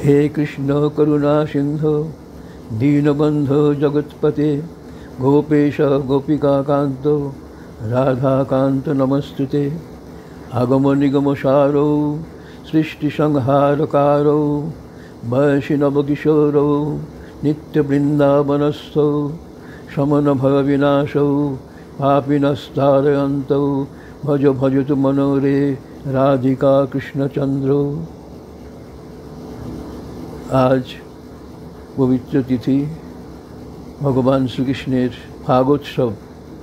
हे कृष्ण करुणा सिंधु दीनबंधो जगत्पते गोपेश गोपिकाकान्त राधाकान्त नमस्तुते। आगम निगम सारो सृष्टि संहारकारो वैष्णवकिशोरो नित्यवृन्दावनस्थो शमन भव विनाशो पापिनस्तारयन्तौ भज भजतु मनोरे राधिका कृष्णचंद्र। आज पवित्र तिथि भगवान श्रीकृष्णेर फागोत्सव।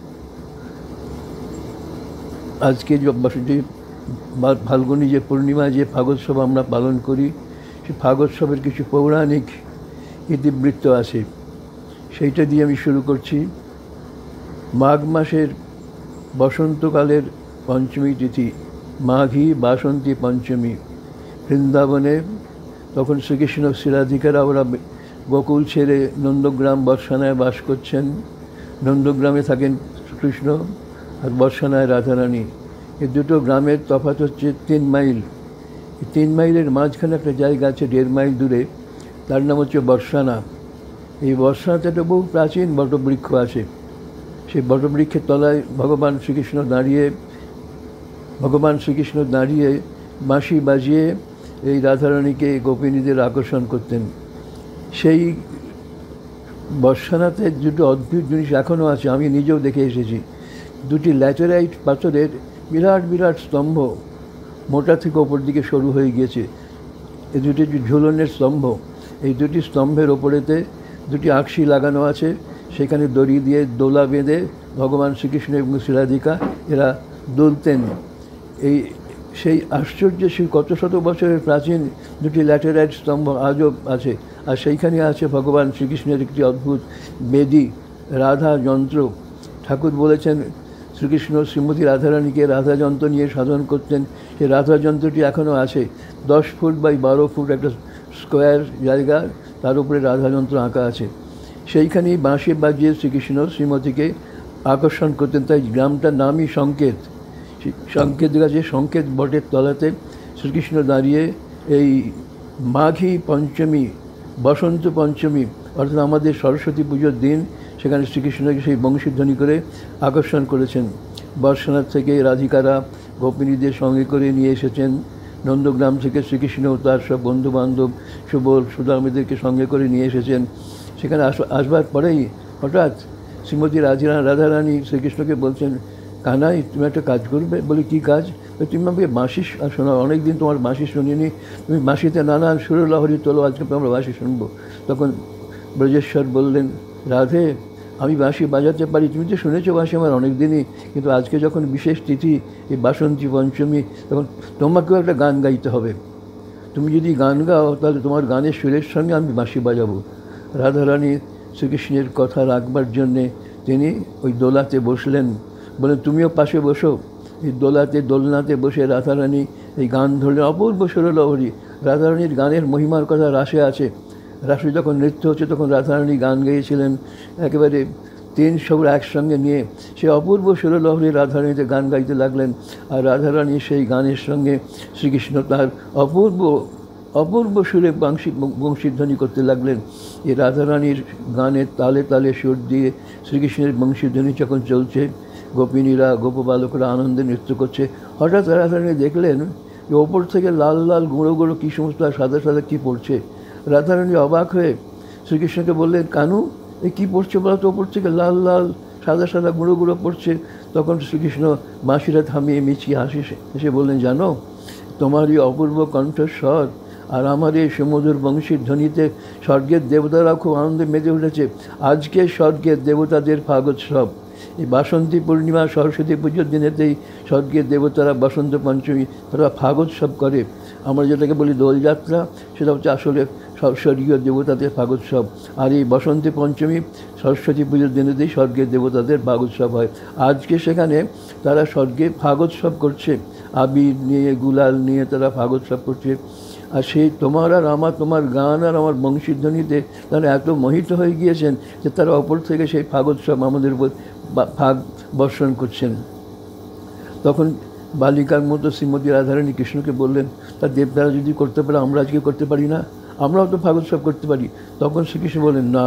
आज के जो फाल्गुनी जे पूर्णिमा जे फागोत्सव आमरा पालन करी से फागोत्सवेर किछु पौराणिक इतिवृत्त आछे, सेइटा दिये आमि शुरू करछि। माघ मासेर बसन्तकालेर पंचमी तिथि माघी बासंती पंचमी। बृंदावने तखन श्रीकृष्ण श्रीराधिकारा ओरा गोकुल छेड़े नंदग्राम बर्षानाय बास करछेन। नंदग्रामे थाकेन कृष्ण और बर्षानाय राधारानी। ये दुटो ग्रामेर तफात हच्छे 3 माइल। 3 माइलेर माझखाने एकटा जायगा आछे 1.5 माइल दूरे, तार नाम हच्छे बर्षाना। এই বর্ষাতে একটা বহু প্রাচীন বটবৃক্ষ আছে। সেই বটবৃক্ষের তলায় ভগবান শ্রীকৃষ্ণ দাঁড়িয়ে বাঁশি বাজিয়ে এই রাধারানীকে গোপিনীদের আকর্ষণ করতেন। সেই বর্ষানাতে দুটো অদ্ভুত জিনিস এখনও আছে, আমি নিজেও দেখে এসেছি। দুটি ল্যাটেরাইট পাথরের বিরাট বিরাট স্তম্ভ, মোটা থেকে ওপর দিকে সরু হয়ে গিয়েছে। এই দুটি যে ঝুলনের স্তম্ভ, এই দুটি স্তম্ভের ওপরেতে দুটি আকশি লাগানো আছে। সেখানে দড়ি দিয়ে দোলা বেঁধে ভগবান শ্রীকৃষ্ণ এবং শ্রীরাধিকা এরা দুলতেন। সেই আশ্চর্য সেই কত শত বছরের প্রাচীন দুটি ল্যাটেরাইট স্তম্ভ আজও আছে। আর সেইখানে আছে ভগবান শ্রীকৃষ্ণের একটি অদ্ভুত বেদী, রাধা যন্ত্র। ঠাকুর বলেছেন শ্রীকৃষ্ণ শ্রীমতী রাধারানীকে রাধা যন্ত্র নিয়ে সাধন করতেন। সেই রাধা যন্ত্রটি এখনও আছে। 10 ফুট বাই 12 ফুট একটা স্কোয়ার জায়গা, তার উপরে রাধা যন্ত্র আঁকা আছে। সেইখানেই বাঁশি বাজিয়ে শ্রীকৃষ্ণ শ্রীমতীকে আকর্ষণ করতেন। তাই গ্রামটার নামই সংকেত। সংকেত গাছে সংকেত বটের তলাতে শ্রীকৃষ্ণ দাঁড়িয়ে এই মাঘী পঞ্চমী, বসন্ত পঞ্চমী অর্থাৎ আমাদের সরস্বতী পুজোর দিন সেখানে শ্রীকৃষ্ণকে সেই বংশীধ্বনি করে আকর্ষণ করেছেন। বর্ষানাথ থেকে রাধিকারা গোপিনীদের সঙ্গে করে নিয়ে এসেছেন। নন্দগ্রাম থেকে শ্রীকৃষ্ণ তার সব বন্ধুবান্ধব সুবল সুদামীদেরকে সঙ্গে করে নিয়ে এসেছেন। সেখানে আসবার পরেই হঠাৎ শ্রীমতী রাধারানী শ্রীকৃষ্ণকে বলছেন, কানাই তুমি একটা কাজ করবে। বলি কী কাজ? তুমি আমাকে বাঁশি শোনাও, অনেক দিন তোমার বাঁশি শুনিনি, তুমি বাঁশিতে নানান সুরলহরী তোলো, আজকে আমরা বাঁশি শুনবো। তখন ব্রজেশ্বর বললেন, রাধে আমি বাঁশি বাজাতে পারি, তুমি তো শুনেছো বাঁশি আমার অনেক দিনই, কিন্তু আজকে যখন বিশেষ তিথি এই বাসন্তী পঞ্চমী, তখন তোমাকেও একটা গান গাইতে হবে। তুমি যদি গান গাও তাহলে তোমার গানের সুরের সঙ্গে আমি বাঁশি বাজাবো। রাধারানী শ্রীকৃষ্ণের কথা রাখবার জন্যে তিনি ওই দোলাতে বসলেন। বলেন তুমিও পাশে বসো। এই দোলনাতে বসে রাধারানী এই গান ধরলেন, অপূর্ব সুরলহরী। রাধারানীর গানের মহিমার কথা রাসে আছে। রাসে যখন নৃত্য হচ্ছে তখন রাধারানী গান গেয়েছিলেন একেবারে 3 সুর একসঙ্গে নিয়ে। সে অপূর্ব সুরলহরী রাধারানীতে গান গাইতে লাগলেন। আর রাধারানী সেই গানের সঙ্গে শ্রীকৃষ্ণ তার অপূর্ব সুরে বংশীধ্বনি করতে লাগলেন। এই রাধারানীর গানের তালে তালে সুর দিয়ে শ্রীকৃষ্ণের বংশীধ্বনি যখন চলছে, গোপিনীরা গোপবালকরা আনন্দে নৃত্য করছে। হঠাৎ রাধারানী দেখলেন যে ওপর থেকে লাল লাল গুঁড়ো গুঁড়ো কী সমস্ত আর সাদা সাদা কী পড়ছে। রাধারানী অবাক হয়ে শ্রীকৃষ্ণকে বললেন, কানু এই কী পড়ছে বলো তো? ওপর থেকে লাল লাল সাদা সাদা গুঁড়ো গুঁড়ো পড়ছে। তখন শ্রীকৃষ্ণ বাঁশিটা থামিয়ে মিছিয়ে হেসে বললেন, জানো তোমার এই অপূর্ব কণ্ঠস্বর আর আমার এই সুমধুর বংশীর ধ্বনিতে স্বর্গের দেবতারা খুব আনন্দে মেতে উঠেছে। আজকে স্বর্গের দেবতাদের ফাগোৎসব। এই বাসন্তী পূর্ণিমা সরস্বতী পুজোর দিনেতেই স্বর্গের দেবতারা বসন্ত পঞ্চমী তারা ফাগোৎসব করে। আমরা যেটাকে বলি দোলযাত্রা, সেটা হচ্ছে আসলে স্বর্গীয় দেবতাদের ফাগোৎসব। আর এই বসন্তী পঞ্চমী সরস্বতী পুজোর দিনেতেই স্বর্গের দেবতাদের ফাগোৎসব হয়। আজকে সেখানে তারা স্বর্গে ফাগোৎসব করছে, আবির নিয়ে গুলাল নিয়ে তারা ফাগোৎসব করছে। আর সেই তোমার গান আর আমার বংশীধ্বনিতে তারা এত মোহিত হয়ে গিয়েছেন যে তারা অপর থেকে সেই ফাগোৎসব আমাদের উপর ফাগ বর্ষণ করছেন। তখন বালিকার মতো শ্রীমতী রাধারানী কৃষ্ণকে বললেন, তার দেবতারা যদি করতে পারে আমরা আজকে করতে পারি না? আমরাও তো ফাগোৎসব করতে পারি। তখন শ্রীকৃষ্ণ বলেন, না,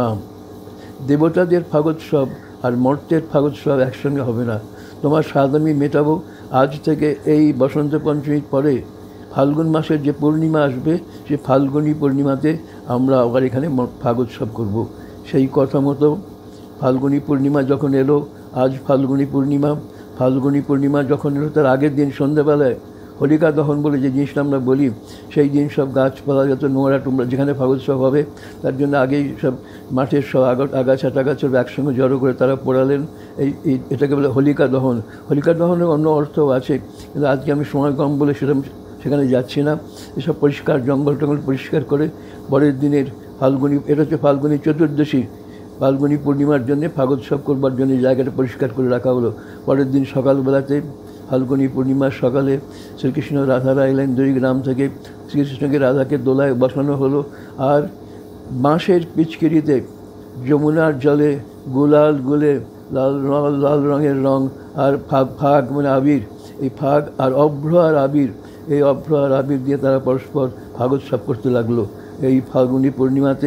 দেবতাদের ফাগোৎসব আর মর্তের ফাগোৎসব একসঙ্গে হবে না। তোমার স্বাদ আমি মেটাবো। আজ থেকে এই বসন্ত পঞ্চমীর পরে ফাল্গুন মাসের যে পূর্ণিমা আসবে, সে ফাল্গুনী পূর্ণিমাতে আমরা আবার এখানে ফাগোৎসব করব। সেই কথা মতো ফাল্গুনী পূর্ণিমা যখন এলো, আজ ফাল্গুনী পূর্ণিমা। ফাল্গুনী পূর্ণিমা যখন এলো, তার আগের দিন সন্ধ্যাবেলায় হোলিকা দহন বলে যে জিনিসটা আমরা বলি, সেই দিন সব গাছপালা যত নোংরা টোংরা যেখানে ফাগোৎসব হবে, তার জন্য আগেই সব মাঠের সব আগাছা টাগাছা একসঙ্গে জড়ো করে তারা পোড়ালেন। এটাকে বলে হোলিকা দহন। হোলিকা দহনের অন্য অর্থও আছে, কিন্তু আজকে আমি সময় কম বলে সেখানে যাচ্ছি না। এসব পরিষ্কার জঙ্গল টঙ্গল পরিষ্কার করে পরের দিনের ফাল্গুনী, এটা হচ্ছে ফাল্গুনী চতুর্দশী, ফাল্গুনী পূর্ণিমার জন্যে ফাগোৎসব করবার জন্য জায়গাটা পরিষ্কার করে রাখা হলো। পরের দিন সকালবেলাতে ফাল্গুনী পূর্ণিমার সকালে শ্রীকৃষ্ণ রাধারা এলেন দুই গ্রাম থেকে। শ্রীকৃষ্ণকে রাধাকে দোলায় বসানো হলো, আর বাঁশের পিচকিরিতে যমুনার জলে গুলাল গুলে লাল লাল রঙের রং, আর ফাগ মানে আবির, এই ফাগ আর অভ্র আর আবির, এই অভ্র আর আবির দিয়ে তারা পরস্পর ফাগোৎসব করতে লাগলো। এই ফাল্গুনী পূর্ণিমাতে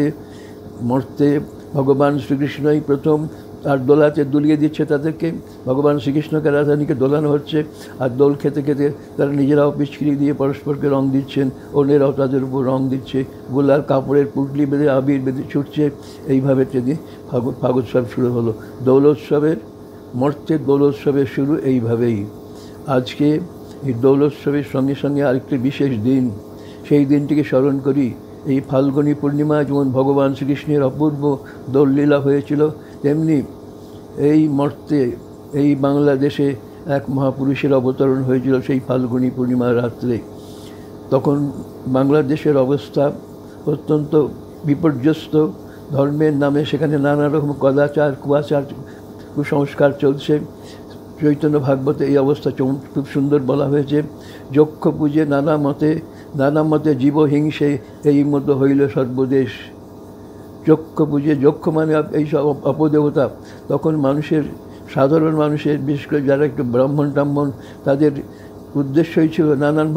মর্তে ভগবান শ্রীকৃষ্ণই প্রথম আর দোলাতে দুলিয়ে দিচ্ছে তাদেরকে। ভগবান শ্রীকৃষ্ণকে রাধারানীকে দোলানো হচ্ছে, আর দোল খেতে খেতে তারা নিজেরাও পিচকিরি দিয়ে পরস্পরকে রং দিচ্ছেন, অন্যেরাও তাদের উপর রং দিচ্ছে, গোলার কাপড়ের পুটলি বেঁধে আবির বেঁধে ছুটছে। এইভাবে সেদিন ফাগোৎসব শুরু হলো। দৌলোৎসবের, মর্তের দৌলোৎসবের শুরু এইভাবেই। আজকে এই দৌলোৎসবের সঙ্গে সঙ্গে আরেকটি বিশেষ দিন, সেই দিনটিকে স্মরণ করি। এই ফাল্গুনী পূর্ণিমা যেমন ভগবান শ্রীকৃষ্ণের অপূর্ব দোললীলা হয়েছিল, তেমনি এই মর্তে, এই বাংলাদেশে এক মহাপুরুষের অবতরণ হয়েছিল সেই ফাল্গুনী পূর্ণিমার রাত্রে। তখন বাংলাদেশের অবস্থা অত্যন্ত বিপর্যস্ত। ধর্মের নামে সেখানে নানা রকম কদাচার, কুয়াচার, কুসংস্কার চলছে। চৈতন্য ভাগবতে এই অবস্থা খুব সুন্দর বলা হয়েছে। যক্ষ পূজে নানা মতে জীব হিংসে, এই মতো হইল সর্বদেশ। যক্ষ পূজে, যক্ষ মানে এই সব অপদেবতা। তখন মানুষের, সাধারণ মানুষের, বিশেষ করে যারা একটু ব্রাহ্মণ টাহ্মণ, তাদের উদ্দেশ্যই ছিল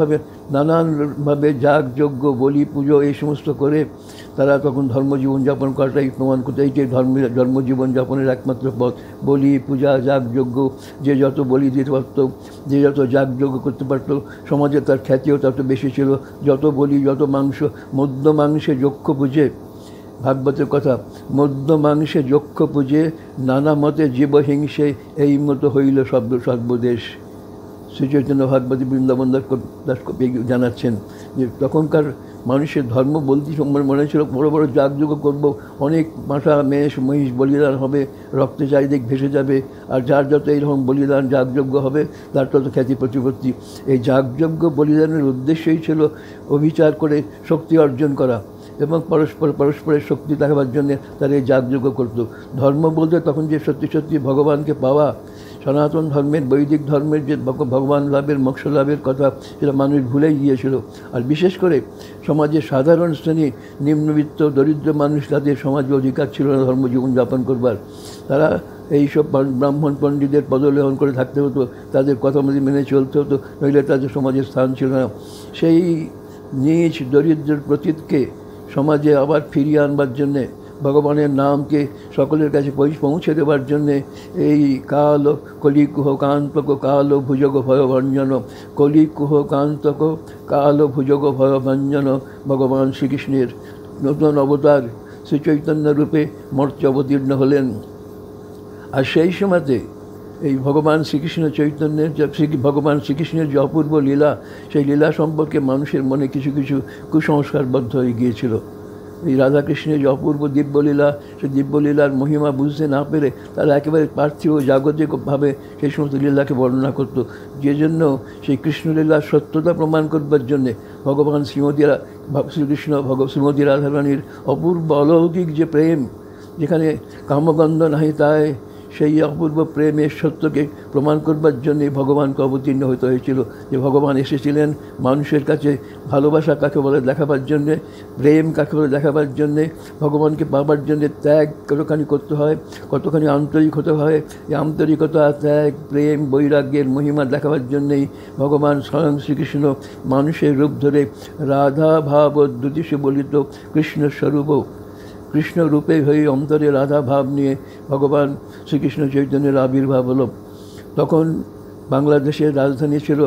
নানানভাবে যাগ যজ্ঞ বলি পুজো এই সমস্ত করে তারা তখন ধর্মজীবন যাপন করাটাই প্রমাণ করতে। এই যে ধর্মজীবন যাপনের একমাত্র পথ, বলি পূজা যাগ যজ্ঞ। যে যত বলি দিতে পারত, যে যত যাগ যজ্ঞ করতে পারত, সমাজে তার খ্যাতিও তত বেশি ছিল। যত বলি, যত মাংস, মধ্য মাংসে যক্ষ পূজে, ভাগবতের কথা, মধ্য মাংসে যক্ষ পূজে, নানা মতে জীব হিংসে, এই মতো হইল সর্বদেশ। শ্রীচৈতন্য ভাগবতী বৃন্দাবন দাস জানাচ্ছেন যে তখনকার মানুষের ধর্ম বলতে মনে ছিল বড় বড় যাগযজ্ঞ করব, অনেক মাথা মেষ মহিষ বলিদান হবে, রক্তে চারিদিক ভেসে যাবে, আর যার যত এইরকম বলিদান যাগযজ্ঞ হবে তার তত খ্যাতি প্রতিপত্তি। এই যাগযজ্ঞ বলিদানের উদ্দেশ্যই ছিল অবিচার করে শক্তি অর্জন করা এবং পরস্পরের শক্তি দেখাবার জন্যে তারা এই যাগযজ্ঞ করত। ধর্ম বলতে তখন যে সত্যি সত্যি ভগবানকে পাওয়া, সনাতন ধর্মের, বৈদিক ধর্মের যে ভগবান লাভের, মোক্ষ লাভের কথা, সেটা মানুষ ভুলেই গিয়েছিল। আর বিশেষ করে সমাজের সাধারণ শ্রেণী, নিম্নবিত্ত দরিদ্র মানুষ, তাদের সমাজে অধিকার ছিল না ধর্মজীবন যাপন করবার। তারা এইসব ব্রাহ্মণ পণ্ডিতের পদলেহন করে থাকতে হতো, তাদের কথা মতো মেনে চলতে হতো, নইলে তাদের সমাজের স্থান ছিল না। সেই নীচ দরিদ্রের প্রতীককে সমাজে আবার ফিরিয়ে আনবার জন্যে, ভগবানের নামকে সকলের কাছে পৌঁছে দেওয়ার জন্যে এই কলিকুহ কান্তক কাল ভুজগ ভয়ভঞ্জন, কলিকুহ কান্তক কাল ভুজগ ভয়ভঞ্জন ভগবান শ্রীকৃষ্ণের নতুন অবতার শ্রীচৈতন্য রূপে মর্তে অবতীর্ণ হলেন। আর সেই সময়তে এই ভগবান শ্রীকৃষ্ণ চৈতন্যের ভগবান শ্রীকৃষ্ণের যে অপূর্ব লীলা, সেই লীলা সম্পর্কে মানুষের মনে কিছু কিছু কুসংস্কারবদ্ধ হয়ে গিয়েছিল। এই রাধাকৃষ্ণের যে অপূর্ব দিব্যলীলা, সেই দিব্যলীলার মহিমা বুঝতে না পেরে তারা একেবারে পার্থিব জাগতিকভাবে সেই সমস্ত লীলাকে বর্ণনা করত। যে জন্য সেই কৃষ্ণলীলার সত্যতা প্রমাণ করবার জন্যে ভগবান শ্রীকৃষ্ণ শ্রীমতী রাধারানীর অপূর্ব অলৌকিক যে প্রেম, যেখানে কামগন্ধ নাহি তাই সেই অপূর্ব প্রেমের সত্যকে প্রমাণ করবার জন্যে ভগবানকে অবতীর্ণ হতে হয়েছিল, যে ভগবান এসেছিলেন মানুষের কাছে ভালোবাসা কাকে বলে দেখাবার জন্যে, প্রেম কাকে বলে দেখাবার জন্যে, ভগবানকে পাবার জন্যে ত্যাগ কতখানি করতে হয়, কতখানি আন্তরিক হতে হয়। এই আন্তরিকতা, ত্যাগ, প্রেম, বৈরাগ্যের মহিমা দেখাবার জন্যেই ভগবান স্বয়ং শ্রীকৃষ্ণ মানুষের রূপ ধরে রাধা ভাব দ্যুতিষে বলিত কৃষ্ণ স্বরূপ, কৃষ্ণ রূপে হয়ে অন্তরে রাধা ভাব নিয়ে ভগবান শ্রীকৃষ্ণ চৈতন্যের আবির্ভাব হলো। তখন বাংলাদেশের রাজধানী ছিল,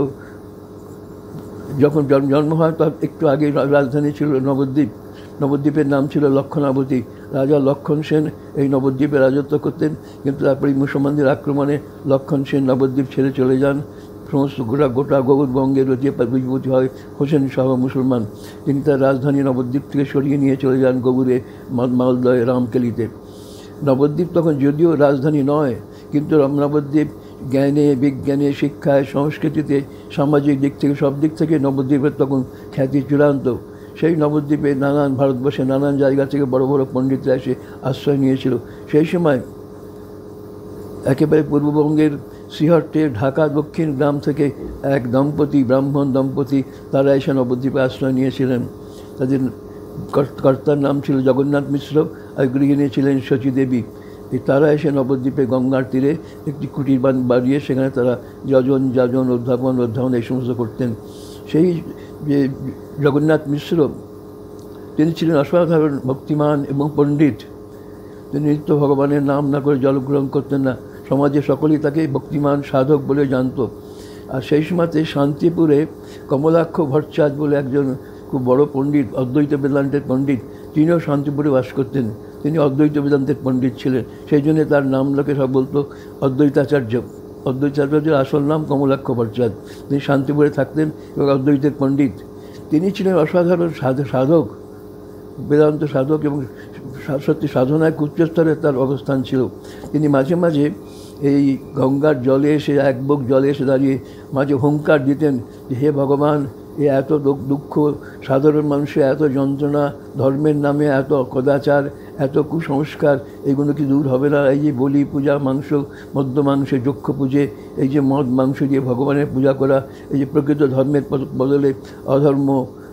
যখন জন্ম হয় তার একটু আগে রাজধানী ছিল নবদ্বীপ। নবদ্বীপের নাম ছিল লক্ষণাবতী। রাজা লক্ষণ সেন এই নবদ্বীপে রাজত্ব করতেন, কিন্তু তারপরে মুসলমানদের আক্রমণে লক্ষণ সেন নবদ্বীপ ছেড়ে চলে যান। সমস্ত গোটা গৌরবঙ্গের অধিপতি হয় হোসেন শাহ মুসলমান। তিনি তার রাজধানী নবদ্বীপ থেকে সরিয়ে নিয়ে চলে যান গৌড়ে, মালদহে, রামকেলিতে। নবদ্বীপ তখন যদিও রাজধানী নয়, কিন্তু নবদ্বীপ জ্ঞানে, বিজ্ঞানে, শিক্ষায়, সংস্কৃতিতে, সামাজিক দিক থেকে, সব দিক থেকে নবদ্বীপের তখন খ্যাতি চূড়ান্ত। সেই নবদ্বীপে ভারতবর্ষের নানান জায়গা থেকে বড় বড় পণ্ডিতরা এসে আশ্রয় নিয়েছিল। সেই সময় একেবারে পূর্ববঙ্গের শ্রীহট্টের ঢাকা দক্ষিণ গ্রাম থেকে এক দম্পতি, ব্রাহ্মণ দম্পতি, তারা এসে নবদ্বীপে আশ্রয় নিয়েছিলেন। তাদের কর্তার নাম ছিল জগন্নাথ মিশ্র, আর গৃহিণী ছিলেন শচী দেবী। তারা এসে নবদ্বীপে গঙ্গার তীরে একটি কুটির বাড়িয়ে সেখানে তারা যাজন, অধ্যাপন এই সমস্ত করতেন। সেই যে জগন্নাথ মিশ্র, তিনি ছিলেন অসাধারণ ভক্তিমান এবং পণ্ডিত। তিনি নিত্য ভগবানের নাম না করে জলগ্রহণ করতেন না। সমাজে সকলেই তাকে ভক্তিমান সাধক বলে জানত। আর সেই সময়তে শান্তিপুরে কমলাক্ষ ভট্টাচার্য বলে একজন খুব বড় পণ্ডিত, অদ্বৈত বেদান্তের পণ্ডিত, তিনিও শান্তিপুরে বাস করতেন। তিনি অদ্বৈত বেদান্তের পণ্ডিত ছিলেন, সেই জন্যে তার নাম লোকে সব বলতো অদ্বৈতাচার্য। অদ্বৈতাচার্যের আসল নাম কমলাক্ষ ভট্টাচার্য। তিনি শান্তিপুরে থাকতেন এবং অদ্বৈতের পণ্ডিত। তিনি ছিলেন অসাধারণ সাধক, বেদান্ত সাধক, এবং সত্যি সাধনায় উচ্চস্তরে তার অবস্থান ছিল। তিনি মাঝে মাঝে এই গঙ্গার জলে এসে, এক বুক জলে এসে দাঁড়িয়ে মাঝে হুঙ্কার দিতেন যে, হে ভগবান, এ এত দুঃখ, সাধারণ মানুষের এত যন্ত্রণা, ধর্মের নামে এত কদাচার, এত কুসংস্কার, এগুলো কি দূর হবে না? এই যে বলি পূজা, মদ্য মাংসে যক্ষ পুজে, এই যে মদ মাংস দিয়ে ভগবানের পূজা করা, এই যে প্রকৃত ধর্মের বদলে অধর্ম,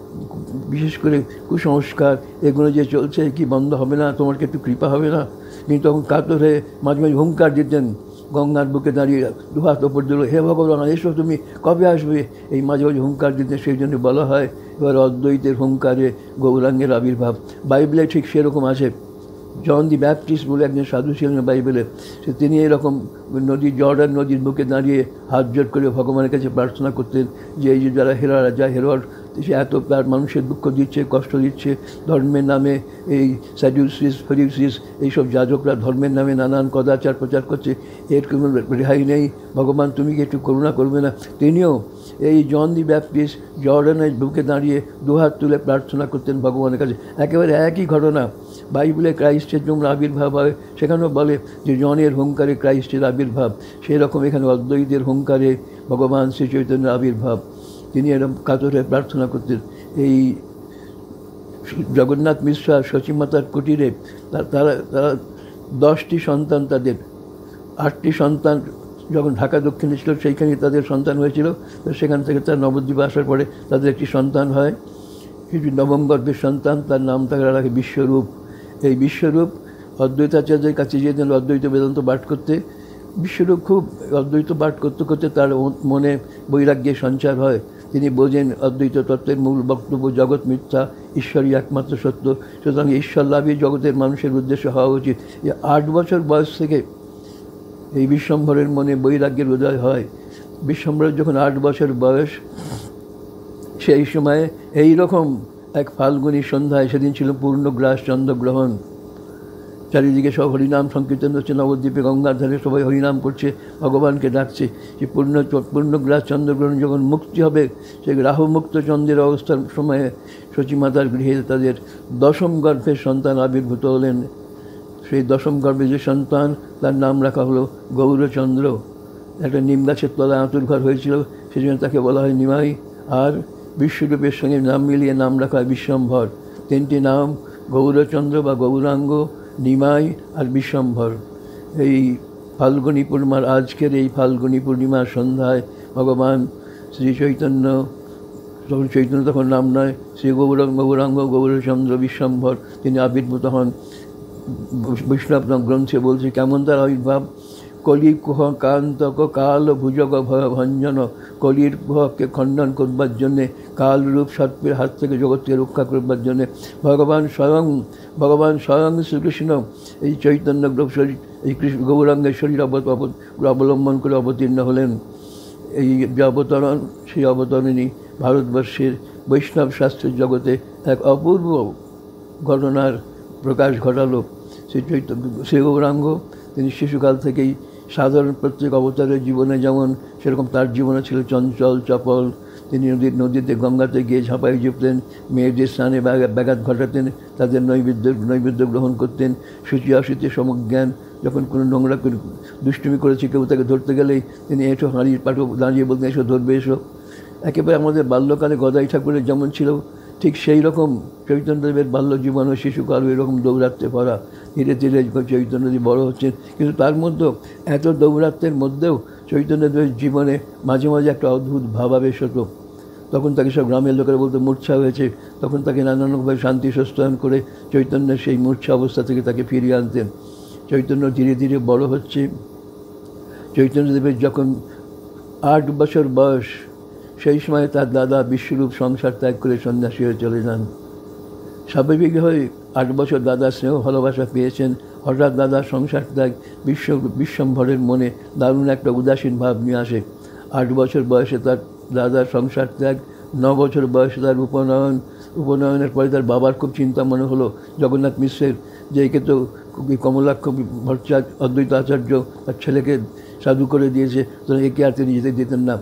বিশেষ করে কুসংস্কার, এগুলো যে চলছে, কি বন্ধ হবে না? তোমার কি একটু কৃপা হবে না? তিনি তখন কাতরে মাঝে মাঝে হুঙ্কার দিতেন, গঙ্গার বুকে দাঁড়িয়ে দুহাত ওপর দিল, হে ভগবান, এসো, তুমি কবে আসবে? এই মাঝে মাঝে হুঙ্কার দিতেন। সেই জন্য বলা হয় এবার অদ্বৈতের হুঙ্কারে গৌরাঙ্গের আবির্ভাব। বাইবেলে ঠিক সেরকম আছে। জন দি ব্যাপটিস্ট বলে একজন সাধু ছিলেন বাইবেলে, তিনি এরকম জর্ডান নদীর বুকে দাঁড়িয়ে হাত জোট করে ভগবানের কাছে প্রার্থনা করতেন যে এই যে যারা হেরোয়ার সে এত তার মানুষের দুঃখ দিচ্ছে, কষ্ট দিচ্ছে, ধর্মের নামে এই স্যাডিউসিস, ফেরিউসিস, এইসব যাজকরা ধর্মের নামে নানান কদাচার প্রচার করছে, এর কোনো রেহাই নেই, ভগবান তুমি কি একটু করুণা করবে না? তিনিও এই জন দি ব্যাপটিস্ট জর্ডানের বুকে দাঁড়িয়ে দুহাত তুলে প্রার্থনা করতেন ভগবানের কাছে। একেবারে একই ঘটনা বাইবেলে ক্রাইস্টের যেমন আবির্ভাব হয়, সেখানেও বলে যে জনের হুঙ্কারে ক্রাইস্টের আবির্ভাব, সেই রকম এখানে অদ্বৈতের হুঙ্কারে ভগবান শ্রী চৈতন্যের আবির্ভাব। তিনি এরকম কাতরে প্রার্থনা করতেন। এই জগন্নাথ মিশ্র আর শচীমাতার কুটিরে তারা 10টি সন্তান, তাদের 8টি সন্তান যখন ঢাকা দক্ষিণে ছিল সেইখানে তাদের সন্তান হয়েছিল। তো সেখান থেকে তার নবদ্বীপে আসার পরে তাদের একটি সন্তান হয়, নবম গর্ভের সন্তান, তার নাম তারা রাখে বিশ্বরূপ। এই বিশ্বরূপ অদ্বৈতাচার্যের কাছে যেতেন অদ্বৈত বেদান্ত পাঠ করতে। বিশ্বরূপ খুব অদ্বৈত পাঠ করতে করতে তার মনে বৈরাগ্যের সঞ্চার হয়। তিনি বোঝেন অদ্বৈত তত্ত্বের মূল বক্তব্য জগৎ মিথ্যা, ঈশ্বরই একমাত্র সত্য, সুতরাং ঈশ্বর লাভই জগতের মানুষের উদ্দেশ্য হওয়া উচিত। 8 বছর বয়স থেকে এই বিশ্বম্ভরের মনে বৈরাগ্যের উদয় হয়। বিশ্বম্ভরের যখন 8 বছর বয়স, সেই সময়ে এই রকম এক ফাল্গুনী সন্ধ্যায়, সেদিন ছিল পূর্ণগ্রাস চন্দ্রগ্রহণ, চারিদিকে সব হরিনাম সংকীর্তন হচ্ছে, নবদ্বীপে গঙ্গার ধারে সবাই হরিনাম করছে, ভগবানকে ডাকছে। যে পূর্ণগ্রাস চন্দ্রগ্রহণ যখন মুক্তি হবে, সেই রাহুমুক্ত চন্দ্রের অবস্থার সময়ে শচীমাতার গৃহে তাদের 10ম গর্ভের সন্তান আবির্ভূত হলেন। সেই 10ম গর্ভে যে সন্তান, তার নাম রাখা হলো গৌরচন্দ্র। একটা নিম গাছের তলায় আঁতুর ঘর হয়েছিল, সেই জন্য তাকে বলা হয় নিমাই। আর বিশ্বরূপের সঙ্গে নাম মিলিয়ে নাম রাখা হয় বিশ্বম্ভর। 3টি নাম, গৌরচন্দ্র বা গৌরাঙ্গ, নিমাই আর বিশ্বম্ভর। এই ফাল্গুনী পূর্ণিমার আজকের এই ফাল্গুনী পূর্ণিমার সন্ধ্যায় ভগবান শ্রী চৈতন্য তখন নাম নয়, শ্রী গৌরাঙ্গ গৌরচন্দ্র বিশ্বম্ভর তিনি আবির্ভূত হন। বৈষ্ণব গ্রন্থে বলছে কেমন তার আবির্ভাব। কলি কুহ কান্তক কাল ভুজগ ভয় ভঞ্জন, কলির প্রভাবকে খণ্ডন করবার জন্যে, কালরূপ সর্পের হাত থেকে জগৎকে রক্ষা করবার জন্যে ভগবান স্বয়ং শ্রীকৃষ্ণ এই চৈতন্য এই কৃষ্ণ গৌরাঙ্গের শরীর অবলম্বন করে অবতীর্ণ হলেন। এই যে অবতরণ, সেই অবতরণই ভারতবর্ষের বৈষ্ণব শাস্ত্রের জগতে এক অপূর্ব ঘটনার প্রকাশ ঘটালো। শ্রী গৌরাঙ্গ তিনি শিশুকাল থেকেই সাধারণ প্রত্যেক অবতারের জীবনে যেমন সেরকম তার জীবনে ছিল চঞ্চল চপল। তিনি নদীতে গঙ্গাতে গিয়ে ঝাঁপাই জুপতেন, মেয়েদের স্নানে ব্যাঘাত ঘটাতেন, তাদের নৈবেদ্য গ্রহণ করতেন, শুচি অশুচি সমজ্ঞান। যখন কোনো নোংরা দুষ্টুমি করেছে কেউ তাকে ধরতে গেলেই তিনি এসো হাঁড়ির পাঠক দাঁড়িয়ে বলতেন এসো ধরবে এসো। একেবারে আমাদের বাল্যকালে গদাই ঠাকুরের যেমন ছিল ঠিক সেই রকম চৈতন্যদেবের বাল্য জীবন ও শিশুকাল এরকম দৌরাত্মে ভরা। ধীরে ধীরে চৈতন্যদেব বড় হচ্ছেন, কিন্তু তার মধ্যেও এত দৌরাত্মের মধ্যেও চৈতন্যদেবের জীবনে মাঝে মাঝে একটা অদ্ভুত ভাবাবেশ হতো। তখন তাকে সব গ্রামের লোকেরা বলতো মূর্ছা হয়েছে, তখন তাকে নানানভাবে শান্তি সস্তায়ন করে চৈতন্যের সেই মূর্ছা অবস্থা থেকে তাকে ফিরিয়ে আনতেন। চৈতন্য ধীরে ধীরে বড় হচ্ছে। চৈতন্যদেবের যখন 8 বছর বয়স, সেই সময় তার দাদা বিশ্বরূপ সংসার ত্যাগ করে সন্ন্যাসী হয়ে চলে যান। স্বাভাবিকভাবে 8 বছর দাদা স্নেহ ভালোবাসা পেয়েছেন, হঠাৎ দাদার সংসার ত্যাগ বিশ্বম্ভরের মনে দারুণ একটা উদাসীন ভাব নিয়ে আসে। 8 বছর বয়সে তার দাদার সংসার ত্যাগ, 9 বছর বয়সে তার উপনয়নের পরে তার বাবার খুব চিন্তা মনে হলো জগন্নাথ মিশ্রের, যে একে তো কমলাক্ষ ভট্টাচার্য অদ্বৈত আচার্য তার ছেলেকে সাধু করে দিয়েছে, তো একে আর তিনি যেতে দিতেন না।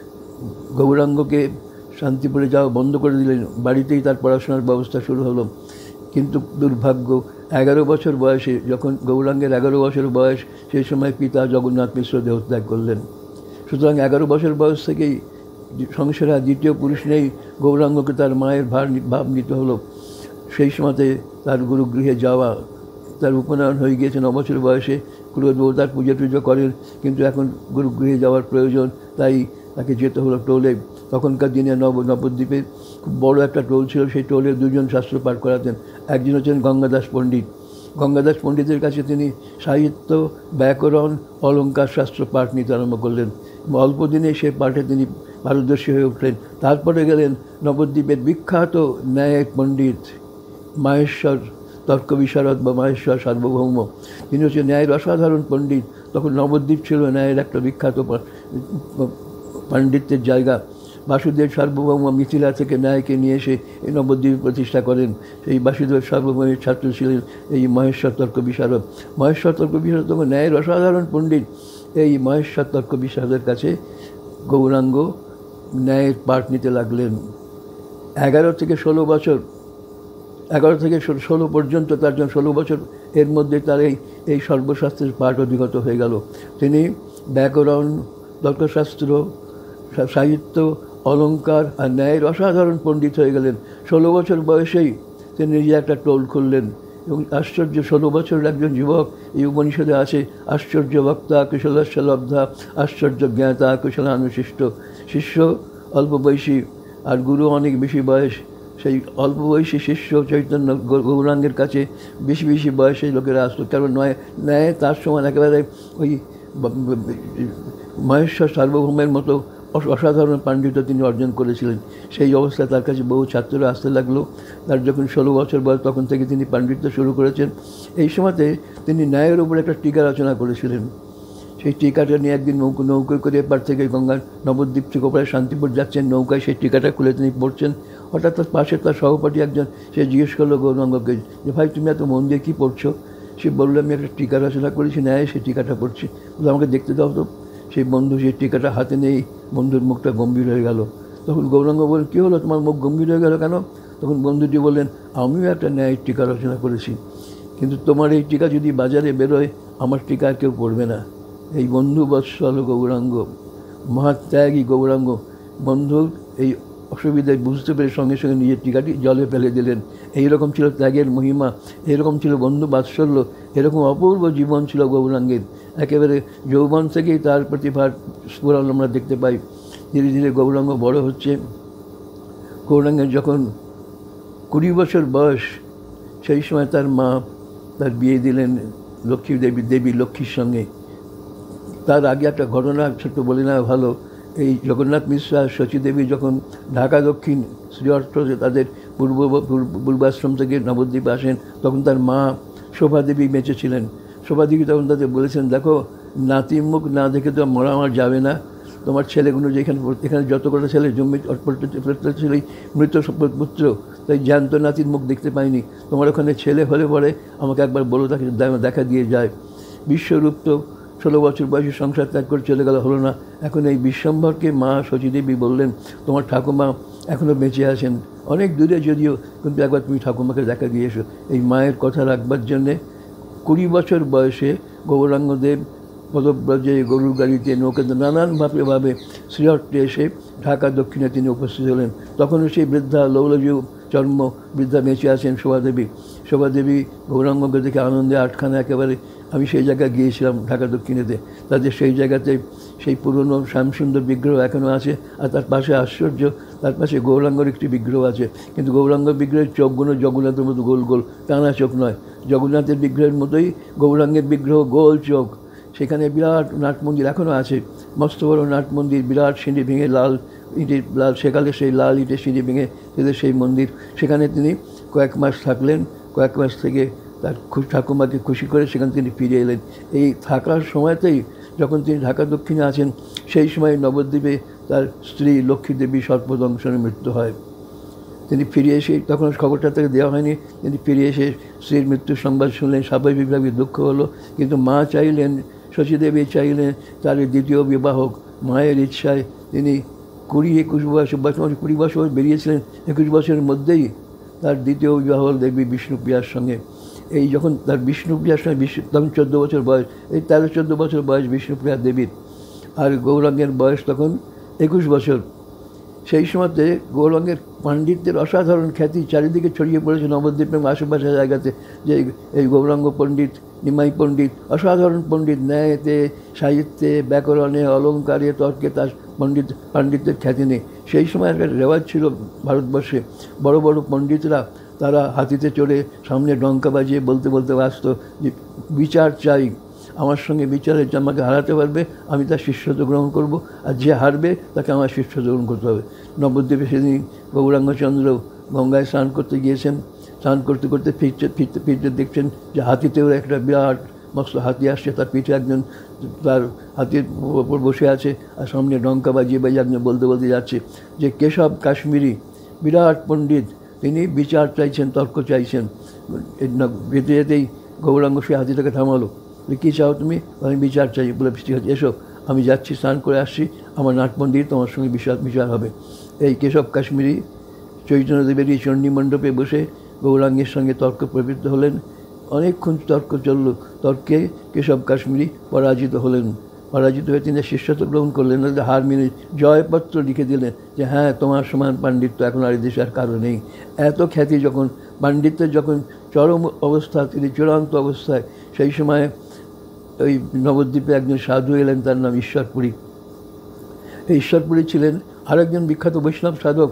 গৌরাঙ্গকে শান্তিপুরে যাওয়া বন্ধ করে দিলেন, বাড়িতেই তার পড়াশোনার ব্যবস্থা শুরু হলো। কিন্তু দুর্ভাগ্য, 11 বছর বয়সে, যখন গৌরাঙ্গের 11 বছর বয়স, সেই সময় পিতা জগন্নাথ মিশ্র দেহত্যাগ করলেন। সুতরাং 11 বছর বয়স থেকেই সংসারে দ্বিতীয় পুরুষ নেই, গৌরাঙ্গকে তার মায়ের ভাব নিতে হলো। সেই সময়তে তার গুরুগৃহে যাওয়া, তার উপনয়ন হয়ে গিয়েছে 9 বছর বয়সে, কুলদেবতার পুজো করেন, কিন্তু এখন গুরুগৃহে যাওয়ার প্রয়োজন, তাই তাকে যেতে হলো টোলে। তখনকার দিনে নবদ্বীপে খুব বড় একটা টোল ছিল, সেই টোলে 2 জন শাস্ত্র পাঠ করাতেন। একজন হচ্ছেন গঙ্গাদাস পণ্ডিত। গঙ্গাদাস পণ্ডিতের কাছে তিনি সাহিত্য, ব্যাকরণ, অলঙ্কার শাস্ত্র পাঠ নিতে আরম্ভ করলেন। অল্প দিনে সে পাঠে তিনি পারদর্শী হয়ে উঠলেন। তারপরে গেলেন নবদ্বীপের বিখ্যাত ন্যায়িক পণ্ডিত মাহেশ্বর তর্ক বিশারদ বা মাহেশ্বর সার্বভৌম। তিনি হচ্ছেন ন্যায়ের অসাধারণ পণ্ডিত। তখন নবদ্বীপ ছিল ন্যায়ের একটা বিখ্যাত পাণ্ডিত্যের জায়গা। বাসুদেব সার্বভৌম মিথিলা থেকে ন্যায়কে নিয়ে এসে এই নবদ্বীপ প্রতিষ্ঠা করেন। সেই বাসুদেব সার্বভৌমের ছাত্র ছিলেন এই মহেশ্বর তর্ক বিশারদ। মহেশ্বর তর্ক বিশারদ তখন ন্যায়ের অসাধারণ পণ্ডিত। এই মহেশ্বর তর্ক বিশারদের কাছে গৌরাঙ্গ ন্যায়ের পাঠ নিতে লাগলেন। 11 থেকে 16 বছর, 11 থেকে 16 পর্যন্ত তার জন্য 16 বছর, এর মধ্যে তার এই সর্বশাস্ত্রের পাঠ অধিগত হয়ে গেল। তিনি ব্যাকরণ, তর্কশাস্ত্র, সাহিত্য, অলঙ্কার আর ন্যায়ের অসাধারণ পণ্ডিত হয়ে গেলেন। 16 বছর বয়সেই তিনি নিজে একটা টোল খুললেন এবং আশ্চর্য 16 বছরের একজন যুবক। এই উপনিষদে আছে আশ্চর্য বক্তা কুশলস্য লব্ধা, আশ্চর্য জ্ঞাতা কুশলানুশিষ্ট। শিষ্য অল্প বয়সী আর গুরু অনেক বেশি বয়স। সেই অল্প বয়সী শিষ্য চৈতন্য গৌরাঙ্গের কাছে বেশি বেশি বয়সী লোকেরা আসতো, কারণ ন্যায় তার সময় একেবারে ওই মহেশ্বর সার্বভৌমের মতো অসাধারণ পাণ্ডিত্য তিনি অর্জন করেছিলেন। সেই অবস্থায় তার কাছে বহু ছাত্ররা আসতে লাগলো। তার যখন 16 বছর বয়স, তখন থেকে তিনি পাণ্ডিত্য শুরু করেছেন। এই সময়তে তিনি ন্যায়ের উপর একটা টিকা রচনা করেছিলেন। সেই টিকাটা নিয়ে একদিন নৌকোয় করে এপার থেকে গঙ্গার নবদ্বীপ থেকে ওপারে শান্তিপুর যাচ্ছেন, নৌকায় সেই টিকাটা খুলে তিনি পড়ছেন। হঠাৎ তার পাশে তার সহপাঠী একজন, সে জিজ্ঞেস করলো গৌরাঙ্গকে যে ভাই তুমি এত মন দিয়ে কী পড়ছো? সে বললো আমি একটা টিকা রচনা করেছি, ন্যায় সেই টিকাটা পড়ছি। বলে আমাকে দেখতে দাও তো। সেই বন্ধু সেই টিকাটা হাতে নেই, বন্ধুর মুখটা গম্ভীর হয়ে গেল। তখন গৌরাঙ্গ বললেন কী হলো, তোমার মুখ গম্ভীর হয়ে গেল কেন? তখন বন্ধুটি বললেন আমিও একটা ন্যায়ের টিকা রচনা করেছি, কিন্তু তোমার এই টিকা যদি বাজারে বেরোয় আমার টিকা আর কেউ পড়বে না। এই বন্ধু বৎসল গৌরাঙ্গ, মহাত্যাগী গৌরাঙ্গ, বন্ধুর এই অসুবিধায় বুঝতে পেরে সঙ্গে সঙ্গে নিজের টিকাটি জলে ফেলে দিলেন। এইরকম ছিল ত্যাগের মহিমা, এরকম ছিল বন্ধু বাৎসল্য, এরকম অপূর্ব জীবন ছিল গৌরাঙ্গের। একেবারে যৌবন থেকেই তার প্রতিভার স্ফুরণ আমরা দেখতে পাই। ধীরে ধীরে গৌরাঙ্গ বড় হচ্ছে। গৌরাঙ্গের যখন 20 বছর বয়স, সেই সময় তার মা তার বিয়ে দিলেন লক্ষ্মী দেবী লক্ষ্মীর সঙ্গে। তার আগে একটা ঘটনা ছোট্ট বলে নেওয়া ভালো। এই জগন্নাথ মিশ্র আর শচীদেবী যখন ঢাকা দক্ষিণ শ্রীঅর্থে তাদের পূর্বাশ্রম থেকে নবদ্বীপে আসেন, তখন তার মা শোভাদেবী বেঁচে ছিলেন। শোভাদেবী তখন তাদের বলেছেন, দেখো নাতির মুখ না দেখে তো মরা আমার যাবে না। তোমার ছেলেগুলো এখানে যত কটা ছেলে জমি প্রত্যেক ছেলেই মৃত পুত্র, তাই জ্যান্ত নাতির মুখ দেখতে পাইনি। তোমার ওখানে ছেলে হলে পরে আমাকে একবার বলো, তাকে দেখা দিয়ে যায়। বিশ্বরূপ তো 16 বছর বয়সে সংসার ত্যাগ করে চলে গেল, হলো না। এখন এই বিশ্বম্ভরকে মা শচীদেবী বললেন, তোমার ঠাকুমা এখনও বেঁচে আছেন, অনেক দূরে যদিও, কিন্তু একবার তুমি ঠাকুমাকে দেখা দিয়ে এসো। এই মায়ের কথা রাখবার জন্যে 20 বছর বয়সে গৌরাঙ্গদেব পদব্রজে, গরুর গাড়িতে, নৌকাতে নানানভাবে শ্রীহট্টে এসে ঢাকা দক্ষিণে তিনি উপস্থিত হলেন। তখনও সেই বৃদ্ধা লৌলজীব চর্ম বৃদ্ধা বেঁচে আছেন শোভাদেবী গৌরাঙ্গকে দেখে আনন্দে আটখানা একেবারে। আমি সেই জায়গায় গিয়েছিলাম ঢাকা দক্ষিণেতে। তাদের সেই জায়গাতে সেই পুরনো শ্যামসুন্দর বিগ্রহ এখনও আছে, আর তার পাশে আশ্চর্য, তার পাশে গৌরাঙ্গর একটি বিগ্রহ আছে। কিন্তু গৌরাঙ্গ বিগ্রহের চোখগুলো জগন্নাথের মতো গোল গোল, টানা চোখ নয়। জগন্নাথের বিগ্রহের মতোই গৌরাঙ্গের বিগ্রহ, গোল চোখ। সেখানে বিরাট নাট মন্দির এখনও আছে, মস্ত বড় নাট মন্দির, বিরাট সিঁড়ি ভেঙে সেকালে সেই লাল ইটের সিঁড়ি ভেঙে সেই মন্দির। সেখানে তিনি কয়েক মাস থাকলেন। কয়েক মাস থেকে তার ঠাকুমাকে খুশি করে সেখানে তিনি ফিরে এলেন। এই থাকার সময়তেই যখন তিনি ঢাকা দক্ষিণে আছেন, সেই সময় নবদ্বীপে তার স্ত্রী লক্ষ্মী দেবী সর্পদংশনে মৃত্যু হয়। তিনি ফিরে এসে, তখন খবরটা তাকে দেওয়া হয়নি, তিনি ফিরে এসে স্ত্রীর মৃত্যুর সংবাদ শুনলেন, স্বাভাবিকভাবে দুঃখ হলো। কিন্তু মা চাইলেন, শচীদেবী চাইলেন তার দ্বিতীয় বিবাহ। মায়ের ইচ্ছায় তিনি 20-21 বছর 20 বছর বেরিয়েছিলেন, 21 বছরের মধ্যেই তার দ্বিতীয় বিবাহ দেবী বিষ্ণুপ্রিয়ার সঙ্গে। এই যখন তার বিষ্ণুপ্রিয়ার সঙ্গে তখন 14 বছর বয়স, এই 13-14 বছর বয়স বিষ্ণুপ্রিয়া দেবীর, আর গৌরাঙ্গের বয়স তখন 21 বছর। সেই সময়তে গৌরাঙ্গের পাণ্ডিত্যের অসাধারণ খ্যাতি চারিদিকে ছড়িয়ে পড়েছে নবদ্বীপের আশেপাশের জায়গাতে, যে এই গৌরাঙ্গ পণ্ডিত, নিমাই পণ্ডিত অসাধারণ পণ্ডিত, ন্যায়তে, সাহিত্যে, ব্যাকরণে, অলঙ্কারে, তর্কে তার পাণ্ডিত্যের খ্যাতি নেই। সেই সময় একটা রেওয়াজ ছিল ভারতবর্ষে, বড় বড় পণ্ডিতরা তারা হাতিতে চড়ে সামনে ডঙ্কা বাজিয়ে বলতে আসতো যে বিচার চাই, আমার সঙ্গে বিচারে যে আমাকে হারাতে পারবে আমি তার শিষ্যত্ব গ্রহণ করব, আর যে হারবে তাকে আমার শিষ্যত্ব গ্রহণ করতে হবে। নবদ্বীপে সেদিন গৌরাঙ্গচন্দ্র গঙ্গায় স্নান করতে গিয়েছেন। স্নান করতে করতে ফিরতে দেখছেন যে হাতিতেও একটা বিরাট মস্ত হাতি আসছে, তার পিঠে একজন তার হাতির ওপর বসে আছে, আর সামনে ডঙ্কা বাজিয়ে একজন বলতে যাচ্ছে যে কেশব কাশ্মীরি বিরাট পণ্ডিত, তিনি বিচার চাইছেন, তর্ক চাইছেন। যেতে যেতেই গৌরাঙ্গ সে হাতিটাকে থামালো। কী চাও তুমি? আমি বিচার চাই। বলে ঠিক আছে, এসো, আমি যাচ্ছি, স্নান করে আসছি, আমার নাট মন্দির তোমার সঙ্গে বিচার হবে। এই কেশব কাশ্মীরি চৈতন্যদেবের এই চণ্ডী মণ্ডপে বসে গৌরাঙ্গের সঙ্গে তর্ক প্রবৃত্ত হলেন। অনেকক্ষণ তর্ক চলল। তর্কে কেশব কাশ্মীরি পরাজিত হলেন। পরাজিত হয়ে তিনি শিষ্যত্ব গ্রহণ করলেন, হার মেনে জয়পত্র লিখে দিলেন যে হ্যাঁ, তোমার সমান পাণ্ডিত্য এখন আর দেশে আর কারো নেই। এত খ্যাতি যখন, পাণ্ডিত্যের যখন চরম অবস্থা, তিনি চূড়ান্ত অবস্থায়, সেই সময় ওই নবদ্বীপে একজন সাধু এলেন, তার নাম ঈশ্বরপুরী। এই ঈশ্বরপুরী ছিলেন আরেকজন বিখ্যাত বৈষ্ণব সাধক,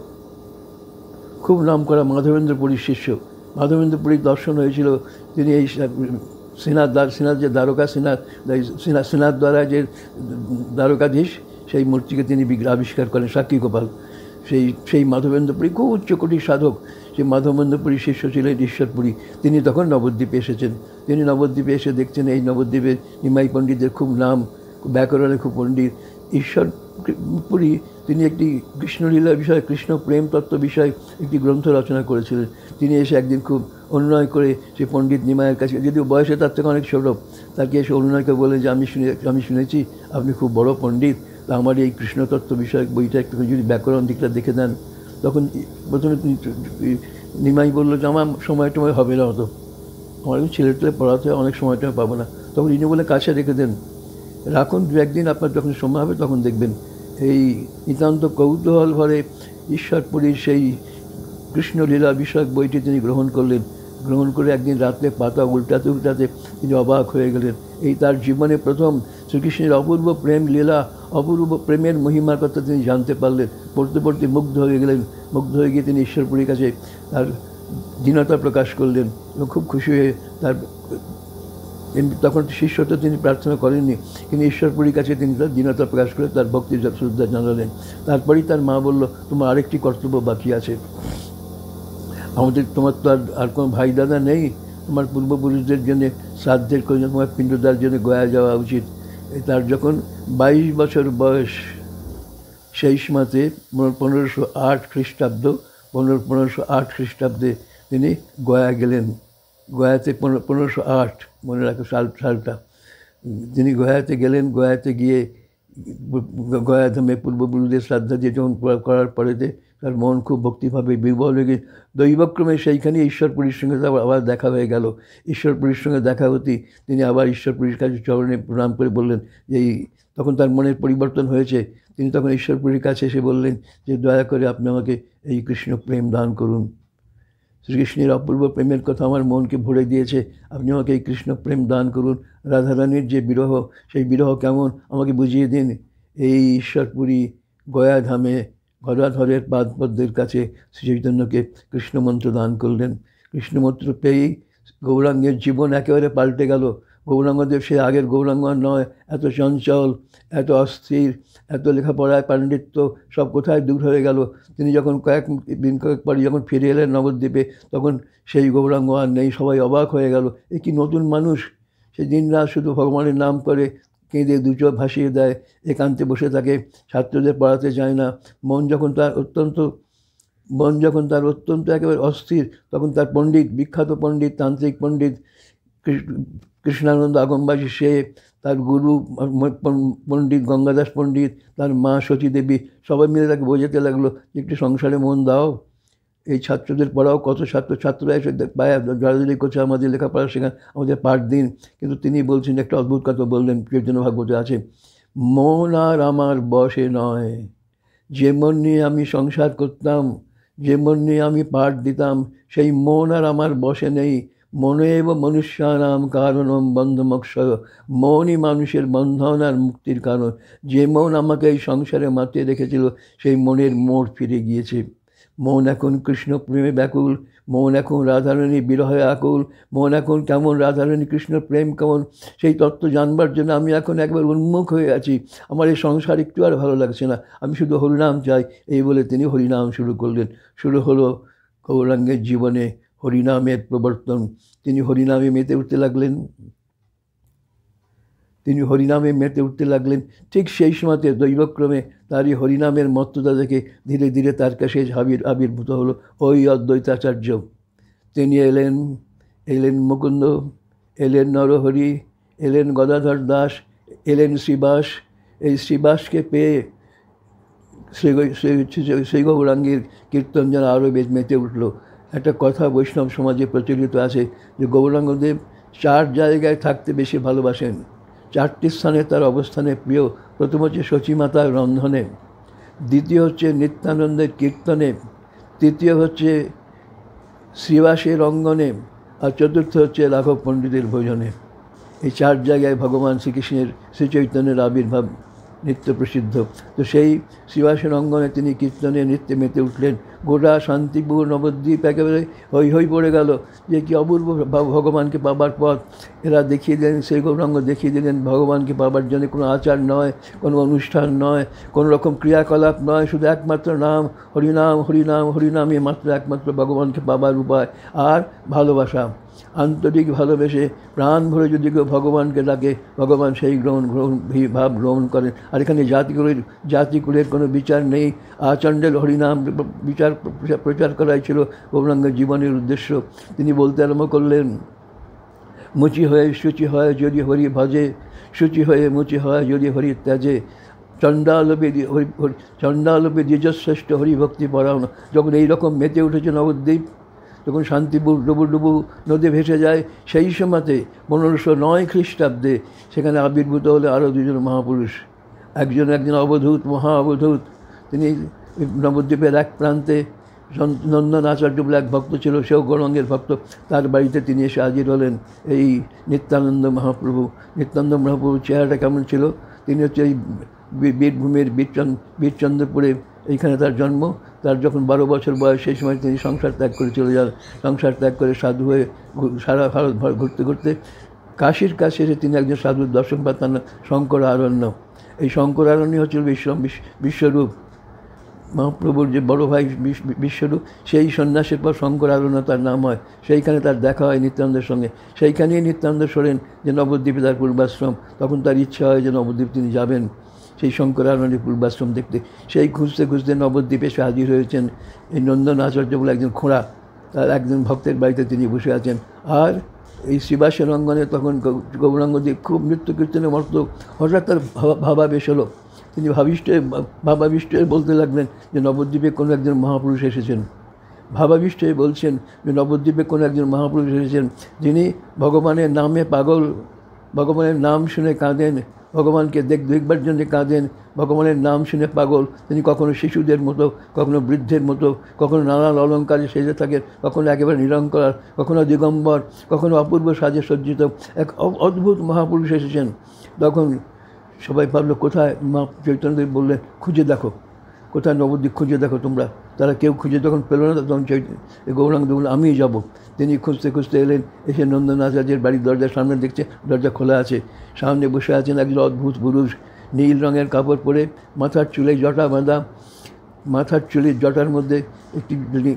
খুব নাম করা মাধবেন্দ্র পুরীর শিষ্য। মাধবেন্দ্র পুরীর দর্শন হয়েছিল। তিনি এই শ্রীনাথ যে দ্বারকা শ্রীনাথ দ্বারা যে দ্বারকাধীশ, সেই মূর্তিকে তিনি আবিষ্কার করেন, সাক্ষী গোপাল। সেই মাধবেন্দ্র পুরী খুব উচ্চকোটির সাধক। সেই মাধবেন্দ্র পুরীর শিষ্য ছিলেন ঈশ্বরপুরী। তিনি তখন নবদ্বীপে এসেছেন। তিনি নবদ্বীপে এসে দেখছেন এই নবদ্বীপের নিমাই পণ্ডিতের খুব নাম, ব্যাকরণে খুব পণ্ডিত। ঈশ্বরপুরী তিনি একটি কৃষ্ণলীলা বিষয়, কৃষ্ণ প্রেম তত্ত্ব বিষয়ে একটি গ্রন্থ রচনা করেছিলেন। তিনি এসে একদিন খুব অনুনয় করে সেই পণ্ডিত নিমাইয়ের কাছে, যদিও বয়সে তার থেকে অনেক ছোট, তাকে এসে অনুনয়কে বলে যে আমি শুনেছি আপনি খুব বড় পণ্ডিত, তা আমার এই কৃষ্ণতত্ত্ব বিষয়ক বইটা একটু যদি ব্যাকরণ দিকটা দেখে দেন। তখন প্রথমে নিমাই বললো যে আমার সময় হবে না, অত আমার ছেলেটা পড়াতে অনেক সময়টা পাবো না। তখন ইনি বলে কাছে রেখে দেন, রাখুন, দু একদিন আপনার যখন সময় হবে তখন দেখবেন। এই নিতান্ত কৌতূহল ভরে ঈশ্বরপুরীর সেই কৃষ্ণলীলা বিষয়ক বইটি তিনি গ্রহণ করলেন। গ্রহণ করে একদিন রাত্রে পাতা উল্টাতে উল্টাতে তিনি অবাক হয়ে গেলেন। এই তার জীবনে প্রথম শ্রীকৃষ্ণের অপূর্ব প্রেম লীলা, অপূর্ব প্রেমের মহিমার কথা তিনি জানতে পারলেন। পড়তে পড়তে মুগ্ধ হয়ে গেলেন। মুগ্ধ হয়ে গিয়ে তিনি ঈশ্বরপুরীর কাছে তার দীনতা প্রকাশ করলেন এবং খুব খুশি হয়ে তার তখন শিষ্যত্ব তিনি প্রার্থনা করেননি, কিন্তু ঈশ্বরপুরীর কাছে তিনি তার দীনতা প্রকাশ করে তার ভক্তি শ্রদ্ধা জানালেন। তারপরেই তার মা বলল, তোমার আরেকটি কর্তব্য বাকি আছে। তোমার তো আর কোনো ভাই দাদা নেই, তোমার পূর্বপুরুষদের জন্য শ্রাদ্ধের জন্য তোমার পিণ্ডদার জন্য গয়া যাওয়া উচিত। তার যখন 22 বছর বয়স, সেই সময়তে 1508 খ্রিস্টাব্দ 1508 খ্রিস্টাব্দে তিনি গয়া গেলেন। গয়াতে 1508 মনে রাখো সালটা। তিনি গয়াতে গেলেন। গয়াতে গিয়ে গয়াধামে পূর্বপুরুষদের শ্রাদ্ধা দিয়ে যখন করার পরেতে তার মন খুব ভক্তিভাবে বিহ্বল হয়ে গিয়ে দৈবক্রমে সেইখানে ঈশ্বরপুরীর সঙ্গে আবার দেখা হয়ে গেল। ঈশ্বরপুরীর সঙ্গে দেখা হতেই তিনি আবার ঈশ্বরপুরীর কাছে চরণে প্রণাম করে বললেন যে তখন তার মনের পরিবর্তন হয়েছে। তিনি তখন ঈশ্বরপুরীর কাছে এসে বললেন যে দয়া করে আপনি আমাকে এই কৃষ্ণ প্রেম দান করুন। শ্রীকৃষ্ণের অপূর্ব প্রেমের কথা আমার মনকে ভরে দিয়েছে, আপনি আমাকে এই কৃষ্ণ প্রেম দান করুন। রাধারানীর যে বিরহ, সেই বিরহ কেমন আমাকে বুঝিয়ে দিন। এই ঈশ্বরপুরী গয়াধামে গদাধরের পাদপদ্মের কাছে শ্রী চৈতন্যকে কৃষ্ণমন্ত্র দান করলেন। কৃষ্ণমন্ত্র পেয়েই গৌরাঙ্গের জীবন একেবারে পাল্টে গেল। গৌরাঙ্গদেব সে আগের গৌরাঙ্গ নয়, এত চঞ্চল, এত অস্থির, এত লেখাপড়ায় পাণ্ডিত্য সব কোথায় দূর হয়ে গেল। তিনি যখন কয়েক পরে যখন ফিরে এলেন নবদ্বীপে, তখন সেই গৌরাঙ্গ আর নেই। সবাই অবাক হয়ে গেল, এ কি নতুন মানুষ! সে দিনরাত শুধু ভগবানের নাম করে, কেঁদে দু চোখ ভাসিয়ে দেয়, একান্তে বসে থাকে, ছাত্রদের পড়াতে যায় না। মন যখন তার অত্যন্ত একেবারে অস্থির, তখন তার পণ্ডিত, বিখ্যাত পণ্ডিত, তান্ত্রিক পণ্ডিত কৃষ্ণানন্দ আগমবাসী, সে তার গুরু পণ্ডিত গঙ্গাদাস পণ্ডিত, তার মা সতী দেবী, সবাই মিলে তাকে বোঝাতে লাগলো যে একটু সংসারে মন দাও, এই ছাত্রদের পড়াও। কত ছাত্ররা এসে পায়ে জড়াজড়ি করছে, আমাদের লেখাপড়া শেখান, আমাদের পাঠ দিন। কিন্তু তিনি বলছেন, একটা অদ্ভুত কথা বললেন, চৈতন্য ভাগবতে আছে, মন আর আমার বশে নয়। যে মন নিয়ে আমি সংসার করতাম, যে মন নিয়ে আমি পাঠ দিতাম, সেই মন আর আমার বশে নেই। মনে এব মনুষ্যানাম কারণম বন্ধমোক্ষয়। মনই মানুষের বন্ধন আর মুক্তির কারণ। যে মন আমাকে এই সংসারে মাতিয়ে রেখেছিল, সেই মনের মোড় ফিরে গিয়েছে। মন এখন কৃষ্ণ প্রেমে ব্যাকুল, মন এখন রাধারানী বিরহে আকুল, মন এখন কেমন রাধারানী কৃষ্ণ প্রেম কেমন, সেই তত্ত্ব জানবার জন্য আমি এখন একবার উন্মুখ হয়ে আছি। আমার এই সংসার একটু আর ভালো লাগছে না, আমি শুধু হরিনাম চাই। এই বলে তিনি হরিনাম শুরু করলেন। শুরু হলো গৌরাঙ্গের জীবনে হরিনামের প্রবর্তন। তিনি হরিনামে মেতে উঠতে লাগলেন। ঠিক সেই সময়তে দৈবক্রমে তারই হরিনামের মত্ততা দেখে ধীরে ধীরে তার কাছে আবির্ভূত হলো ওই অদ্বৈতাচার্য। তিনি এলেন মুকুন্দ, এলেন নরহরি, এলেন গদাধর দাস, এলেন শ্রীবাস। এই শ্রীবাসকে পেয়ে শ্রী গৌরাঙ্গের কীর্তন যেন আরও মেতে উঠল। একটা কথা বৈষ্ণব সমাজে প্রচলিত আছে যে গৌরাঙ্গদেব 4 জায়গায় থাকতে বেশি ভালোবাসেন। 4টি স্থানে তার অবস্থানে প্রিয়। প্রথম হচ্ছে সচিমাতার রন্ধনে, দ্বিতীয় হচ্ছে নিত্যানন্দের কীর্তনে, তৃতীয় হচ্ছে শ্রীবাসের অঙ্গনে, আর চতুর্থ হচ্ছে রাঘব পণ্ডিতের ভোজনে। এই 4 জায়গায় ভগবান শ্রীকৃষ্ণের শ্রীচৈতন্যের আবির্ভাব নিত্য প্রসিদ্ধ। তো সেই শ্রীবাসের অঙ্গনে তিনি কীর্তনে নৃত্যে মেতে উঠলেন। গোটা শান্তিপুর নবদ্বীপ একেবারে হৈ হৈ পড়ে গেল যে কি অপূর্ব ভগবানকে পাবার পথ। এরা দেখিয়ে দিলেন, সেই গৌরাঙ্গ দেখিয়ে দিলেন ভগবানকে পাবার জন্য কোনো আচার নয়, কোনো অনুষ্ঠান নয়, কোনো রকম ক্রিয়াকলাপ নয়, শুধু একমাত্র নাম, হরিনাম হরিনাম হরিনাম, মাত্র একমাত্র ভগবানকে পাবার উপায়। আর ভালোবাসা, আন্তরিক ভালোবেসে প্রাণ ভরে যদি কেউ ভগবানকে ডাকে, ভগবান সেই ভাব গ্রহণ করেন। আর এখানে জাতিকুলের কোনো বিচার নেই। আচণ্ডেল হরিনাম প্রচার করাই ছিল গৌরাঙ্গের জীবনের উদ্দেশ্য। তিনি বলতে আরম্ভ করলেন, মুচি হয়ে শুচি হয় যদি হরি ভজে, শুচি হয়ে মুচি হয় যদি হরি ত্যাজে, চণ্ডালোপে দ্বিজশ্রেষ্ঠ হরিভক্তি পরায়ণ। যখন এইরকম মেতে উঠেছে নবদ্বীপ, যখন শান্তিপুর ডুবু নদী ভেসে যায়, সেই সময়তে 1509 খ্রিস্টাব্দে সেখানে আবির্ভূত হলে আরও 2জন মহাপুরুষ। একজন অবধূত, মহা অবধূত। তিনি নবদ্বীপের এক প্রান্তে নন্দন আচার্য বলে এক ভক্ত ছিল, সেও গৌরাঙ্গের ভক্ত। তার বাড়িতে তিনি এসে হাজির হলেন এই নিত্যানন্দ মহাপ্রভু। নিত্যানন্দ মহাপ্রভুর চেহারাটা কেমন ছিল? তিনি হচ্ছে এই বীরভূমের বীরচন্দ্রপুরে, এইখানে তার জন্ম। তার যখন 12 বছর বয়স, সেই সময় তিনি সংসার ত্যাগ করে চলে যান। সংসার ত্যাগ করে সাধু হয়ে সারা ভারত ঘুরতে ঘুরতে কাশীর কাছে এসে তিনি একজন সাধুর দর্শন পান, শঙ্করারণ্য। এই শঙ্করারণ্য হচ্ছিল বিশ্বরূপ, মহাপ্রভুর যে বড় ভাই বিশ্বরূপ, সেই সন্ন্যাসের পর শঙ্করারণ্য তার নাম হয়। সেইখানে তার দেখা হয় নিত্যানন্দের সঙ্গে। সেইখানেই নিত্যানন্দ শোনেন যে নবদ্বীপে তার পূর্বাশ্রম। তখন তার ইচ্ছা হয় যে নবদ্বীপ তিনি যাবেন সেই শঙ্করারণ্যের পূর্বাশ্রম দেখতে। সেই খুঁজতে খুঁজতে নবদ্বীপে এসে হাজির হয়েছেন এই নন্দন আচার্য বলে একজন খোঁড়া। তার একজন ভক্তের বাড়িতে তিনি বসে আছেন। আর এই শ্রীবাসের অঙ্গনে তখন গৌরাঙ্গদেব খুব নৃত্য কীর্তনে মর্ত। হঠাৎ তার ভাবাবেশ হলো। তিনি ভাবাবিষ্ট হয়ে বলতে লাগলেন যে নবদ্বীপে কোনো একজন মহাপুরুষ এসেছেন। ভাবাবিষ্ট হয়ে বলছেন যে নবদ্বীপে কোনো একজন মহাপুরুষ এসেছেন, যিনি ভগবানের নামে পাগল, ভগবানের নাম শুনে কাঁদেন, ভগবানকে দেখবার জন্য কাঁদেন, ভগবানের নাম শুনে পাগল। তিনি কখনো শিশুদের মতো, কখনো বৃদ্ধের মতো, কখনো নানান অলঙ্কারে সেজে থাকেন, কখনো একেবারে নিরঙ্কার, কখনো দিগম্বর, কখনো অপূর্ব সাজে সজ্জিত এক অদ্ভুত মহাপুরুষ এসেছেন। তখন সবাই ভাবলো কোথায়? মা চৈতন্যদেব বললেন খুঁজে দেখো, কোথায় নবদ্বীপ খুঁজে দেখো তোমরা। তারা কেউ খুঁজে যখন পেল না, তখন গৌরাঙ্গ বলল আমিই যাব। তিনি খুঁজতে খুঁজতে এলেন, এসে নন্দন আচার্যের বাড়ির দরজার সামনে দেখছে দরজা খোলা আছে। সামনে বসে আছেন একজন অদ্ভুত পুরুষ, নীল রঙের কাপড় পরে, মাথার চুলে জটা বাঁধা, মাথার চুলের জটার মধ্যে একটি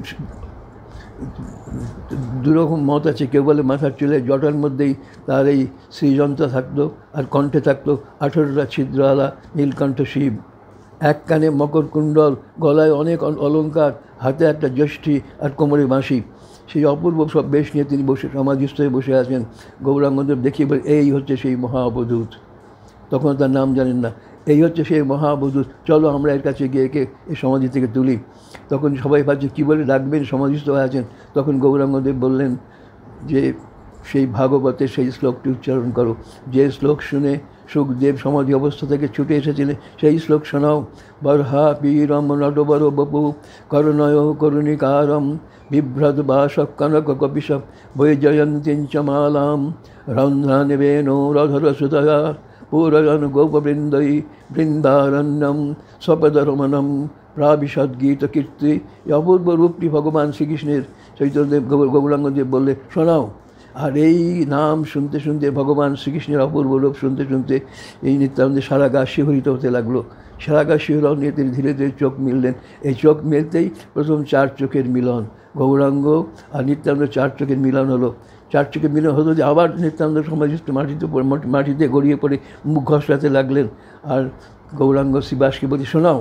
দুরকম মত আছে। কেউ বলে মাথার চুলে জটার মধ্যেই তার এই শ্রীযন্ত্র থাকতো, আর কণ্ঠে থাকতো 18টা ছিদ্রওয়ালা নীলকণ্ঠ শিব। এক কানে মকর কুণ্ডল, গলায় অনেক অলঙ্কার, হাতে একটা যষ্ঠী, আর কোমরে বাঁশি। সেই অপূর্ব সব বেশ নিয়ে তিনি বসে সমাধিস্থ হয়ে বসে আছেন। গৌরাঙ্গদেব দেখিয়ে বলে এই হচ্ছে সেই মহাবধূত। তখন তার নাম জানেন না। এই হচ্ছে সেই মহাবধূত, চলো আমরা এর কাছে গিয়ে একে এই সমাধি থেকে তুলি। তখন সবাই ভাবছে কী বলে ডাকবেন, সমাধিস্থ হয়ে আছেন। তখন গৌরাঙ্গদেব বললেন যে সেই ভাগবতের সেই শ্লোকটি উচ্চারণ করো, যে শ্লোক শুনে সুখদেব সমাধি অবস্থা থেকে ছুটে এসেছিলেন, সেই শ্লোক শোনাও। বর্হা পীরম নটবর বপু করুণয় করুণিকারম বিভ্রদ বাসক কনক কপিশ বৈজয়ন্তীঞ্চ মালাম রন্ধ্রানিবেন রধর সুতয়া পুরয়ন গোপবৃন্দৈ বৃন্দারণ্যম স্বপদরমণম প্রাবিশদ্গীত কীর্তি। এই অপূর্ব রূপটি ভগবান শ্রীকৃষ্ণের। চৈতন্যদেব গৌরাঙ্গদেব বললে শোনাও। আর এই নাম শুনতে শুনতে, ভগবান শ্রীকৃষ্ণের অপূর্ব রূপ শুনতে শুনতে এই নিত্যানন্দের সারা গা শিহরিত হতে লাগলো। সারা গা শিহরণ নিয়ে তিনি ধীরে ধীরে চোখ মিললেন। এই চোখ মিলতেই প্রথম 4 চোখের মিলন, গৌরাঙ্গ আর নিত্যানন্দ 4 চোখের মিলন হলো। 4 চোখের মিলন হলো যে আবার নিত্যানন্দ সমাধিস্থ মাটিতে গড়িয়ে পড়ে মুখ ঘষড়াতে লাগলেন। আর গৌরাঙ্গ শ্রীবাসকে বলি শোনাও,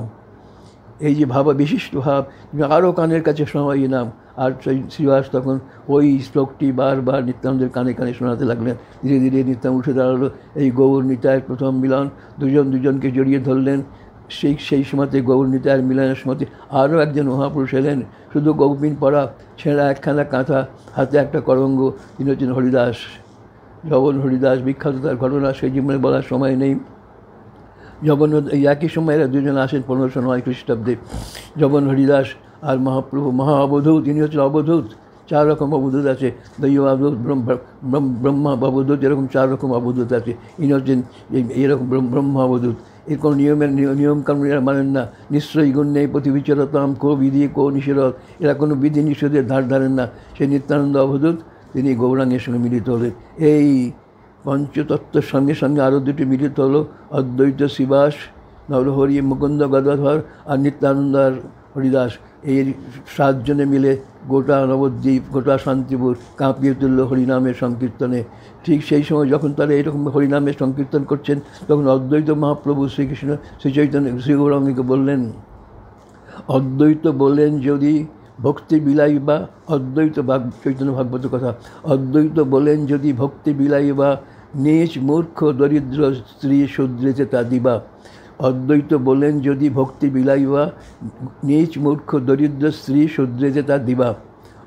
এই যে ভাবা বিশিষ্ট ভাব, আরও কানের কাছে শোনাও এই নাম। আর শ্রীবাস তখন ওই শ্লোকটি বারবার নিত্যানন্দের কানে কানে শোনাতে লাগলেন। ধীরে ধীরে নিত্যানন্দ উঠে দাঁড়ালো। এই গৌর নিতায়ের প্রথম মিলন, দুজনকে জড়িয়ে ধরলেন। সেই সময়তে গৌর নিতায়ের মিলনের সময়তে আরও একজন মহাপুরুষ এলেন, শুধু গৌপিন পরা, ছেঁড়া একখানা কাঁথা, হাতে একটা করঙ্গ। তিনি হচ্ছেন হরিদাস, জগন হরিদাস। বিখ্যাত তার ঘটনা সেই জীবনে বলার সময় নেই। জগন্নাথ এই একই সময় এরা দুজন আসেন 1509 খ্রিস্টাব্দে। জগন হরিদাস আর মহাপ্রভু মহাবধূত, তিনি হচ্ছেন অবধূত। 4 রকম অবধূত আছে, দৈব অবধূত, ব্রহ্মা অবধূত, এরকম 4 রকম অবধূত আছে। ইনি হচ্ছেন এইরকম ব্রহ্ম অবধূত। এর কোনো নিয়মকানুন এরা মানেন না। নিশ্চয়ই গুণ নেই প্রতিবিচরতাম কো বিধি কো নিষেধ, এরা কোনো বিধি নিষেধের ধার ধারেন না। সেই নিত্যানন্দ অবধূত তিনি গৌরাঙ্গের সঙ্গে মিলিত হলেন। এই পঞ্চতত্ত্বের সঙ্গে সঙ্গে আরও 2টি মিলিত হলো, অদ্বৈত শ্রীবাস, নরহরি মুকুন্দ গদাধর আর নিত্যানন্দ আর হরিদাস। এই 7 জনে মিলে গোটা নবদ্বীপ, গোটা শান্তিপুর কাঁপিয়ে তুলল হরিনামের সংকীর্তনে। ঠিক সেই সময় যখন তারা এইরকম হরিনামের সংকীর্তন করছেন, তখন অদ্বৈত মহাপ্রভু শ্রীকৃষ্ণ শ্রীচৈতন্য শ্রী গৌরাঙ্গকে বললেন, অদ্বৈত বললেন যদি ভক্তি বিলাইবা, অদ্বৈত চৈতন্য ভাগবত কথা, অদ্বৈত বলেন যদি ভক্তি বিলাইবা, নিজ মূর্খ দরিদ্র স্ত্রী শূদ্রেতে তা দিবা। অদ্বৈত বলেন যদি ভক্তি বিলাইবা, নিজ মূর্খ দরিদ্র স্ত্রী শূদ্রেতে তা দিবা।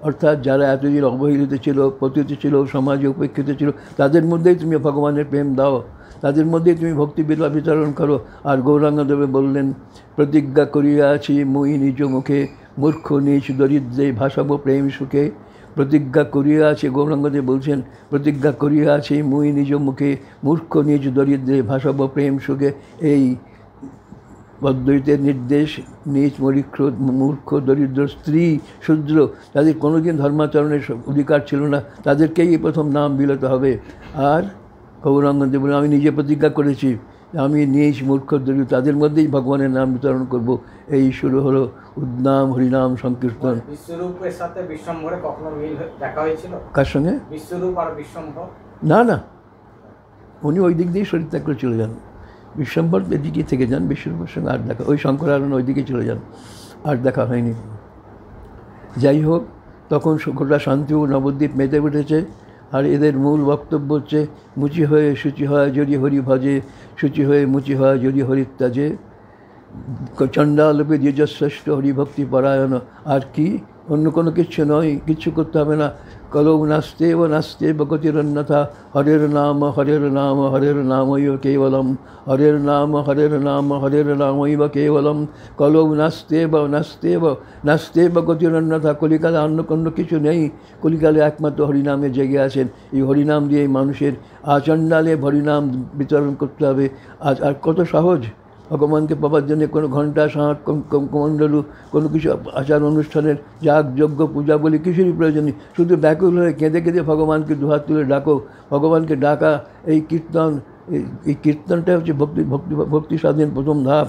অর্থাৎ যারা এতদিন অবহেলিত ছিল, পতিত ছিল, সমাজে উপেক্ষিত ছিল, তাদের মধ্যেই তুমি ভগবানের প্রেম দাও, তাদের মধ্যেই তুমি ভক্তি বিতরণ করো। আর গৌরাঙ্গদেবে বললেন, প্রতিজ্ঞা করিয়াছি মুই নিজ মুখে, মূর্খ নিজ দরিদ্রে ভাসাবো প্রেম সুখে। প্রতিজ্ঞা করিয়াছে, গৌরাঙ্গদেব বলছেন, প্রতিজ্ঞা করিয়াছি মুই নিজ মুখে, মূর্খ নিজ দরিদ্রে ভাসাবো প্রেম সুখে। এই অদ্বৈতের নির্দেশ, নিজ মূর্খ দরিদ্র স্ত্রী শূদ্র, তাদের কোনোদিন ধর্মাচরণের অধিকার ছিল না, তাদেরকেই প্রথম নাম বিলাতে হবে। আর গৌরাঙ্গদেব বলে, আমি নিজে প্রতিজ্ঞা করেছি আমি নিজ মূর্খ দরিদ্র তাদের মধ্যেই ভগবানের নাম বিতরণ করব। এই শুরু হলো উদ্নাম হরিনাম সংকীর্তন। বিশ্বরূপের সাথে বিশ্বম্ভরে কখনো মিল দেখা হয়েছিল? কার সঙ্গে? বিশ্বরূপ আর বিশ্বম্ভর? না না, উনি ওই দিক দিয়েই শরীর ত্যাগ করে চলে যান। বিশ্বম্ভর এদিকে থেকে যান, বিশ্বরূপের সঙ্গে আর দেখা, ওই শঙ্করারণ্য ওইদিকে চলে যান, আর দেখা হয়নি। যাই হোক, তখন গোটা শান্তি ও নবদ্বীপ মেতে উঠেছে। আর এদের মূল বক্তব্য হচ্ছে, মুচি হয়ে শুচি হয় যদি হরি ভজে, শুচি হয়ে মুচি হয় যদি হরিত্যাজে, চণ্ডালোপে দ্বিজশ্রেষ্ঠ হরিভক্তি পরায়ণ। আর কি, অন্য কোনো কিচ্ছু নয়, কিচ্ছু করতে হবে না। কলৌ নাস্তেব নাস্তেব গতিরন্যথা, হরের নাম হরের নাম হরের নামৈব কেবলম, হরের নাম হরের নাম হরের নামৈব কেবলম, কলৌ নাস্তেব নাস্তেব নাস্তেব গতিরন্যথা। কলিকালে অন্য কিছু নেই, কলিকালে একমাত্র হরিনামে জেগে আছেন। এই হরিনাম দিয়ে মানুষের আচণ্ডালে হরিনাম বিতরণ করতে হবে। আর কত সহজ, ভগবানকে পাবার জন্য কোনো ঘণ্টা শাঁখ কমণ্ডলু কোনো কিছু আচার অনুষ্ঠানের যাগ যজ্ঞ পূজা বলে কিছুরই প্রয়োজন নেই। শুধু ব্যাকুল হয়ে কেঁদে কেঁদে ভগবানকে দুহাত তুলে ডাকো। ভগবানকে ডাকা, এই কীর্তন, এই কীর্তনটা হচ্ছে ভক্তি সাধনের প্রথম ধাপ।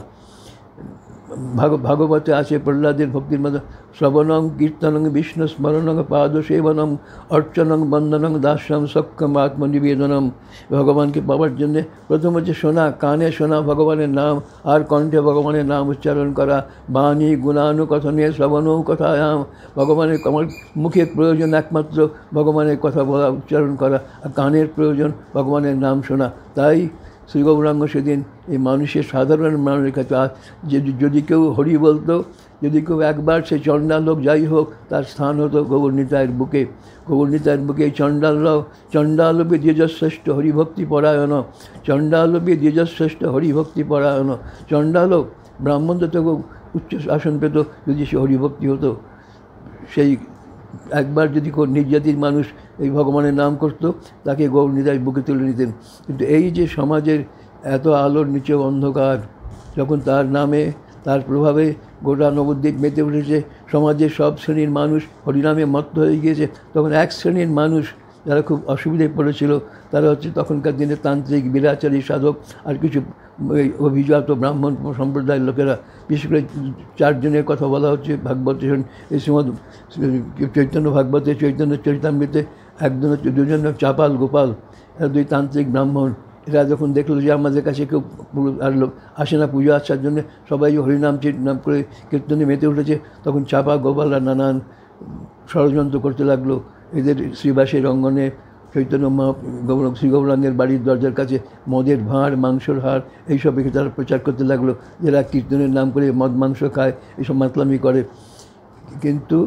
ভাগবতে আছে প্রহ্লাদের ভক্তির মধ্যে, শ্রবণং কীর্তনং বিষ্ণু স্মরণং পাদ সেবনং অর্চনং বন্দনং দাস্যম সক্ষম আত্মনিবেদনম। ভগবানকে পাওয়ার জন্যে প্রথম হচ্ছে শোনা, কানে শোনা ভগবানের নাম, আর কণ্ঠে ভগবানের নাম উচ্চারণ করা। বাণী গুণানুকথনে শ্রবণৌ কথায়াম। ভগবানের আমার মুখের প্রয়োজন একমাত্র ভগবানের কথা বলা, উচ্চারণ করা, আর কানের প্রয়োজন ভগবানের নাম শোনা। তাই শ্রী গৌরাঙ্গ সেদিন এই মানুষের, সাধারণ মানুষের কাছে যদি কেউ হরি বলতো, যদি কেউ একবার সেই চণ্ডালোক যাই হোক, তার স্থান হতো গৌরনিতায়ের বুকে। গৌরনিতায়ের বুকে এই চণ্ডালোপে দ্বিজশ্রেষ্ঠ হরিভক্তি পরায়ণ, চণ্ডালোপে দ্বিজশ্রেষ্ঠ হরিভক্তি পরায়ণ। চণ্ডালোক ব্রাহ্মণদের থেকেও উচ্চ আসন পেত যদি সে হরিভক্তি হতো। সেই একবার যদি নির্যাতির মানুষ এই ভগবানের নাম করত, তাকে গৌরনিতাই বুকে তুলে নিতেন। কিন্তু এই যে সমাজের এত আলোর নিচেও অন্ধকার, যখন তার নামে, তার প্রভাবে গোটা নবদ্বীপ মেতে উঠেছে, সমাজের সব শ্রেণীর মানুষ হরিনামে মত্ত হয়ে গিয়েছে, তখন এক শ্রেণীর মানুষ যারা খুব অসুবিধায় পড়েছিল, তারা হচ্ছে তখনকার দিনে তান্ত্রিক, বিরাচারী, সাধক, আর কিছু অভিজাত ব্রাহ্মণ সম্প্রদায়ের লোকেরা। বিশেষ করে 4 জনের কথা বলা হচ্ছে ভাগবত, এই শ্রীমদ চৈতন্য ভাগবতে, চৈতন্য চরিতামৃতে। একজন হচ্ছে, 2 জন চাপাল গোপাল, এরা 2 তান্ত্রিক ব্রাহ্মণ। এরা যখন দেখলো যে আমাদের কাছে কেউ আর লোক আসে না পুজো আসার জন্য, সবাই হরিনাম নাম করে কীর্তনে মেতে উঠেছে, তখন চাপা গোপালরা নানান ষড়যন্ত্র করতে লাগলো। এদের শ্রীবাসের অঙ্গনে চৈতন্য শ্রী গৌরাঙ্গের বাড়ির দরজার কাছে মদের ভাঁড়, মাংসর হাড়, এইসব একে তারা প্রচার করতে লাগলো। যারা কীর্তনের নাম করে মদ মাংস খায়, এইসব মাতলামি করে। কিন্তু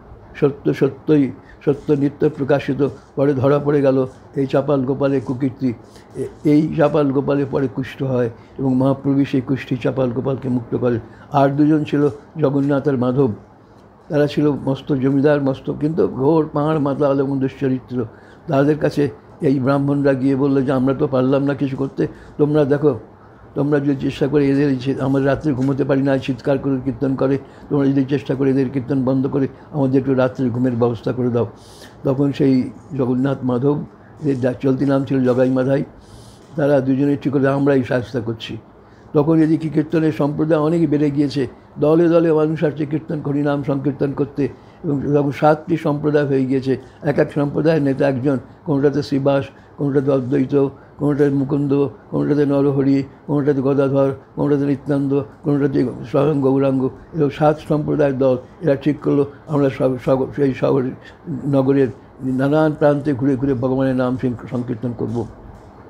সত্য নিত্য প্রকাশিত। পরে ধরা পড়ে গেল এই চাপাল গোপালের কুকীর্তি। এই চাপাল গোপালে পরে কুষ্ঠ হয় এবং মহাপ্রভু সেই কুষ্ঠী চাপাল গোপালকে মুক্ত করে। আর 2 জন ছিল জগন্নাথ আর মাধব। তারা ছিল মস্ত জমিদার, মস্ত, কিন্তু ঘোর পাহাড় মাথা আলম দুশ্চরিত্র। তাদের কাছে এই ব্রাহ্মণরা গিয়ে বললো যে আমরা তো পারলাম না কিছু করতে, তোমরা দেখো, তোমরা যদি চেষ্টা করে এদের, আমরা রাত্রে ঘুমোতে পারি না, চিৎকার করে কীর্তন করে, তোমরা যদি চেষ্টা করে এদের কীর্তন বন্ধ করে আমাদের একটু রাত্রে ঘুমের ব্যবস্থা করে দাও। তখন সেই জগন্নাথ মাধব, এদের চলতি নাম ছিল জগাই মাধাই, তারা 2 জনে ঠিক করে আমরা এই সাহায্য করছি। তখন এদিকে কীর্তনের সম্প্রদায় অনেক বেড়ে গিয়েছে, দলে দলে মানুষ আসছে কীর্তন হরিনাম সংকীর্তন করতে, এবং তখন 7টি সম্প্রদায় হয়ে গিয়েছে। এক সম্প্রদায়ের নেতা একজন, কোনোটাতে শ্রীবাস, কোনোটাতে অদ্বৈত, কোনোটাতে মুকুন্দ, কোনোটাতে নরহরি, কোনোটাতে গদাধর, কোনোটাতে নিত্যানন্দ, কোনোটাতে স্বয়ং গৌরাঙ্গ। এরকম 7 সম্প্রদায়ের দল। এরা ঠিক করলো আমরা সেই শহর নগরের নানান প্রান্তে ঘুরে ঘুরে ভগবানের নাম সংকীর্তন করব।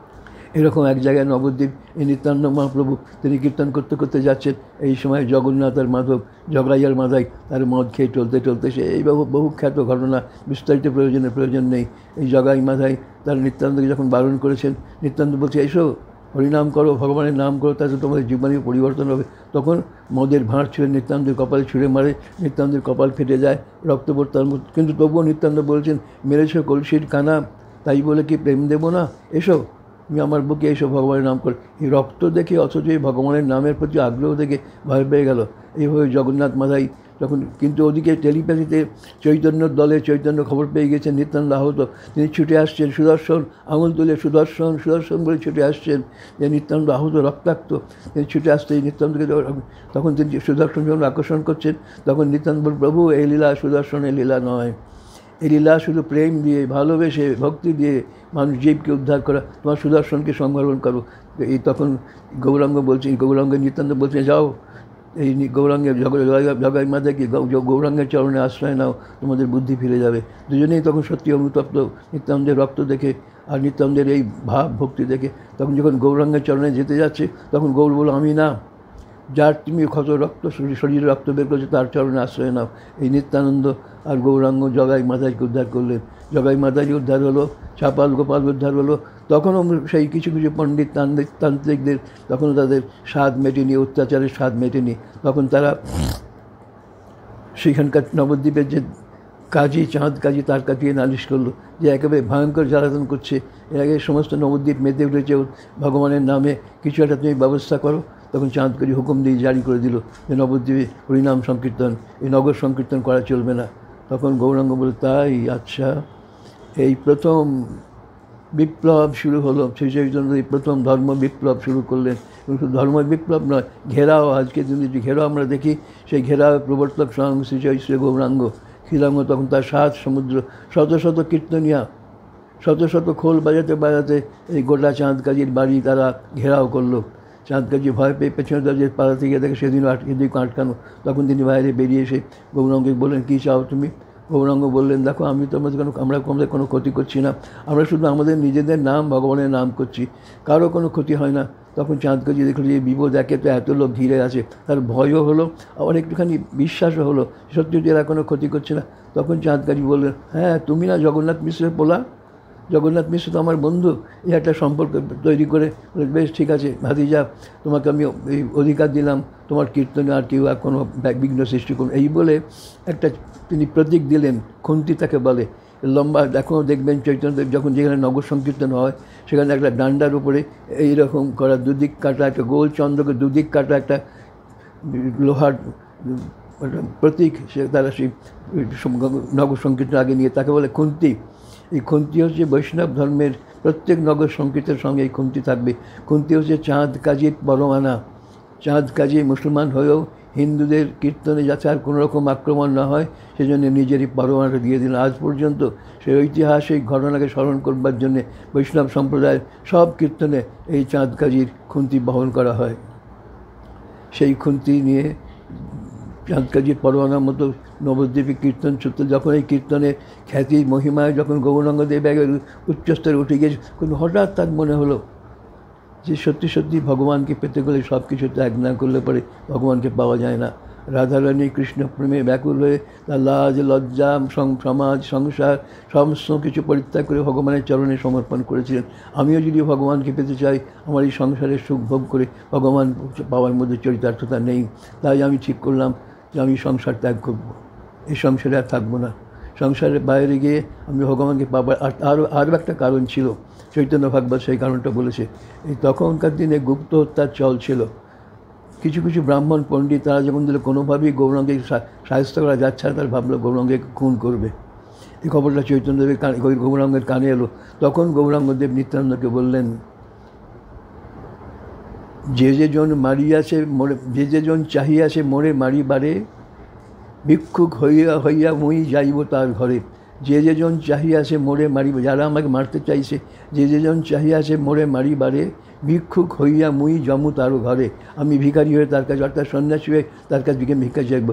এরকম এক জায়গায় নবদ্বীপ এই নিত্যানন্দ মহাপ্রভু তিনি কীর্তন করতে করতে যাচ্ছেন, এই সময় জগন্নাথ আর মাধব জগড়াই আর মাধাই তার মদ খেয়ে চলতে চলতে সে এই বহু খ্যাত ঘটনা, বিস্তারিত প্রয়োজন নেই। এই জগাই মাধাই তার নিত্যানন্দকে যখন বারণ করেছেন, নিত্যানন্দ বলছে এসো হরিনাম করো, ভগবানের নাম করো, তাতে তোমাদের জীবনের পরিবর্তন হবে। তখন মদের ভাঁড় ছুঁড়ে নিত্যানন্দের কপালে ছুঁড়ে মারে, নিত্যানন্দের কপাল ফেটে যায়, রক্ত পড়তার মতো। কিন্তু তবুও নিত্যানন্দ বলছেন মেরেছ কলসির কানা, তাই বলে কি প্রেম দেবো না, এসো তুমি আমার বুকে এসো ভগবানের নাম করে। এই রক্ত দেখে অথচ এই ভগবানের নামের প্রতি আগ্রহ দেখে ভয় পেয়ে গেল। এইভাবে জগন্নাথ মাধাই তখন, কিন্তু ওদিকে টেলিপ্যাথিতে চৈতন্যর দলে চৈতন্য খবর পেয়ে গেছেন নিত্যানন্দ আহত, তিনি ছুটে আসছেন, সুদর্শন আঙুল তুলে সুদর্শন সুদর্শন বলে ছুটে আসছেন, যে নিত্যানন্দ আহত রক্তাক্ত, তিনি ছুটে আসতে নিত্যানন্দকে তখন তিনি সুদর্শন যখন আকর্ষণ করছেন, তখন নিত্যানন্দ বল প্রভু এই লীলা সুদর্শন, এই লীলা নয়, এই লীলা শুধু প্রেম দিয়ে, ভালোবেসে, ভক্তি দিয়ে মানুষ জীবকে উদ্ধার করা, তোমার সুদর্শনকে সংবরণ করো। এই তখন গৌরাঙ্গ বলছেন, গৌরাঙ্গ নিত্যানন্দ বলছেন যাও এই গৌরাঙ্গের জগাই মাতাকে গৌরাঙ্গের চরণে আশ্রয় নাও, তোমাদের বুদ্ধি ফিরে যাবে। দুজনেই তখন সত্যি অনুতপ্ত নিত্যানন্দের রক্ত দেখে আর নিত্যানন্দের এই ভাব ভক্তি দেখে। তখন যখন গৌরাঙ্গের চরণে যেতে যাচ্ছে, তখন গৌর বলল আমি না, যার তুমি ক্ষত রক্ত শরীরে রক্ত বের করেছে তার চরণে আশ্রয় নাও। এই নিত্যানন্দ আর গৌরাঙ্গ জগাই মাতাইকে উদ্ধার করলেন। জগাই মাতাই উদ্ধার হলো, চাপাল গোপাল উদ্ধার হলো। তখনও সেই কিছু পণ্ডিত তান্ত্রিকদের তখনও তাদের স্বাদ মেটেনি, অত্যাচারের স্বাদ মেটেনি। তখন তারা সেখানকার নবদ্বীপের যে কাজী, চাঁদ কাজী, তার কাছে নালিশ করলো যে একেবারে ভয়ঙ্কর জ্বালাতন করছে, এর আগে সমস্ত নবদ্বীপ মেতে উঠেছে ভগবানের নামে, কিছু একটা তুমি ব্যবস্থা করো। তখন চাঁদ কাজী হুকুম দিয়ে জারি করে দিল যে নবদ্বীপে হরিনাম সংকীর্তন, এই নগর সংকীর্তন করা চলবে না। তখন গৌরাঙ্গ বলে তাই, আচ্ছা, এই প্রথম বিপ্লব শুরু হলো, শ্রী চৈতন্য এই প্রথম ধর্ম বিপ্লব শুরু করলেন। কিন্তু ধর্ম বিপ্লব নয়, ঘেরাও, আজকে যদি যে ঘেরাও আমরা দেখি, সেই ঘেরাও প্রবর্তক স্বয়ং শ্রী গৌরাঙ্গ। শ্রীরাঙ্গ তখন তার সাত সমুদ্র, শত শত কীর্তনিয়া, শত শত খোল বাজাতে বাজাতে এই গোটা চাঁদ কাজীর বাড়ি তারা ঘেরাও করলো। চাঁদ কাজী ভয় পেয়ে পেছনে দরজা পাড়াতে গিয়ে দেখে সেদিনও আটকানো। তখন তিনি বাইরে বেরিয়ে এসে গৌরাঙ্গকে বললেন কী চাও তুমি? গৌরাঙ্গ বললেন দেখো আমি তো আমাদের কোনো ক্ষতি করছি না, আমরা শুধু আমাদের নিজেদের নাম ভগবানের নাম করছি, কারো কোনো ক্ষতি হয় না। তখন চাঁদ কাজী দেখলো যে বিপদ, একে তো এত লোক ঘিরে আছে, তার ভয়ও হলো, আবার একটুখানি বিশ্বাসও হলো সত্যি এরা কোনো ক্ষতি করছে না। তখন চাঁদ কাজী বললেন হ্যাঁ তুমি না জগন্নাথ মিশ্রের পোলা? জগন্নাথ মিশ্র তো আমার বন্ধু, এই একটা সম্পর্ক তৈরি করে বেশ ঠিক আছে ভাতিজা, তোমাকে আমি এই অধিকার দিলাম, তোমার কীর্তনে আর কেউ আর কোনো বিঘ্ন সৃষ্টি করুন। এই বলে একটা তিনি প্রতীক দিলেন, খুন্তি তাকে বলে, লম্বা। এখনও দেখবেন চৈতন্যদেব যখন যেখানে নগর সংকীর্তন হয়, সেখানে একটা ডান্ডার উপরে এইরকম করা দুদিক কাটা একটা গোল চন্দ্রকে দুদিক কাটা একটা লোহার প্রতীক, সে তারা সেই নগর সংকীর্তন আগে নিয়ে তাকে বলে খুন্তি। এই খুন্তি হচ্ছে বৈষ্ণব ধর্মের প্রত্যেক নগর সংকীর্তনের সঙ্গে এই খুন্তি থাকবে। খুন্তি হচ্ছে চাঁদ কাজীর পরমানা। চাঁদ কাজী মুসলমান হয়েও হিন্দুদের কীর্তনে যাতে আর কোনো রকম আক্রমণ না হয় সেজন্য নিজেরই পরমানাটা দিয়ে দিলেন। আজ পর্যন্ত সেই ঐতিহাসিক ঘটনাকে স্মরণ করবার জন্যে বৈষ্ণব সম্প্রদায়ের সব কীর্তনে এই চাঁদ কাজীর খুন্তি বহন করা হয়। সেই খুন্তি নিয়ে চাঁদ কাজীর পরমানার মতো নবদ্বীপে কীর্তন সূত্রে যখন এই কীর্তনের খ্যাতি মহিমায় যখন গৌরাঙ্গদেব একের উচ্চস্তরে উঠে গিয়েছে, কিন্তু হঠাৎ তার মনে হলো যে সত্যি সত্যি ভগবানকে পেতে গেলে সব কিছু ত্যাগ না করলে পরে ভগবানকে পাওয়া যায় না। রাধারানী কৃষ্ণ প্রেমে ব্যাকুল হয়ে তার লাজ লজ্জা সমাজ সংসার সমস্ত কিছু পরিত্যাগ করে ভগবানের চরণে সমর্পণ করেছিলেন। আমিও যদি ভগবানকে পেতে চাই, আমার এই সংসারের সুখ ভোগ করে ভগবান পাওয়ার মধ্যে চরিতার্থতা নেই, তাই আমি ঠিক করলাম যে আমি সংসার ত্যাগ করব, এই সংসারে আর থাকবো না। সংসারের বাইরে গিয়ে আমি ভগবানকে পাবার আরও একটা কারণ ছিল, চৈতন্য ভাগবত সেই কারণটা বলেছে। এই তখনকার দিনে গুপ্ত হত্যার চল ছিল। কিছু কিছু ব্রাহ্মণ পণ্ডিত তারা যখন দিল কোনোভাবেই গৌরাঙ্গকে সাহায্য করা যাচ্ছে না, তারা ভাবলো গৌরাঙ্গকে খুন করবে। এই খবরটা চৈতন্যদেবের গৌরাঙ্গের কানে এলো। তখন গৌরাঙ্গদেব নিত্যানন্দকে বললেন যে জন মারিয়াছে মোরে, যে জন চাহিয়াছে মোরে মারিবারে, ভিক্ষুক হইয়া হইয়া মুই যাইব তার ঘরে। যে জন চাহিয়াছে মোরে মারিব, যারা আমাকে মারতে চাইছে, যে জন চাহিয়াছে মোরে মারিবারে, ভিক্ষুক হইয়া মুই জমু তারও ঘরে। আমি ভিখারি হয়ে তার কাছে, অর্থাৎ সন্ন্যাসী হয়ে তার কাছে ভিক্ষা চাইব।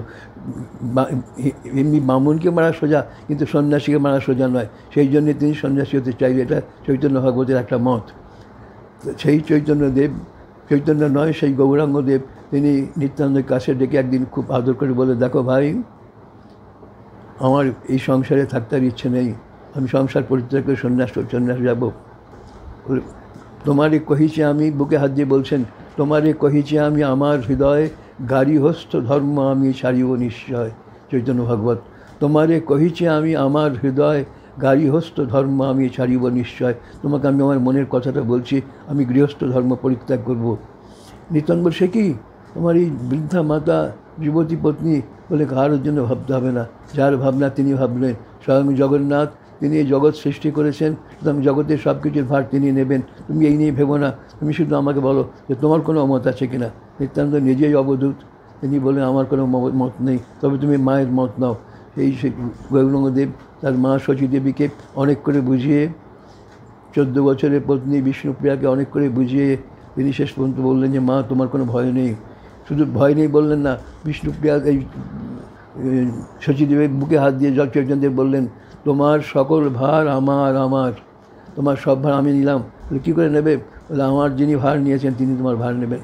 এমনি বামুনকে মারা সোজা, কিন্তু সন্ন্যাসীকে মারা সোজা নয়, সেই জন্যে তিনি সন্ন্যাসী হতে চাইবে। এটা চৈতন্য ভাগবতের একটা মত। সেই চৈতন্যদেব, চৈতন্য নয়, সেই গৌরাঙ্গদেব, তিনি নিত্যানন্দের কাছে ডেকে একদিন খুব আদর করে বলে, দেখো ভাই, আমার এই সংসারে থাকতে আর ইচ্ছে নেই, আমি সংসার পরিত্যাগ করে সন্ন্যাস যাব। তোমারে কহিছে আমি, বুকে হাত দিয়ে বলছেন, তোমারে কহিছে আমি, আমার হৃদয় গারিহস্থ ধর্ম আমি ছাড়িব নিশ্চয়। চৈতন্য ভাগবত। তোমারে কহিছে আমি, আমার হৃদয় গারিহস্থ ধর্ম আমি ছাড়িব নিশ্চয়। তোমাকে আমি আমার মনের কথাটা বলছি, আমি গৃহস্থ ধর্ম পরিত্যাগ করব। নিত্যানন্দ বলছে, কি তোমার এই বৃদ্ধা মাতা, যুবতী পত্নী বলে কারোর জন্য ভাবতে হবে না, যার ভাবনা তিনি ভাবলেন। স্বয়ং জগন্নাথ, তিনি এই জগৎ সৃষ্টি করেছেন, সুতরাং জগতের সব কিছুর ভার তিনি নেবেন। তুমি এই নিয়ে ভেবো না, তুমি শুধু আমাকে বলো যে তোমার কোনো মত আছে কিনা। নিত্যানন্দ নিজেই অবধূত, তিনি বলেন আমার কোনো মত নেই, তবে তুমি মায়ের মত নাও। সেই গৌরাঙ্গদেব তার মা শচীদেবীকে অনেক করে বুঝিয়ে, 14 বছরের পত্নী বিষ্ণুপ্রিয়াকে অনেক করে বুঝিয়ে তিনি শেষ পর্যন্ত বললেন যে মা, তোমার কোনো ভয় নেই। শুধু ভয় নেই বললেন না, বিষ্ণুপ্রিয়া এই শচীদেবের বুকে হাত দিয়ে চৈতন্যদেব বললেন, তোমার সকল ভার আমার, তোমার সব ভার আমি নিলাম। বলে কী করে নেবে? বলে আমার যিনি ভার নিয়েছেন তিনি তোমার ভার নেবেন।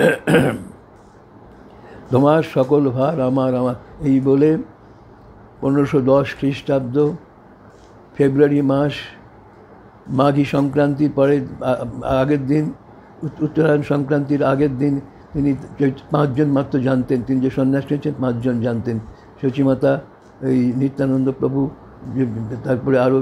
তোমার সকল ভার আমার। এই বলে 1510 খ্রিস্টাব্দ ফেব্রুয়ারি মাস, মাঘী সংক্রান্তির পরে আগের দিন, উত্তরায়ণ সংক্রান্তির আগের দিন, তিনি 5 জন মাত্র জানতেন, তিনি যে সন্ন্যাস নিয়েছেন 5 জন জানতেন। শচীমাতা, এই নিত্যানন্দ প্রভু, তারপরে আরও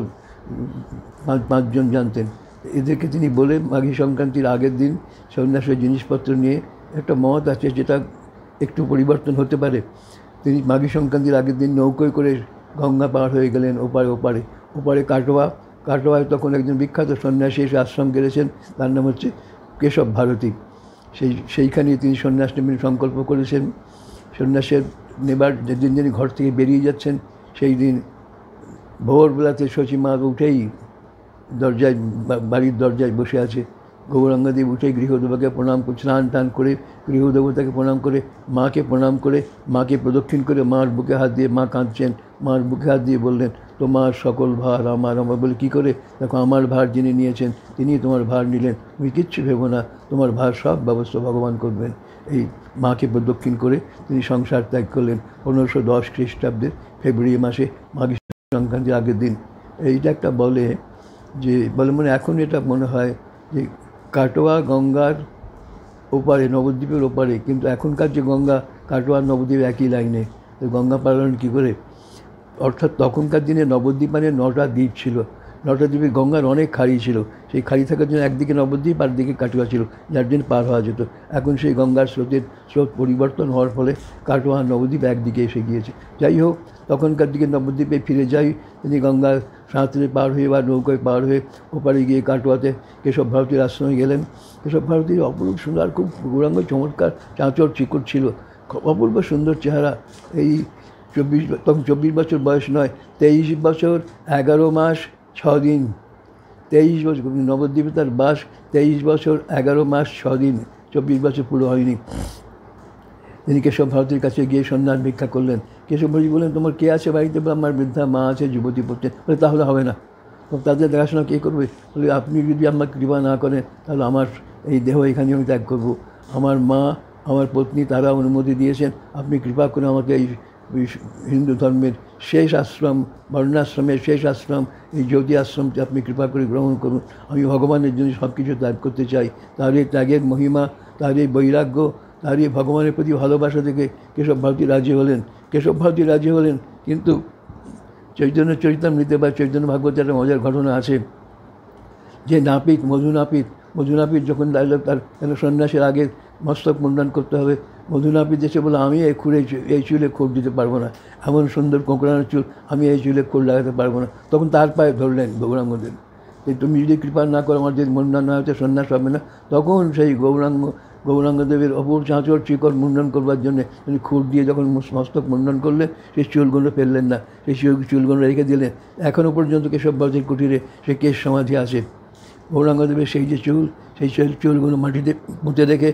5 জন জানতেন। এদেরকে তিনি বলে মাঘী সংক্রান্তির আগের দিন সন্ন্যাসের জিনিসপত্র নিয়ে, একটা মত আছে যেটা একটু পরিবর্তন হতে পারে, তিনি মাঘী সংক্রান্তির আগের দিন নৌকোয় করে গঙ্গা পার হয়ে গেলেন ওপারে কাটোয়ায় তখন একজন বিখ্যাত সন্ন্যাসী এসে আশ্রম গেড়েছেন, তার নাম হচ্ছে কেশব ভারতী। সেইখানে তিনি সন্ন্যাস নেবেন সংকল্প করেছেন। সন্ন্যাসের নেবার যেদিন যিনি ঘর থেকে বেরিয়ে যাচ্ছেন, সেই দিন ভোরবেলাতে শচীমা উঠেই বাড়ির দরজায় বসে আছে। গৌরাঙ্গদেব উঠেই গৃহদেবতাকে প্রণাম করে, স্নান টান করে গৃহদেবতাকে প্রণাম করে, মাকে প্রণাম করে, মাকে প্রদক্ষিণ করে মার বুকে হাত দিয়ে, মা কাঁদছেন, মার বুকে হাত দিয়ে বললেন, তোমার সকল ভার আমার। বলে কী করে? দেখো, আমার ভার যিনি নিয়েছেন তিনি তোমার ভার নিলেন, তুমি কিচ্ছু ভেবো না, তোমার ভার সব ব্যবস্থা ভগবান করবেন। এই মাকে প্রদক্ষিণ করে তিনি সংসার ত্যাগ করলেন 1510 খ্রিস্টাব্দের ফেব্রুয়ারি মাসে, মাঘী সংক্রান্তির আগের দিন। এইটা একটা বলে মানে এখন এটা মনে হয় যে কাটোয়া গঙ্গার ওপারে, নবদ্বীপের ওপারে, কিন্তু এখনকার যে গঙ্গা, কাটোয়া নবদ্বীপ একই লাইনে, তো গঙ্গা পালন কী করে? অর্থাৎ তখনকার দিনে নবদ্বীপ মানে 9টা দ্বীপ ছিল, 9টা দ্বীপে গঙ্গার অনেক খাড়ি ছিল। সেই খাড়ি থাকার জন্য একদিকে নবদ্বীপ আর দিকে কাটোয়া ছিল, যার জন্য পার হওয়া যেত। এখন সেই গঙ্গার স্রোত পরিবর্তন হওয়ার ফলে কাটোয়া নবদ্বীপ একদিকে এসে গিয়েছে। যাই হোক, তখনকার দিকে নবদ্বীপে ফিরে যাই, তিনি গঙ্গার সাঁতরে পার হয়ে বা নৌকায় পার হয়ে ওপারে গিয়ে কাটোয়াতে কেশব ভারতীর আশ্রমে গেলেন। কেশব ভারতীর অপূর্ব সুন্দর, খুব গৌরাঙ্গ চমৎকার, চাঁচর চিকট ছিল, অপূর্ব সুন্দর চেহারা। এই 24 বছর বয়স নয়, 23 বছর 11 মাস 6 দিন, 23 বছর নবদ্বীপে তার বাস, 23 বছর 11 মাস 6 দিন, 24 বছর পুরো হয়নি। তিনি কেশব ভারতীর কাছে গিয়ে সন্ন্যাস ভিক্ষা করলেন। কেশব ভারতী বললেন, তোমার কে আছে বাড়িতে? আমার বৃদ্ধা মা আছে, যুবতী পড়ছে। বলে তাহলে হবে না, তাদের দেখাশোনা কে করবে? বলে আপনি যদি আমার কৃপা না করেন তাহলে আমার এই দেহ এখানে আমি ত্যাগ করব। আমার মা, আমার পত্নী, তারা অনুমতি দিয়েছেন, আপনি কৃপা করে আমাকে এই হিন্দু ধর্মের শেষ আশ্রম, বর্ণাশ্রমের শেষ আশ্রম, এই জ্যোতি আশ্রমকে আপনি কৃপা করে গ্রহণ করুন। আমি ভগবানের জন্য সব কিছু ত্যাগ করতে চাই। তার এই ত্যাগের মহিমা, তার এই বৈরাগ্য, তার এই ভগবানের প্রতি ভালোবাসা থেকে কেশব ভারতী রাজি হলেন। কিন্তু চৈতন্য চরিতামৃতে বা চৈতন্য ভাগবতে একটা মজার ঘটনা আছে, যে নাপিত, মধুনাপিত যখন তার সন্ন্যাসের আগে মস্তক মুন্ডন করতে হবে, মধুনাপিত এসে বলে, আমি এই চুলে খোঁড় দিতে পারবো না, এমন সুন্দর কোঁকড়ানোর চুল, আমি এই চুলে খোঁড় লাগাতে পারবো না। তখন তার পায়ে ধরলেন গৌরাঙ্গদেব, যে তুমি যদি কৃপা না করো, আমার যদি মুন্ডন না হতে সন্ন্যাস হবে না। তখন সেই গৌরাঙ্গদেবের অপর চাঁচর চিকট মুন্ডন করবার জন্যে তিনি খুঁড় দিয়ে যখন মস্তক মুন্ডন করলেন, সেই চুলগুলো ফেললেন না, সেই চুলগুলো রেখে দিলেন। এখনও পর্যন্ত কেশব ভারতীর কুটিরে সেই কেশ সমাধি আছে। গৌরাঙ্গদেবের সেই যে চুলগুলো মাটিতে পুঁতে রেখে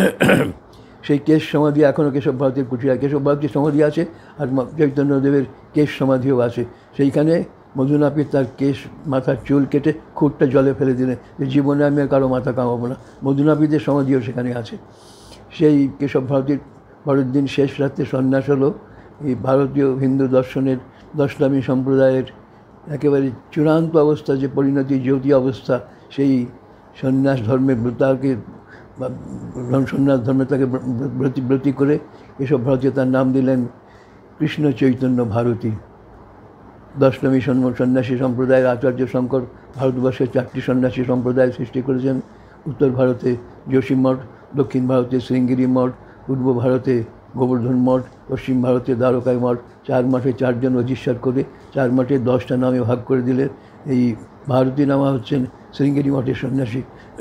সেই কেশ সমাধি এখনও কেশব ভারতীর কুটিরে, কেশব ভারতীর সমাধি আছে, আর চৈতন্যদেবের কেশ সমাধিও আছে। সেইখানে মধুনাপিত তার কেশ মাথার চুল কেটে খুঁটটা জলে ফেলে দিলেন যে জীবনে আমি আর কারো মাথা কামাবো না। মধুনাপিতের সমাধিও সেখানে আছে। সেই কেশব ভারতীর পরের দিন শেষ রাত্রে সন্ন্যাস হলো এই ভারতীয় হিন্দু দর্শনের দশলামী সম্প্রদায়ের একেবারে চূড়ান্ত অবস্থা, যে পরিণতি জ্যোতি অবস্থা, সেই সন্ন্যাস ধর্মের তাকে সন্ন্যাস ধর্মে তাকে ব্রতী করে এসব ভারতীয় তার নাম দিলেন কৃষ্ণ চৈতন্য ভারতী। দশলামী সন্ন্যাসী সম্প্রদায়ের আচার্য শঙ্কর ভারতবর্ষের 4টি সন্ন্যাসী সম্প্রদায় সৃষ্টি করেছেন। উত্তর ভারতে যোশী মঠ, দক্ষিণ ভারতে শৃঙ্গেরি মঠ, পূর্ব ভারতে গোবর্ধন মঠ, পশ্চিম ভারতে দ্বারকায় মঠ। 4 মঠে 4 জন অধীশ্বর করে 4 মঠে 10টা নামে ভাগ করে দিলে এই ভারতী নামা হচ্ছেন শৃঙ্গেরি মঠের সন্ন্যাসী।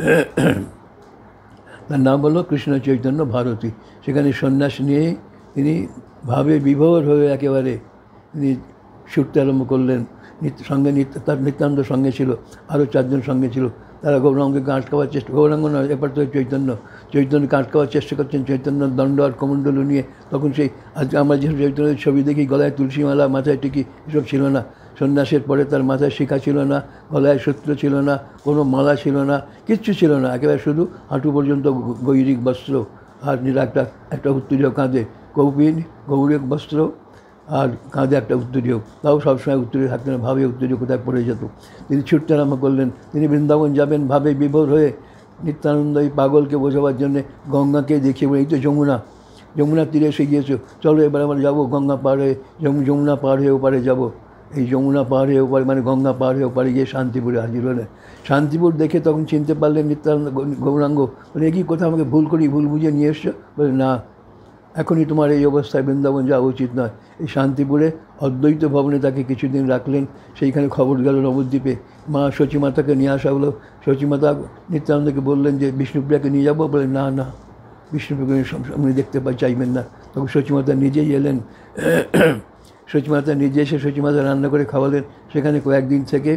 তার নাম হলো কৃষ্ণ চৈতন্য ভারতী। সেখানে সন্ন্যাস নিয়ে তিনি ভাবে বিভোর হয়ে একেবারে তিনি ছুটতে আরম্ভ করলেন। সঙ্গে তার নিত্যানন্দ সঙ্গে ছিল, আরও 4 জন সঙ্গে ছিল। তারা গৌরাঙ্গকে আটকাবার চেষ্টা, গৌরাঙ্গ নয়, এবার তো চৈতন্যকে আটকাবার চেষ্টা করছেন। চৈতন্য দণ্ড আর কমণ্ডলু নিয়ে। তখন সেই আজকে আমরা যে চৈতন্যের ছবি দেখি, গলায় তুলসীমালা, মাথায় টিকি, এসব ছিল না। সন্ন্যাসের পরে তার মাথায় শিখা ছিল না, গলায় সূত্র ছিল না, কোনো মালা ছিল না, কিচ্ছু ছিল না। একেবারে শুধু হাঁটু পর্যন্ত গৈরিক বস্ত্র, আর একটা উত্তরীয় কাঁধে কৌপিন, গৌরিক বস্ত্র, আর কাঁধে একটা উত্তরীয়। তাও সবসময় উত্তরীয় থাকতেন না, ভাবে উত্তরীয় কোথায় পড়ে যেত। তিনি ছুটতে আরম্ভ করলেন। তিনি বৃন্দাবন যাবেন ভাবে বিভোর হয়ে। নিত্যানন্দ এই পাগলকে বোঝাবার জন্যে গঙ্গাকে দেখিয়ে বলে, এই তো যমুনার তীরে এসে গিয়েছো, চলো এবার আমরা যাবো গঙ্গা পার হয়ে, যমুনা পার হয়ে ওপারে যাবো। এই যমুনা পার হয়ে ওপারে মানে গঙ্গা পার হয়ে ওপারে গিয়ে শান্তিপুরে হাজির হলেন। শান্তিপুর দেখে তখন চিনতে পারলেন নিত্যানন্দ গৌরাঙ্গ। বলে, কি কোথাও আমাকে ভুল বুঝে নিয়ে এসছো? বলে, না, এখনই তোমার এই অবস্থায় বৃন্দাবন যাওয়া উচিত নয়। এই শান্তিপুরে অদ্বৈত ভবনে তাকে কিছুদিন রাখলেন। সেইখানে খবর গেল নবদ্বীপে। মা সচিমাতাকে নিয়ে আসা হলো। সচিমাতা নিত্যানন্দকে বললেন যে বিষ্ণুপ্রিয়াকে নিয়ে যাবো। বলে, না, বিষ্ণুপ্রিয়াকে উনি দেখতে চাইবেন না। তখন সচিমাতা নিজেই এলেন। সচিমাতা নিজে এসে সচিমাতা রান্না করে খাওয়ালেন। সেখানে কয়েকদিন থেকে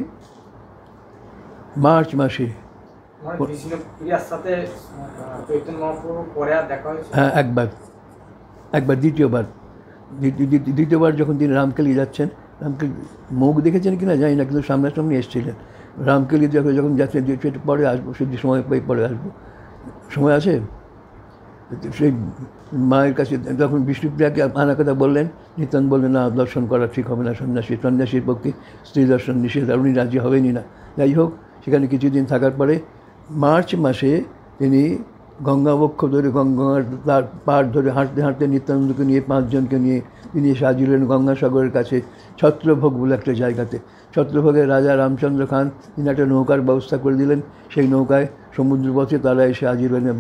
মার্চ মাসে, হ্যাঁ, একবার দ্বিতীয়বার যখন তিনি রামকেলি যাচ্ছেন, রামকেলি মুখ দেখেছেন কিনা জানি না, কিন্তু সামনাসামনি এসেছিলেন। রামকেলি যখন যাচ্ছেন, পরে আসবো, শুধু সময় পেয়ে পরে আসবো। সময় আছে? সেই মায়ের কাছে তখন বিষ্ণুপ্রিয়াকে আনার কথা বললেন। নিত্যানন্দ বললেন, না, দর্শন করা ঠিক হবে না, সন্ন্যাসীর পক্ষে স্ত্রী দর্শন নিষেধ, আর উনি রাজি হবেনই না। যাই হোক, সেখানে কিছুদিন থাকার পরে মার্চ মাসে তিনি গঙ্গাবক্ষ ধরে, গঙ্গার তার পাড় ধরে হাঁটতে হাঁটতে নিত্যানন্দকে নিয়ে 5 জনকে নিয়ে তিনি এসে হাজির হলেন গঙ্গাসাগরের কাছে ছত্রভোগ বলে একটা জায়গাতে। ছত্রভোগের রাজা রামচন্দ্র খান তিনি একটা নৌকার ব্যবস্থা করে দিলেন। সেই নৌকায় সমুদ্রপথে তারা এসে হাজির হলেন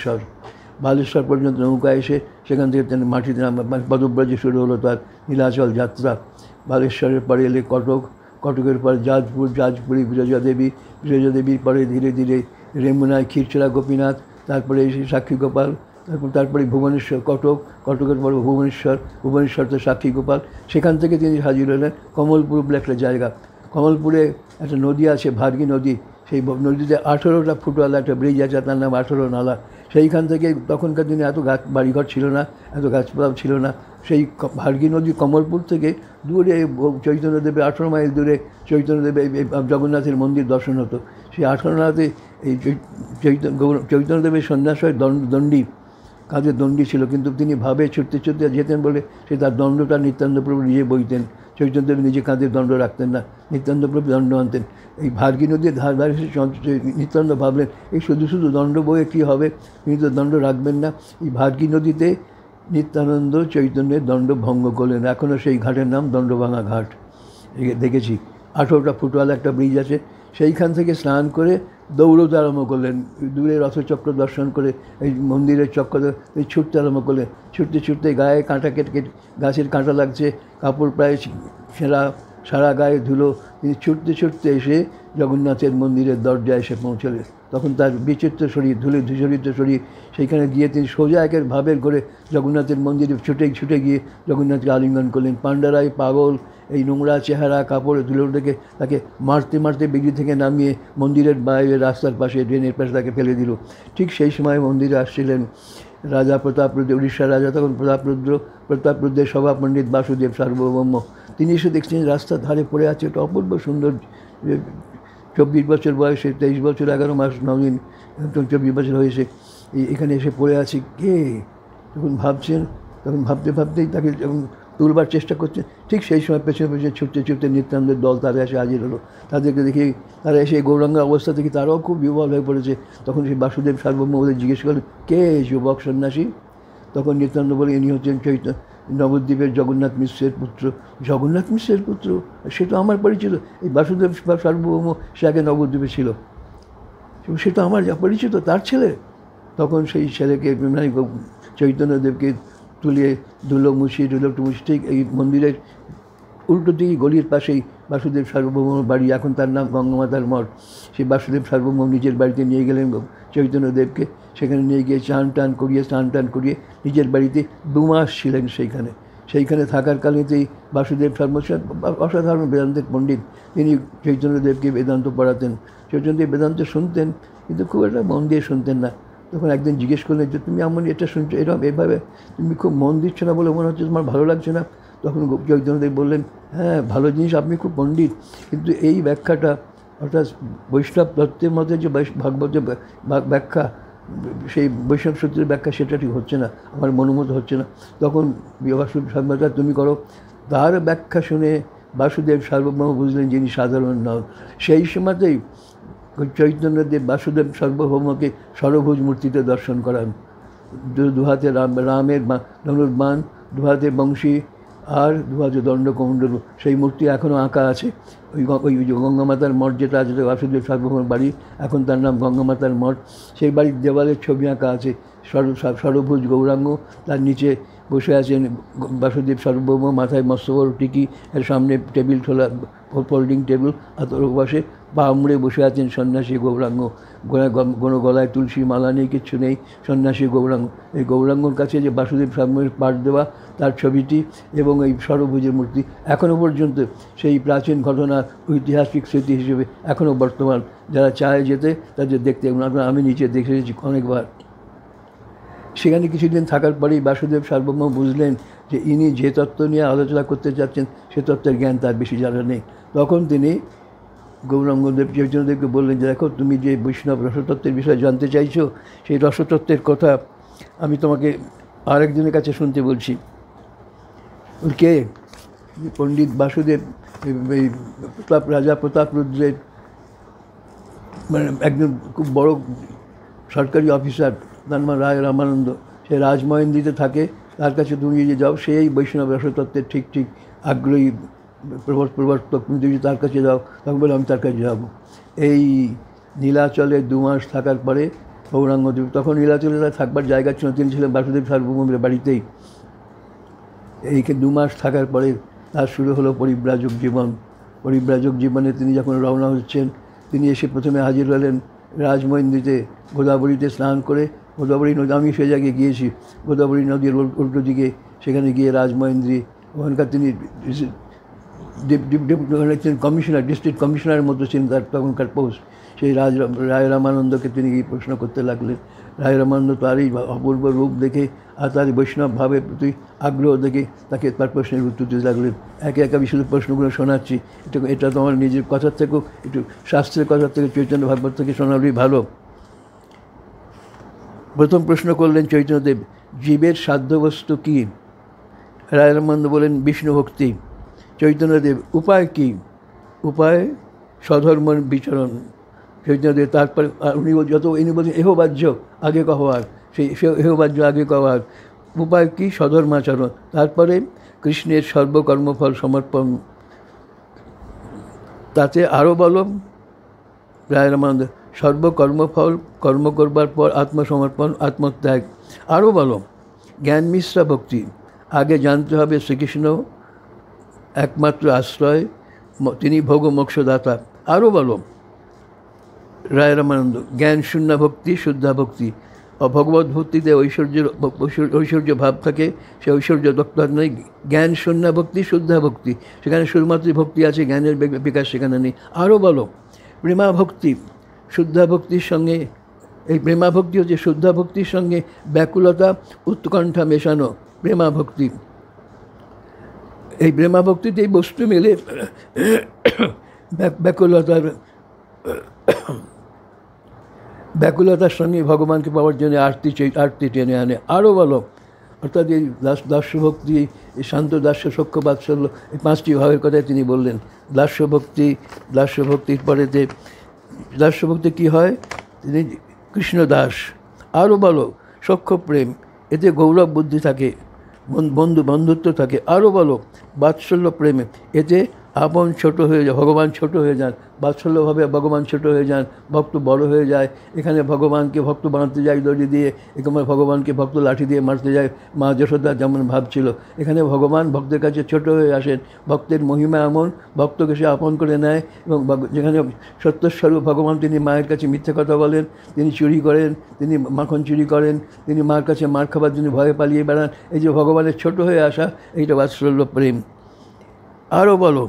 বালেশ্বর পর্যন্ত নৌকায় এসে সেখান থেকে তিনি মাটিতে পদব্রজে শুরু হলো তার নীলাচল যাত্রা। বালেশ্বরের পরে এলে কটকের পরে জাজপুরি বিরজা দেবীর পরে ধীরে ধীরে রেমুনায় ক্ষীরচোরা গোপীনাথ, তারপরে এসে সাক্ষী গোপাল, তারপরে ভুবনেশ্বর, কটকের পরে ভুবনেশ্বর তো সাক্ষী গোপাল। সেখান থেকে তিনি হাজির হলেন কমলপুর বলে একটা জায়গা। কমলপুরে একটা নদী আছে, ভার্গী নদী। সেই নদীতে 18টা ফুটওয়ালা একটা ব্রিজ আছে, তার নাম 18 নালা। সেইখান থেকে তখনকার দিনে এত বাড়িঘর ছিল না, এত গাছপালা ছিল না। সেই ভার্গী নদী কমলপুর থেকে দূরে চৈতন্যদেবের 18 মাইল দূরে চৈতন্যদেবের জগন্নাথের মন্দির দর্শন হতো। সেই 18 নালাতে এই চৈতন্যদেবের সন্ন্যাস হয় দণ্ডী, কাঁধে দণ্ডী ছিল, কিন্তু তিনি ভাবে ছুটতে যেতেন বলে সে তার দণ্ডটা নিত্যানন্দপ্রভু নিজে বইতেন। চৈতন্যদেব নিজে কাঁধে দণ্ড রাখতেন না, নিত্যানন্দপ্রভু দণ্ড আনতেন। এই ভার্গী নদীর ধারে নিত্যানন্দ ভাবলেন, এই শুধু দণ্ড বয়ে কী হবে, তিনি তো দণ্ড রাখবেন না। এই ভার্গী নদীতে নিত্যানন্দ চৈতন্যের দণ্ড ভঙ্গ করলেন। এখনও সেই ঘাটের নাম দণ্ডভাঙা ঘাট, দেখেছি। 18টা ফুটওয়ালা একটা ব্রিজ আছে। সেইখান থেকে স্নান করে দৌড়তে আরম্ভ করলেন। দূরে রথচক্র দর্শন করে এই মন্দিরের চক্র ছুটতে আরম্ভ করলেন। ছুটতে গায়ে কাঁটা কেটে গাছের কাঁটা লাগছে, কাপড় প্রায় সারা গায়ে ধুলো। তিনি ছুটতে এসে জগন্নাথের মন্দিরের দরজায় এসে পৌঁছলেন। তখন তার বিচিত্র শরীর, ধূসরিত শরীর, সেইখানে গিয়ে তিনি সোজা একের ভাবের করে জগন্নাথের মন্দিরে ছুটে গিয়ে জগন্নাথকে আলিঙ্গন করলেন। পাণ্ডারাই পাগল এই নোংরা চেহারা, কাপড়ে ধুলো দেখে তাকে মারতে বিগড়ি থেকে নামিয়ে মন্দিরের বাইরে রাস্তার পাশে, ড্রেনের পাশে তাকে ফেলে দিল। ঠিক সেই সময় মন্দিরে আসছিলেন রাজা প্রতাপরুদ্র, উড়িষ্যার রাজা তখন প্রতাপরুদ্রের সভা পণ্ডিত বাসুদেব সার্বভৌম। তিনি এসে দেখছেন রাস্তার ধারে পড়ে আছে একটা অপূর্ব সুন্দর 24 বছর বয়সে, 23 বছর 11 মাস 9 দিন, 24 বছর হয়েছে, এখানে এসে পড়ে আছে কে? তখন ভাবছেন, তখন ভাবতে ভাবতেই তাকে যখন তুলবার চেষ্টা করছে, ঠিক সেই সময় পেছনে পেছনে ছুটতে ছুটতে নিত্যানন্দের দল তারা এসে হাজির হলো। তাদেরকে দেখে তারা এসে গৌরাঙ্গ অবস্থা থেকে তারাও খুব বিহ্বল হয়ে পড়েছে। তখন সেই বাসুদেব সার্বভৌম ওদের জিজ্ঞেস করলেন, কে যুবক সন্ন্যাসী? তখন নিত্যানন্দ বলে, ইনি হচ্ছেন নবদ্বীপের জগন্নাথ মিশ্রের পুত্র। জগন্নাথ মিশ্রের পুত্র? সে তো আমার পরিচিত, এই বাসুদেব সার্বভৌম সে আগে নবদ্বীপে ছিল, সে তো আমার যা পরিচিত, তার ছেলে। তখন সেই ছেলেকে মানে চৈতন্যদেবকে তুলিয়ে ধুলো মুছিয়ে ঠিক এই মন্দিরের উল্টো দিকে গলির পাশেই বাসুদেব সার্বভৌমের বাড়ি, এখন তার নাম গঙ্গামাতার মঠ। সেই বাসুদেব সার্বভৌম নিজের বাড়িতে নিয়ে গেলেন চৈতন্যদেবকে, সেখানে নিয়ে গিয়ে স্নান টান করিয়ে নিজের বাড়িতে 2 মাস ছিলেন সেইখানে থাকার কালেতেই বাসুদেব অসাধারণ বেদান্তের পণ্ডিত, তিনি চৈতন্যদেবকে বেদান্ত পড়াতেন। চৈতন্যদেব বেদান্ত শুনতেন, কিন্তু খুব একটা মন দিয়ে শুনতেন না। তখন একদিন জিজ্ঞেস করলেন যে, তুমি এমন এটা শুনছো, এরকম এভাবে তুমি খুব মন দিচ্ছ না বলে মনে হচ্ছে, তোমার ভালো লাগছে না? তখন চৈতন্যদেব বললেন, হ্যাঁ ভালো জিনিস, আপনি খুব পণ্ডিত, কিন্তু এই ব্যাখ্যাটা অর্থাৎ বৈষ্ণব তত্ত্বের মধ্যে যে ভাগবতের ব্যাখ্যা, সেই বৈষ্ণব সূত্রের ব্যাখ্যা সেটা ঠিক হচ্ছে না, আমার মনোমত হচ্ছে না। তখন বাসুদেব সার্বভৌম তুমি করো। তার ব্যাখ্যা শুনে বাসুদেব সার্বভৌম বুঝলেন যিনি সাধারণ নন। সেই সময়তেই চৈতন্যদেব বাসুদেব সার্বভৌমকে ষড়ভুজ মূর্তিতে দর্শন করান। 2 হাতে রামের ধনুর বাণ, 2 হাতে বংশী, আর 2 হাতে দণ্ডকমণ্ডলু। সেই মূর্তি এখনও আঁকা আছে ওই গঙ্গামাতার মঠ, যেটা আছে বাসুদেব সার্বভৌমের বাড়ি, এখন তার নাম গঙ্গামাতার মঠ। সেই বাড়ির দেওয়ালের ছবি আঁকা আছে ষড়ভুজ গৌরাঙ্গ, তার নিচে বসে আছেন বাসুদেব সার্বভৌম, মাথায় মস্ত বড় টিকি, এর সামনে টেবিল খোলা, ফোল্ডিং টেবিল, আর তোর পাশে পা মুড়ে বসে আছেন সন্ন্যাসী গৌরাঙ্গ। কোনো গলায় তুলসী মালা নেই, কিচ্ছু নেই, সন্ন্যাসী গৌরাঙ্গ। এই গৌরাঙ্গর কাছে যে বাসুদেব সার্বভৌমের পাঠ দেওয়া তার ছবিটি এবং এই ষড়ভুজের মূর্তি এখনও পর্যন্ত সেই প্রাচীন ঘটনা ঐতিহাসিক স্মৃতি হিসেবে এখনও বর্তমান। যারা চায় যেতে তাদের দেখতে, আমি নিচে দেখে এসেছি অনেকবার। সেখানে কিছুদিন থাকার পরেই বাসুদেব সার্বভৌম বুঝলেন যে ইনি যে তত্ত্ব নিয়ে আলোচনা করতে যাচ্ছেন সে তত্ত্বের জ্ঞান তার বেশি জানা নেই। তখন তিনি গৌরাঙ্গদেব চৈতন্যদেবকে বললেন যে, দেখো তুমি যে বৈষ্ণব রসতত্ত্বের বিষয়ে জানতে চাইছো, সেই রসতত্ত্বের কথা আমি তোমাকে আরেকজনের কাছে শুনতে বলছি। কে? পণ্ডিত বাসুদেব, এই রাজা প্রতাপরুদ্রের মানে একজন খুব বড় সরকারি অফিসার, তার নাম রায় রামানন্দ। সে রাজমহেন্দ্রীতে থাকে, তার কাছে তুমি যে যাও, সেই বৈষ্ণব রসতত্ত্বের ঠিক আগ্রহী প্রবর্তক, তুমি যদি তার কাছে যাও, তখন বলে আমি তার কাছে যাব। এই নীলাচলে 2 মাস থাকার পরে গৌরাঙ্গদেব, তখন নীলাচলে তার থাকবার জায়গা ছিল, তিনি ছিলেন বাসুদেব সার্বভৌমের বাড়িতেই। এইকে 2 মাস থাকার পরে তার শুরু হলো পরিব্রাজক জীবন। পরিব্রাজক জীবনে তিনি যখন রওনা হচ্ছেন, তিনি এসে প্রথমে হাজির হলেন রাজমহেন্দ্রীতে, গোদাবরীতে স্নান করে। গোদাবরী নদী, আমি সে জায়গায় গিয়েছি, গোদাবরী নদীর উল্টো দিকে, সেখানে গিয়ে রাজমহেন্দ্রী, ওখানকার তিনি কমিশনার, ডিস্ট্রিক্ট কমিশনারের মতো ছিলেন তার তখনকার পোস্ট। সেই রায় রামানন্দকে তিনি গিয়ে প্রশ্ন করতে লাগলেন। রায় রামানন্দ তার এই অপূর্ব রূপ দেখে আর তার বৈষ্ণব ভাবের প্রতি আগ্রহ দেখে তাকে তার প্রশ্নের উত্তর দিতে লাগলেন। একে একে আমি শুধু প্রশ্নগুলো শোনাচ্ছি, এটা তো আমার নিজের কথার থেকেও একটু শাস্ত্রের কথার থেকে, চৈতন্য ভাগবত থেকে শোনালেই ভালো। প্রথম প্রশ্ন করলেন চৈতন্যদেব, জীবের সাধ্যবস্তু কী? রায় রামানন্দ বলেন, বিষ্ণু ভক্তি। চৈতন্যদেব, উপায় কী? উপায় স্বধর্ম বিচরণ। চৈতন্যদেব তারপরে ইনি বলছেন এহবাহ্য আগে কহবার, সেই এহবাহ্য আগে কহবার। উপায় কী? স্বধর্মাচরণ। তারপরে কৃষ্ণের সর্বকর্মফল সমর্পণ, তাতে আরও বলো। রায় রামানন্দ, সর্বকর্মফল কর্ম করবার পর আত্মসমর্পণ, আত্মত্যাগ। আরও বলো। জ্ঞান মিশ্রা ভক্তি, আগে জানতে হবে শ্রীকৃষ্ণ একমাত্র আশ্রয়, তিনি ভোগ মোক্ষদাতা। আরও বলো। রায় রামানন্দ, জ্ঞান শূন্য ভক্তি, শুদ্ধা ভক্তি। ভগবত ভক্তিতে ঐশ্বর্য ভাব থাকে, সে ঐশ্বর্য দপ্তর নেই। জ্ঞান শূন্য ভক্তি, শুদ্ধা ভক্তি, সেখানে শুধুমাত্র ভক্তি আছে, জ্ঞানের বিকাশ সেখানে নেই। আরও বলো। প্রেমা ভক্তি, শুদ্ধা ভক্তির সঙ্গে, এই প্রেমা ভক্তি হচ্ছে শুদ্ধা ভক্তির সঙ্গে ব্যাকুলতা উৎকণ্ঠা মেশানো প্রেমা ভক্তি। এই প্রেমাভক্তিতে এই বস্তু মেলে ব্যাকুলতার সঙ্গে ভগবানকে পাওয়ার জন্য আরতি টেনে আনে। আরও বলো, অর্থাৎ এই দাস্যভক্তি, এই শান্ত দাস্য সখ্য বাৎসল্য, এই 5টি ভাবের কথাই তিনি বললেন। দাস্যভক্তির পরেতে দাস্যভক্তি কী হয়? তিনি কৃষ্ণদাস। আরও বলো সখ্য প্রেম, এতে গৌরব বুদ্ধি থাকে, বন্ধুত্ব থাকে। আরও বলো বাৎসল্য প্রেমে, এতে আপন ছোট হয়ে যায়, ভগবান ছোট হয়ে যান, বাৎসল্যভাবে ভগবান ছোট হয়ে যান, ভক্ত বড় হয়ে যায়। এখানে ভগবানকে ভক্ত বাঁধতে যায় দড়ি দিয়ে, এখানে ভগবানকে ভক্ত লাঠি দিয়ে মারতে যায়, মা যশোদা যেমন ভাবছিল। এখানে ভগবান ভক্তের কাছে ছোট হয়ে আসেন। ভক্তের মহিমা এমন, ভক্তকে সে আপন করে নেয়। এবং যেখানে সত্যস্বরূপ ভগবান, তিনি মায়ের কাছে মিথ্যে কথা বলেন, তিনি চুরি করেন, তিনি মাখন চুরি করেন, তিনি মার কাছে মার খাবার জন্য ভয়ে পালিয়ে বেড়ান। এই যে ভগবানের ছোট হয়ে আসা, এইটা বাৎসল্য প্রেম। আরও বলো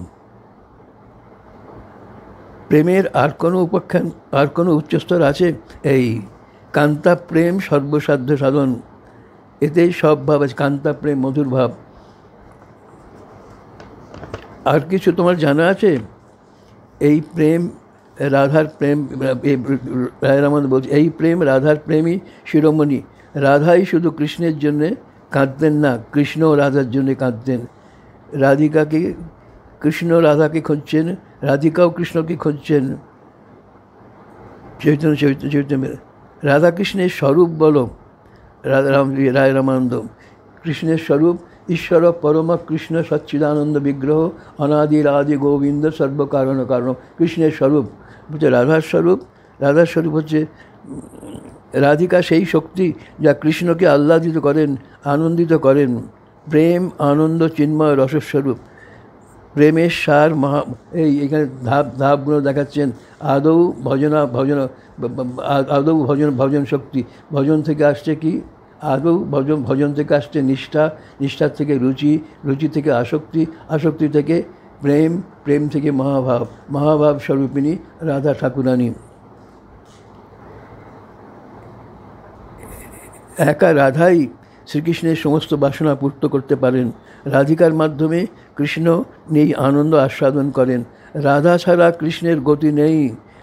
প্রেমের আর কোনো উচ্চস্তর আছে? এই কান্তা প্রেম সর্বসাধ্য সাধন, এতেই সব ভাব আছে। কান্তা প্রেম মধুর ভাব। আর কিছু তোমার জানা আছে? এই প্রেম রাধার প্রেম, রায়রামানন্দ বলছে, এই প্রেম রাধার প্রেমই শিরোমণি। রাধাই শুধু কৃষ্ণের জন্যে কাঁদতেন না, কৃষ্ণও রাধার জন্যে কাঁদতেন। কৃষ্ণ রাধাকে খুঁজছেন, রাধিকাও কৃষ্ণকে খুঁজছেন। চৈতন্য রাধাকৃষ্ণের স্বরূপ বলো। রায় রামানন্দ, কৃষ্ণের স্বরূপ ঈশ্বর পরম কৃষ্ণ সচ্চিদানন্দ বিগ্রহ অনাদির আদি গোবিন্দ সর্বকারণ কারণ। কৃষ্ণের স্বরূপ হচ্ছে রাধার স্বরূপ। রাধার স্বরূপ হচ্ছে রাধিকা, সেই শক্তি যা কৃষ্ণকে আহ্লাদিত করেন, আনন্দিত করেন। প্রেম আনন্দ চিন্ময় রসস্বরূপ। প্রেমের সার এখানে ধাপগুলো দেখাচ্ছেন। আদৌ ভজন শক্তি। ভজন থেকে আসছে কি? আদৌ ভজন থেকে আসছে নিষ্ঠা, নিষ্ঠার থেকে রুচি, রুচি থেকে আসক্তি, আসক্তি থেকে প্রেম, প্রেম থেকে মহাভাব, মহাভাব স্বরূপিণী রাধা ঠাকুরানী। একা রাধাই শ্রীকৃষ্ণের সমস্ত বাসনা পূর্ত করতে পারেন। রাধিকার মাধ্যমে কৃষ্ণ এই আনন্দ আস্বাদন করেন। রাধা ছাড়া কৃষ্ণের গতি নেই।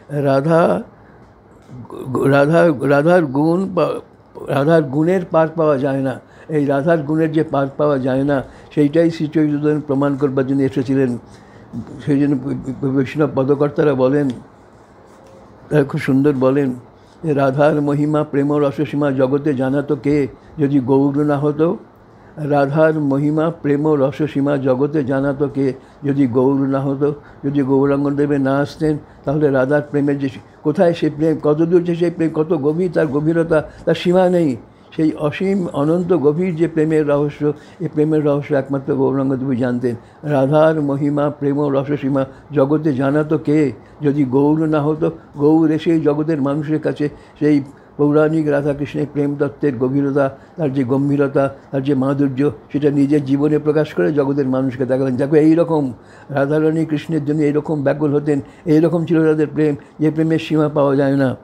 রাধার গুণের পার পাওয়া যায় না। এই রাধার গুণের যে পার পাওয়া যায় না, সেইটাই শ্রী চৈতন্য প্রমাণ করবার জন্য এসেছিলেন। সেই জন্য বৈষ্ণব পদকর্তারা বলেন, তারা খুব সুন্দর বলেন, রাধার মহিমা প্রেম রসসীমা জগতে জানাতো কে যদি গৌর না হতো? রাধার মহিমা প্রেম রসসীমা জগতে জানাতো কে যদি গৌর না হতো? যদি গৌরাঙ্গদেবে না আসতেন, তাহলে রাধার প্রেমের যে কোথায় সে প্রেম, কত দূর যে সেই প্রেম, কত গভীর তার গভীরতা, তার সীমা নেই। সেই অসীম অনন্ত গভীর যে প্রেমের রহস্য, এই প্রেমের রহস্য একমাত্র গৌরাঙ্গদেবী জানতেন। রাধার মহিমা প্রেম রসসীমা জগতে জানাতো কে যদি গৌর না হতো? গৌর এসেই জগতের মানুষের কাছে সেই পৌরাণিক রাধাকৃষ্ণের প্রেম তত্ত্বের গভীরতা, তার যে গম্ভীরতা, তার যে মাধুর্য, সেটা নিজের জীবনে প্রকাশ করে জগতের মানুষকে দেখালেন। দেখো এইরকম রাধারানী কৃষ্ণের জন্য এইরকম ব্যাকুল হতেন, এইরকম ছিল তাদের প্রেম, যে প্রেমের সীমা পাওয়া যায় না।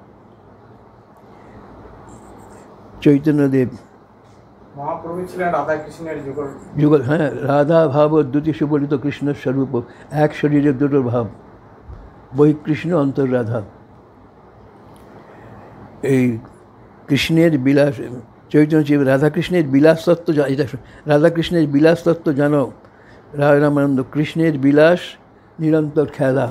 চৈতন্যদেব মহাপ্রভু ছিলেন রাধা কৃষ্ণের যুগল। হ্যাঁ, রাধা ভাব দ্যুতি সুবলিত কৃষ্ণ স্বরূপ, এক শরীরের দুটো ভাব, বহিঃকৃষ্ণ অন্তর রাধা। এই কৃষ্ণের বিলাস, চৈতন্য রাধাকৃষ্ণের বিলাস তত্ত্ব, এটা রাধাকৃষ্ণের বিলাস তত্ত্ব জানো? রামানন্দ, কৃষ্ণের বিলাস নিরন্তর খেলা।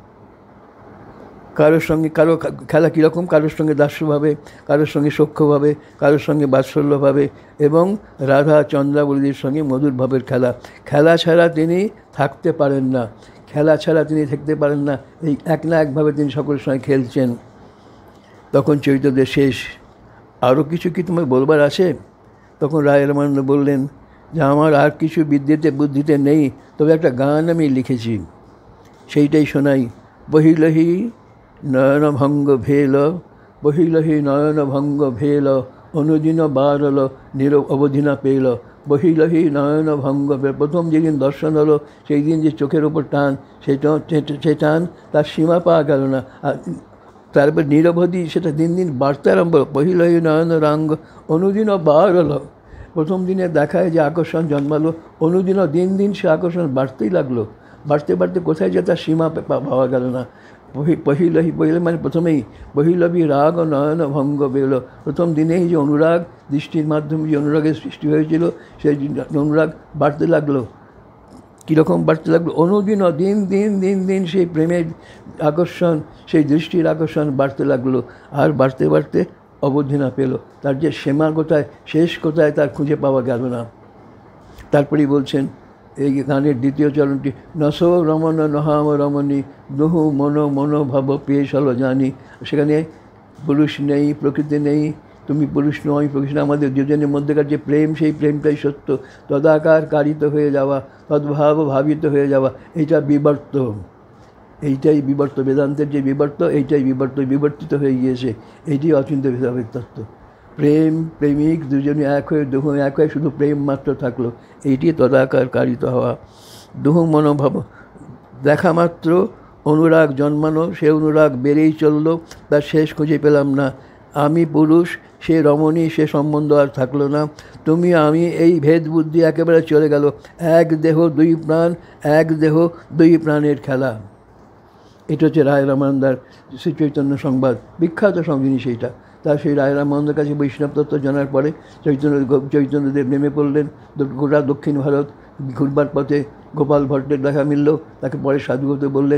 কারোর সঙ্গে কারো খেলা কীরকম? কারোর সঙ্গে দাস্যভাবে, কারোর সঙ্গে সখ্যভাবে, কারোর সঙ্গে বাৎসল্যভাবে, এবং রাধা চন্দ্রাবলীর সঙ্গে মধুর ভাবের খেলা। খেলা ছাড়া তিনি থাকতে পারেন না, খেলা ছাড়া তিনি থাকতে পারেন না। এই এক না একভাবে তিনি সকলের সঙ্গে খেলছেন। তখন চৈতন্যদেব শেষ, আরও কিছু কি তোমার বলবার আছে? তখন রায় রামানন্দ বললেন যে আমার আর কিছু বিদ্যেতে বুদ্ধিতে নেই, তবে একটা গান আমি লিখেছি, সেইটাই শোনাই। বহিলহি নয়নভঙ্গ ভেল, বহিলহি নয়নভঙ্গ ভেল, অনুদিন বারল অবধিনা পেল। বহিলহি নয়নভঙ্গ ভেল, প্রথম যেদিন দর্শন হলো সেই দিন যে চোখের ওপর টান, সেই টান তার সীমা পাওয়া গেল না। আর তারপর নিরবধি সেটা দিন দিন বাড়তে আরম্ভ হলো। বহিলহি নয়ন রাঙ্গ অনুদিন বারল, প্রথম দিনে দেখায় যে আকর্ষণ জন্মালো, অনুদিনও দিন দিন সে আকর্ষণ বাড়তেই লাগলো, বাড়তে বাড়তে কোথায় যে তার সীমা পাওয়া গেল না। পহিল মানে প্রথমেই বহিলবি রাগ ও নয়ন ভঙ্গ বেরোলো। প্রথম দিনেই যে অনুরাগ, দৃষ্টির মাধ্যমে যে অনুরাগের সৃষ্টি হয়েছিল, সেই অনুরাগ বাড়তে লাগলো। কীরকম বাড়তে লাগলো? অনুদিনও দিন দিন দিন দিন সেই প্রেমের আকর্ষণ, সেই দৃষ্টির আকর্ষণ বাড়তে লাগলো। আর বাড়তে বাড়তে অবধি না পেল, তার যে সীমা কোথায়, শেষ কোথায় তার খুঁজে পাওয়া গেল না। তারপরেই বলছেন এই গানের দ্বিতীয় চরণটি, নসো রমণ নহাম রমণী দুহু মনোভাব পেশ হলো জানি। সেখানে পুরুষ নেই, প্রকৃতি নেই, তুমি পুরুষ নও, আমি প্রকৃতি, আমাদের দুজনের মধ্যেকার যে প্রেম, সেই প্রেমটাই সত্য। তদাকার কারিত হয়ে যাওয়া, তদ্ভাব ভাবিত হয়ে যাওয়া, এইটা বিবর্ত, এইটাই বিবর্ত, বেদান্তের যে বিবর্ত, এইটাই বিবর্তিত হয়ে গিয়েছে। এইটি অচিন্ত্য ভেদাভেদ তত্ত্ব। প্রেম প্রেমিক দুজনে এক হয়ে, দুহ এক হয়ে শুধু প্রেম মাত্র থাকলো, এইটি তদাকার কারিত হওয়া। দুহ মনোভাব, দেখা মাত্র অনুরাগ জন্মানো, সে অনুরাগ বেড়েই চলল, তার শেষ খুঁজে পেলাম না। আমি পুরুষ, সে রমণী, সে সম্বন্ধ আর থাকলো না। তুমি আমি, এই ভেদ বুদ্ধি একেবারে চলে গেল। এক দেহ দুই প্রাণ, এক দেহ দুই প্রাণের খেলা। এটা হচ্ছে রায় রামানন্দার শ্রী চৈতন্য সংবাদ, বিখ্যাত সঙ্গিনী সেইটা। তার সেই রায় রামানন্দের কাছে বৈষ্ণব তত্ত্ব জানার পরে চৈতন্যদেব নেমে পড়লেন। গোটা দক্ষিণ ভারত ঘুরবার পথে গোপাল ভট্টের দেখা মিলল, তাকে পরে সাধু হতে বললেন।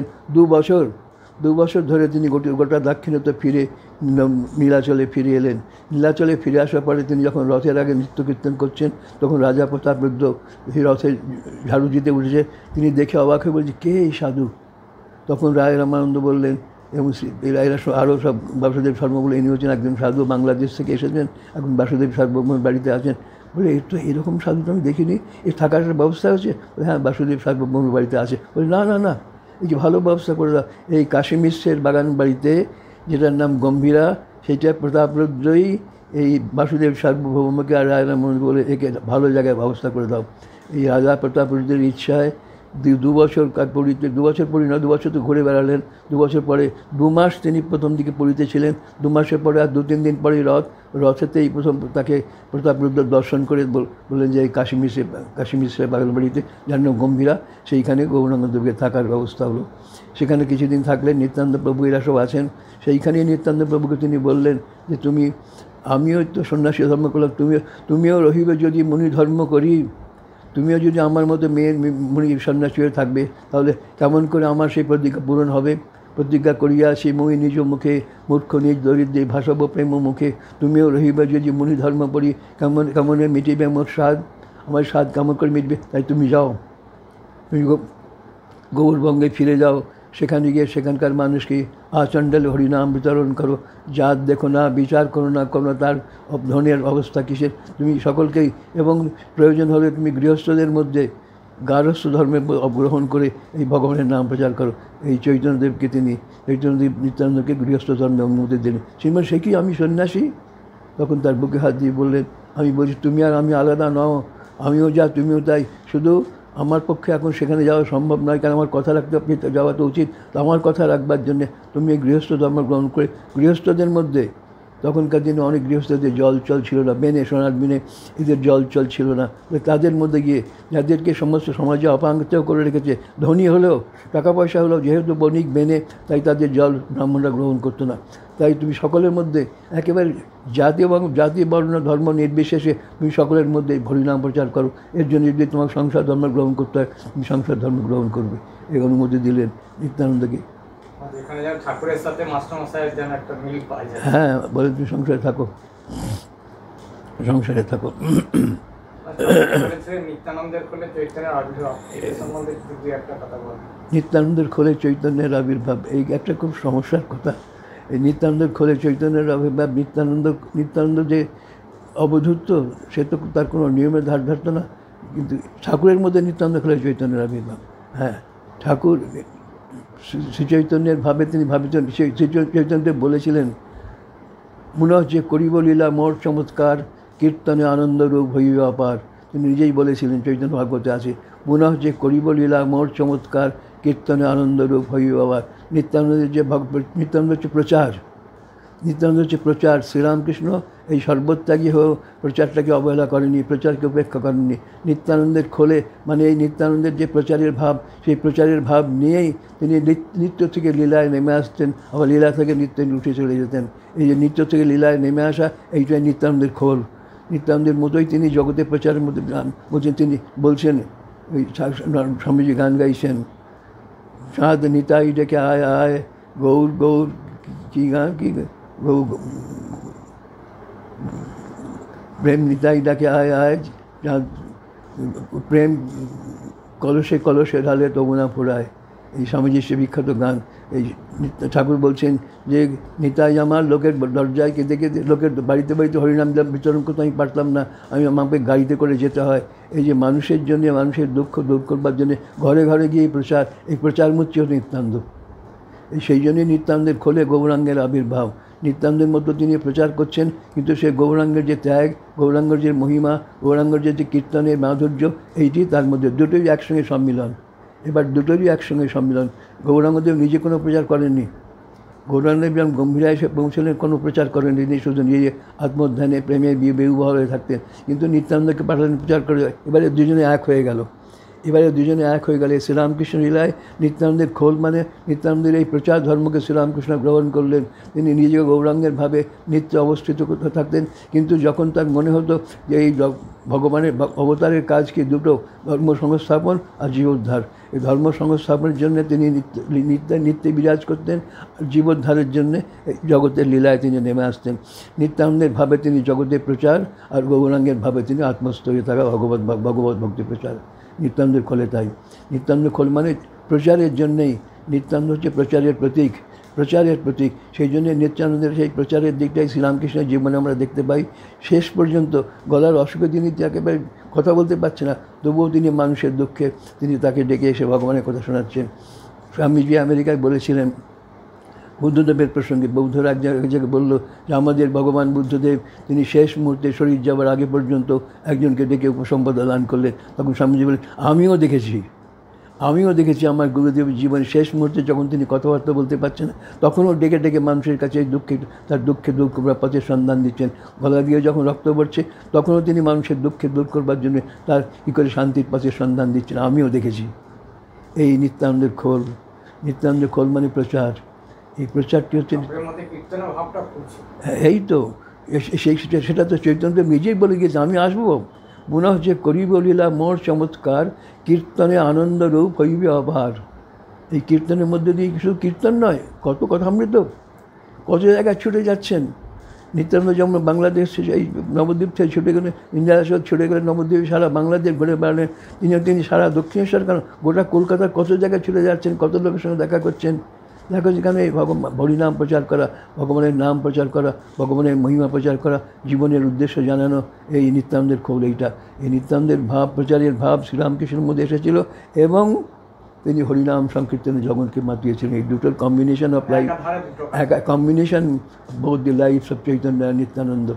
2 বছর ধরে তিনি গোটা দাক্ষিণাত্য ফিরে নীলাচলে ফিরে এলেন। নীলাচলে ফিরে আসার পরে তিনি যখন রথের আগে নৃত্য কীর্তন করছেন, তখন রাজা প্রতাপরুদ্র সেই রথে ঝাড়ু দিতে উঠেছে। তিনি দেখে অবাক হয়ে বলছে, কে এই সাধু? তখন রায় রামানন্দ বললেন, এবং এরা আরও সব বাসুদেব সার্বভৌম, ইনি হচ্ছেন একজন সাধু, বাংলাদেশ থেকে এসেছেন, এখন বাসুদেব সার্বভৌমের বাড়িতে আছেন। বলে এর তো এরকম সাধু তো আমি দেখিনি, এর থাকার একটা ব্যবস্থা হচ্ছে? হ্যাঁ, বাসুদেব সার্বভৌমের বাড়িতে আছে। বলে না না না, এই যে ভালো ব্যবস্থা করে দাও। এই কাশী মিশ্রের বাগান বাড়িতে, যেটার নাম গম্ভীরা, সেইটা প্রতাপরুদ্রই এই বাসুদেব সার্বভৌমকে আর রায় রামানন্দ বলে একে ভালো জায়গায় ব্যবস্থা করে দাও। এই রাজা প্রতাপরুদ্রের ইচ্ছায় 2 বছর পুরীতে, 2 বছর পুরী না, 2 বছর তো ঘুরে বেড়ালেন। 2 বছর পরে 2 মাস তিনি প্রথম দিকে পুরীতে ছিলেন। 2 মাসের পরে আর 2-3 দিন পরেই রথেতেই প্রথম তাকে প্রতাপরুদ্র দর্শন করে বললেন যে কাশী মিশ্রের বাগান বাড়িতে, যার নাম গম্ভীরা, সেইখানে গৌরাঙ্গদেবকে থাকার ব্যবস্থা হলো। সেখানে কিছুদিন থাকলেন। নিত্যানন্দ প্রভু এরা সব আছেন। সেইখানেই নিত্যানন্দ প্রভুকে তিনি বললেন যে আমিও তো সন্ন্যাসী ধর্ম করলাম, তুমিও রহিবে যদি মুনি ধর্ম করি, তুমিও যদি আমার মতো মুনি সন্ন্যাসী হয়ে থাকবে, তাহলে কেমন করে আমার সেই প্রতিজ্ঞা পূরণ হবে? প্রতিজ্ঞা করিয়া সেই মই নিজ মুখে, মূর্খ নিজ দরিদ্রে ভাসব প্রেম মুখে, তুমিও রহিবে যদি মুনি ধর্ম করি, কেমনে মিটিবে মোর স্বাদ, আমার স্বাদ কেমন করে মিটবে? তাই তুমি যাও, তুমি গৌরবঙ্গে ফিরে যাও, সেখানে গিয়ে সেখানকার মানুষকে আচণ্ডালে হরিনাম বিতরণ করো, জাত দেখো না, বিচার করো না কোনো তার ধনের অবস্থা কিসের, তুমি সকলকেই, এবং প্রয়োজন হলে তুমি গৃহস্থদের মধ্যে গারস্থ ধর্মে গ্রহণ করে এই ভগবানের নাম প্রচার করো। এই চৈতন্যদেবকে চৈতন্যদেব নিত্যানন্দকে গৃহস্থ ধর্মে অনুমতি দিলেন। সে কি আমি সন্ন্যাসী? তখন তার বুকে হাত দিয়ে বললেন, আমি বলছি তুমি আর আমি আলাদা নও, আমিও যা তুমিও তাই, শুধু আমার পক্ষে এখন সেখানে যাওয়া সম্ভব নয়, কারণ আমার কথা রাখতে যাওয়া তো উচিত। তো আমার কথা রাখবার জন্যে তুমি এই গৃহস্থ ধর্ম গ্রহণ করে, গৃহস্থদের মধ্যে তখনকার দিনে অনেক গৃহস্থদের জল ছিল না, বেনে সোনার বিনে এদের জল ছিল না। তাদের মধ্যে গিয়ে যাদেরকে সমস্ত সমাজে অপাঙ্গতেও করে রেখেছে, ধনী হলেও টাকা পয়সা হলেও যেহেতু বণিক বেনে, তাই তাদের জল ব্রাহ্মণরা গ্রহণ করতো না। তাই তুমি সকলের মধ্যে একেবারে জাতি বর্ণ ধর্ম নির্বিশেষে তুমি সকলের মধ্যে হরিনাম প্রচার করো। এর জন্য যদি তোমাকে সংসার ধর্ম গ্রহণ করতে হয়, তুমি সংসার ধর্ম গ্রহণ করবে। এই অনুমতি দিলেন নিত্যানন্দকে। ঠাকুরের সাথে মাস্টারমশাইয়ের যেন একটা মিল পাওয়া যায়। হ্যাঁ, বলে তুমি সংসারে থাকো। নিত্যানন্দের খোলে চৈতন্যের আবির্ভাব, এই সম্বন্ধে যদি একটা কথা বলেন। নিত্যানন্দের খোলে চৈতন্যের আবির্ভাব, এই একটা খুব সমস্যার কথা। এই নিত্যানন্দের খোলে চৈতন্যের আবির্ভাব, নিত্যানন্দ যে অবধূত, সে তো তার কোনো নিয়মের ধার ধারত না, কিন্তু ঠাকুরের মধ্যে নিত্যানন্দ খোলে চৈতন্যের আবির্ভাব। হ্যাঁ, ঠাকুর শ্রী চৈতন্যের ভাবে তিনি ভাবিতেন। শ্রী চৈতন্যদেব বলেছিলেন, মনে হচ্ছে করিব লীলা মোর চমৎকার, কীর্তনে আনন্দ রূপ হইবে অপার। তিনি নিজেই বলেছিলেন, চৈতন্য ভাগবতে আছে, মনে হচ্ছে করিব লীলা মোর চমৎকার, কীর্তনে আনন্দ রূপ হইবে অপার। নিত্যানন্দের যে নিত্যানন্দ হচ্ছে প্রচার, নিত্যানন্দ হচ্ছে প্রচার। শ্রীরামকৃষ্ণ এই সর্বত্যাগী হয়েও প্রচারটাকে অবহেলা করেনি, প্রচারকে উপেক্ষা করেননি। নিত্যানন্দের খোলে মানে এই নিত্যানন্দের যে প্রচারের ভাব, সেই প্রচারের ভাব নিয়েই তিনি নিত্য থেকে লীলায় নেমে আসতেন, আবার লীলা থেকে নিত্য উঠে চলে যেতেন। এই যে নিত্য থেকে লীলায় নেমে আসা, এইটাই নিত্যানন্দের খোল। নিত্যানন্দের মতোই তিনি জগতে প্রচারের মধ্যে বলছেন, তিনি বলছেন, ওই স্বামীজি গান গাইছেন, চাঁদ নিতাই ডেকে আয় আয়, গৌর গৌর, কী গান, কী প্রেম নিতাই ডাকে আয় আয়, প্রেম কলসে কলসে ঢালে তবু না ফোড়ায়। এই স্বামীজির সে বিখ্যাত গান। এই ঠাকুর বলছেন যে নিতাই আমার লোকের দরজায় কেঁদে কেঁদে, লোকের বাড়িতে বাড়িতে হরিনাম বিতরণ করতে আমি পারতাম না, আমাকে গাড়িতে করে যেতে হয়। এই যে মানুষের জন্যে, মানুষের দুঃখ দূর করবার জন্যে ঘরে ঘরে গিয়ে প্রচার, এই প্রচার মূর্তি হল নিত্যানন্দ। সেই জন্যই নিত্যানন্দের খোলে গৌরাঙ্গের আবির্ভাব। নিত্যানন্দের মতো তিনি প্রচার করছেন, কিন্তু সে গৌরাঙ্গের যে ত্যাগ, গৌরাঙ্গের যে মহিমা, গৌরাঙ্গের যে কীর্তনের মাধুর্য, এইটি তার মধ্যে দুটোই একসঙ্গে সম্মিলন। এবার দুটোরই একসঙ্গে সম্মিলন। গৌরাঙ্গদেব নিজে কোনো প্রচার করেননি। গৌরাঙ্গদেব যেমন গম্ভীরায় এসে পৌঁছলেন, কোনো প্রচার করেননি, তিনি শুধু নিজে আত্মধ্যানে প্রেমে বিহ্বল হয়ে থাকতেন। কিন্তু নিত্যানন্দকে পাঠালেন প্রচার করে। এবারে দুজনে এক হয়ে গেল। শ্রীরামকৃষ্ণ লীলায় নিত্যানন্দের খোল মানে নিত্যানন্দের এই প্রচার ধর্মকে শ্রীরামকৃষ্ণ গ্রহণ করলেন। তিনি নিজেকে গৌরাঙ্গের ভাবে নিত্য অবস্থিত করতে থাকতেন। কিন্তু যখন তার মনে হতো যে এই ভগবানের অবতারের কাজ কি দুটো, ধর্ম সংস্থাপন আর জীবোদ্ধার, এই ধর্ম সংস্থাপনের জন্য তিনি নিত্যে বিরাজ করতেন, আর জীবোদ্ধারের জন্যে জগতের লীলায় তিনি নেমে আসতেন। নিত্যানন্দের ভাবে তিনি জগতের প্রচার, আর গৌরাঙ্গের ভাবে তিনি আত্মস্থ হয়ে থাকা ভগবত ভক্তি প্রচার। নিত্যানন্দের খোলে তাই। নিত্যানন্দের খোল মানে প্রচারের জন্যেই। নিত্যানন্দ হচ্ছে প্রচারের প্রতীক, প্রচারের প্রতীক। সেই জন্যে নিত্যানন্দের সেই প্রচারের দিকটাই শ্রীরামকৃষ্ণের জীবনে আমরা দেখতে পাই। শেষ পর্যন্ত গলার অসুখে তিনি একেবারে কথা বলতে পারছে না, তবুও তিনি মানুষের দুঃখে তিনি তাকে ডেকে এসে ভগবানের কথা শোনাচ্ছেন। স্বামীজি আমেরিকায় বলেছিলেন বুদ্ধদেবের প্রসঙ্গে, বৌদ্ধরা এক জায়গায় বলল যে আমাদের ভগবান বুদ্ধদেব তিনি শেষ মুহূর্তে শরীর যাওয়ার আগে পর্যন্ত একজনকে ডেকে উপসম্পদা দান করলেন। তখন স্বামীজি বললেন আমিও দেখেছি আমার গুরুদেবের জীবনের শেষ মুহূর্তে যখন তিনি কথাবার্তা বলতে পারছেন না, তখনও ডেকে ডেকে মানুষের কাছে এই তার দুঃখে দূর করবার পথের সন্ধান দিচ্ছেন। গলা দিয়ে যখন রক্ত পড়ছে তখনও তিনি মানুষের দুঃখে দূর করবার জন্য তার কী করে শান্তির পথের সন্ধান দিচ্ছেন, আমিও দেখেছি। এই নিত্যানন্দের খোল। নিত্যানন্দের খোল মানে প্রচার। এই প্রচারটি হচ্ছে এই তো সেটা তো চৈতন্যদেব নিজেই বলে গিয়েছে, আমি আসবো, মনে হচ্ছে করিব লীলা মোর চমৎকার, কীর্তনে আনন্দ রূপ হইবে অভার। এই কীর্তনের মধ্যে দিয়ে শুধু কীর্তন নয়, কত কথামৃত, কত জায়গায় ছুটে যাচ্ছেন। নিত্যানন্দ যেমন বাংলাদেশ এই নবদ্বীপ থেকে ছুটে গেলেন, ইন্দিরা ছুটে গেলেন নবদ্বীপ, সারা বাংলাদেশ ঘুরে বেড়ালেন। তিনি সারা দক্ষিণেশ্বর কেন গোটা কলকাতার কত জায়গায় ছুটে যাচ্ছেন, কত লোকের সঙ্গে দেখা করছেন। দেখো যেখানে হরিনাম প্রচার করা, ভগবানের নাম প্রচার করা, ভগবানের মহিমা প্রচার করা, জীবনের উদ্দেশ্য জানানো, এই নিত্যানন্দের খোল। এইটা এই নিত্যানন্দের ভাব, প্রচারের ভাব শ্রীরামকৃষ্ণের মধ্যে এসেছিল, এবং তিনি হরিনাম সংকীর্তনে জগৎকে মাতিয়েছিলেন। এই দুটোর combination of life, combination both the lifes of Chaitanya আর নিত্যানন্দ।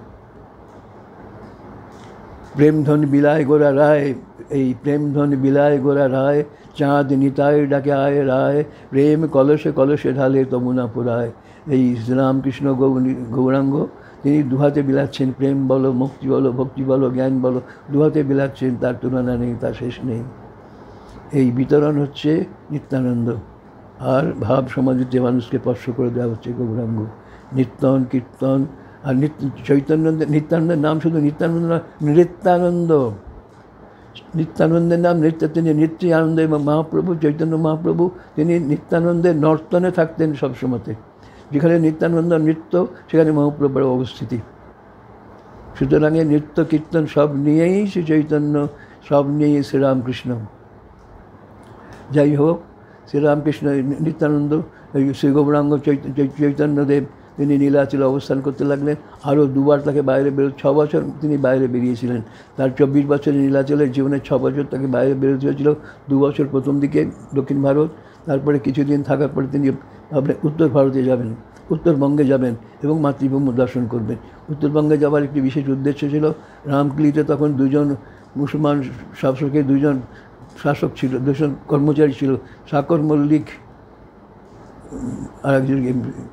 প্রেমধন বিলায় গোরা রায়, এই প্রেমধন বিলায় গোরা রায়, চাঁদ নিতাই ডাকে আয় রায়, প্রেম কলসে কলসে ঢালে তমুনা পুরায়। এই শ্রীরামকৃষ্ণ গৌরাঙ্গ তিনি দুহাতে বিলাচ্ছেন, প্রেম বলো, মুক্তি বলো, ভক্তি বলো, জ্ঞান বলো, দুহাতে বিলাচ্ছেন, তার তুলনা নেই, তার শেষ নেই। এই বিতরণ হচ্ছে নিত্যানন্দ, আর ভাব সমাধিতে মানুষকে স্পর্শ করে দেওয়া হচ্ছে গৌরাঙ্গ। নিত্যন কীর্তন আর নিত্যানন্দের নাম শুধু নিত্যানন্দ না, নৃত্যানন্দ। নিত্যানন্দের নাম নৃত্য, তিনি নিত্য আনন্দ। এবং মহাপ্রভু চৈতন্য মহাপ্রভু তিনি নিত্যানন্দের নর্তনে থাকতেন সবসময়তে। যেখানে নিত্যানন্দ নৃত্য সেখানে মহাপ্রভুর অবস্থিতি। সুতরাং নৃত্য কীর্তন সব নিয়েই শ্রী চৈতন্য, সব নিয়েই শ্রীরামকৃষ্ণ। যাই হোক, শ্রীরামকৃষ্ণ নিত্যানন্দ, শ্রী গৌরাঙ্গ চৈতন্যদেব তিনি নীলাচলে অবস্থান করতে লাগলেন। আরও দুবার তাকে বাইরে 6 বছর তিনি বাইরে বেরিয়েছিলেন। তার 24 বছরের নীলাচলের জীবনে 6 বছর তাকে বাইরে বেরোতে হয়েছিল। 2 বছর প্রথম দিকে দক্ষিণ ভারত, তারপরে কিছুদিন থাকার পরে তিনি ভাবলেন উত্তর ভারতে যাবেন, উত্তরবঙ্গে যাবেন এবং মাতৃভূমি দর্শন করবেন। উত্তরবঙ্গে যাওয়ার একটি বিশেষ উদ্দেশ্য ছিল। রামক্লিতে তখন 2জন মুসলমান শাসকের 2জন শাসক ছিল, 2জন কর্মচারী ছিল, সাকর মল্লিক আর একজন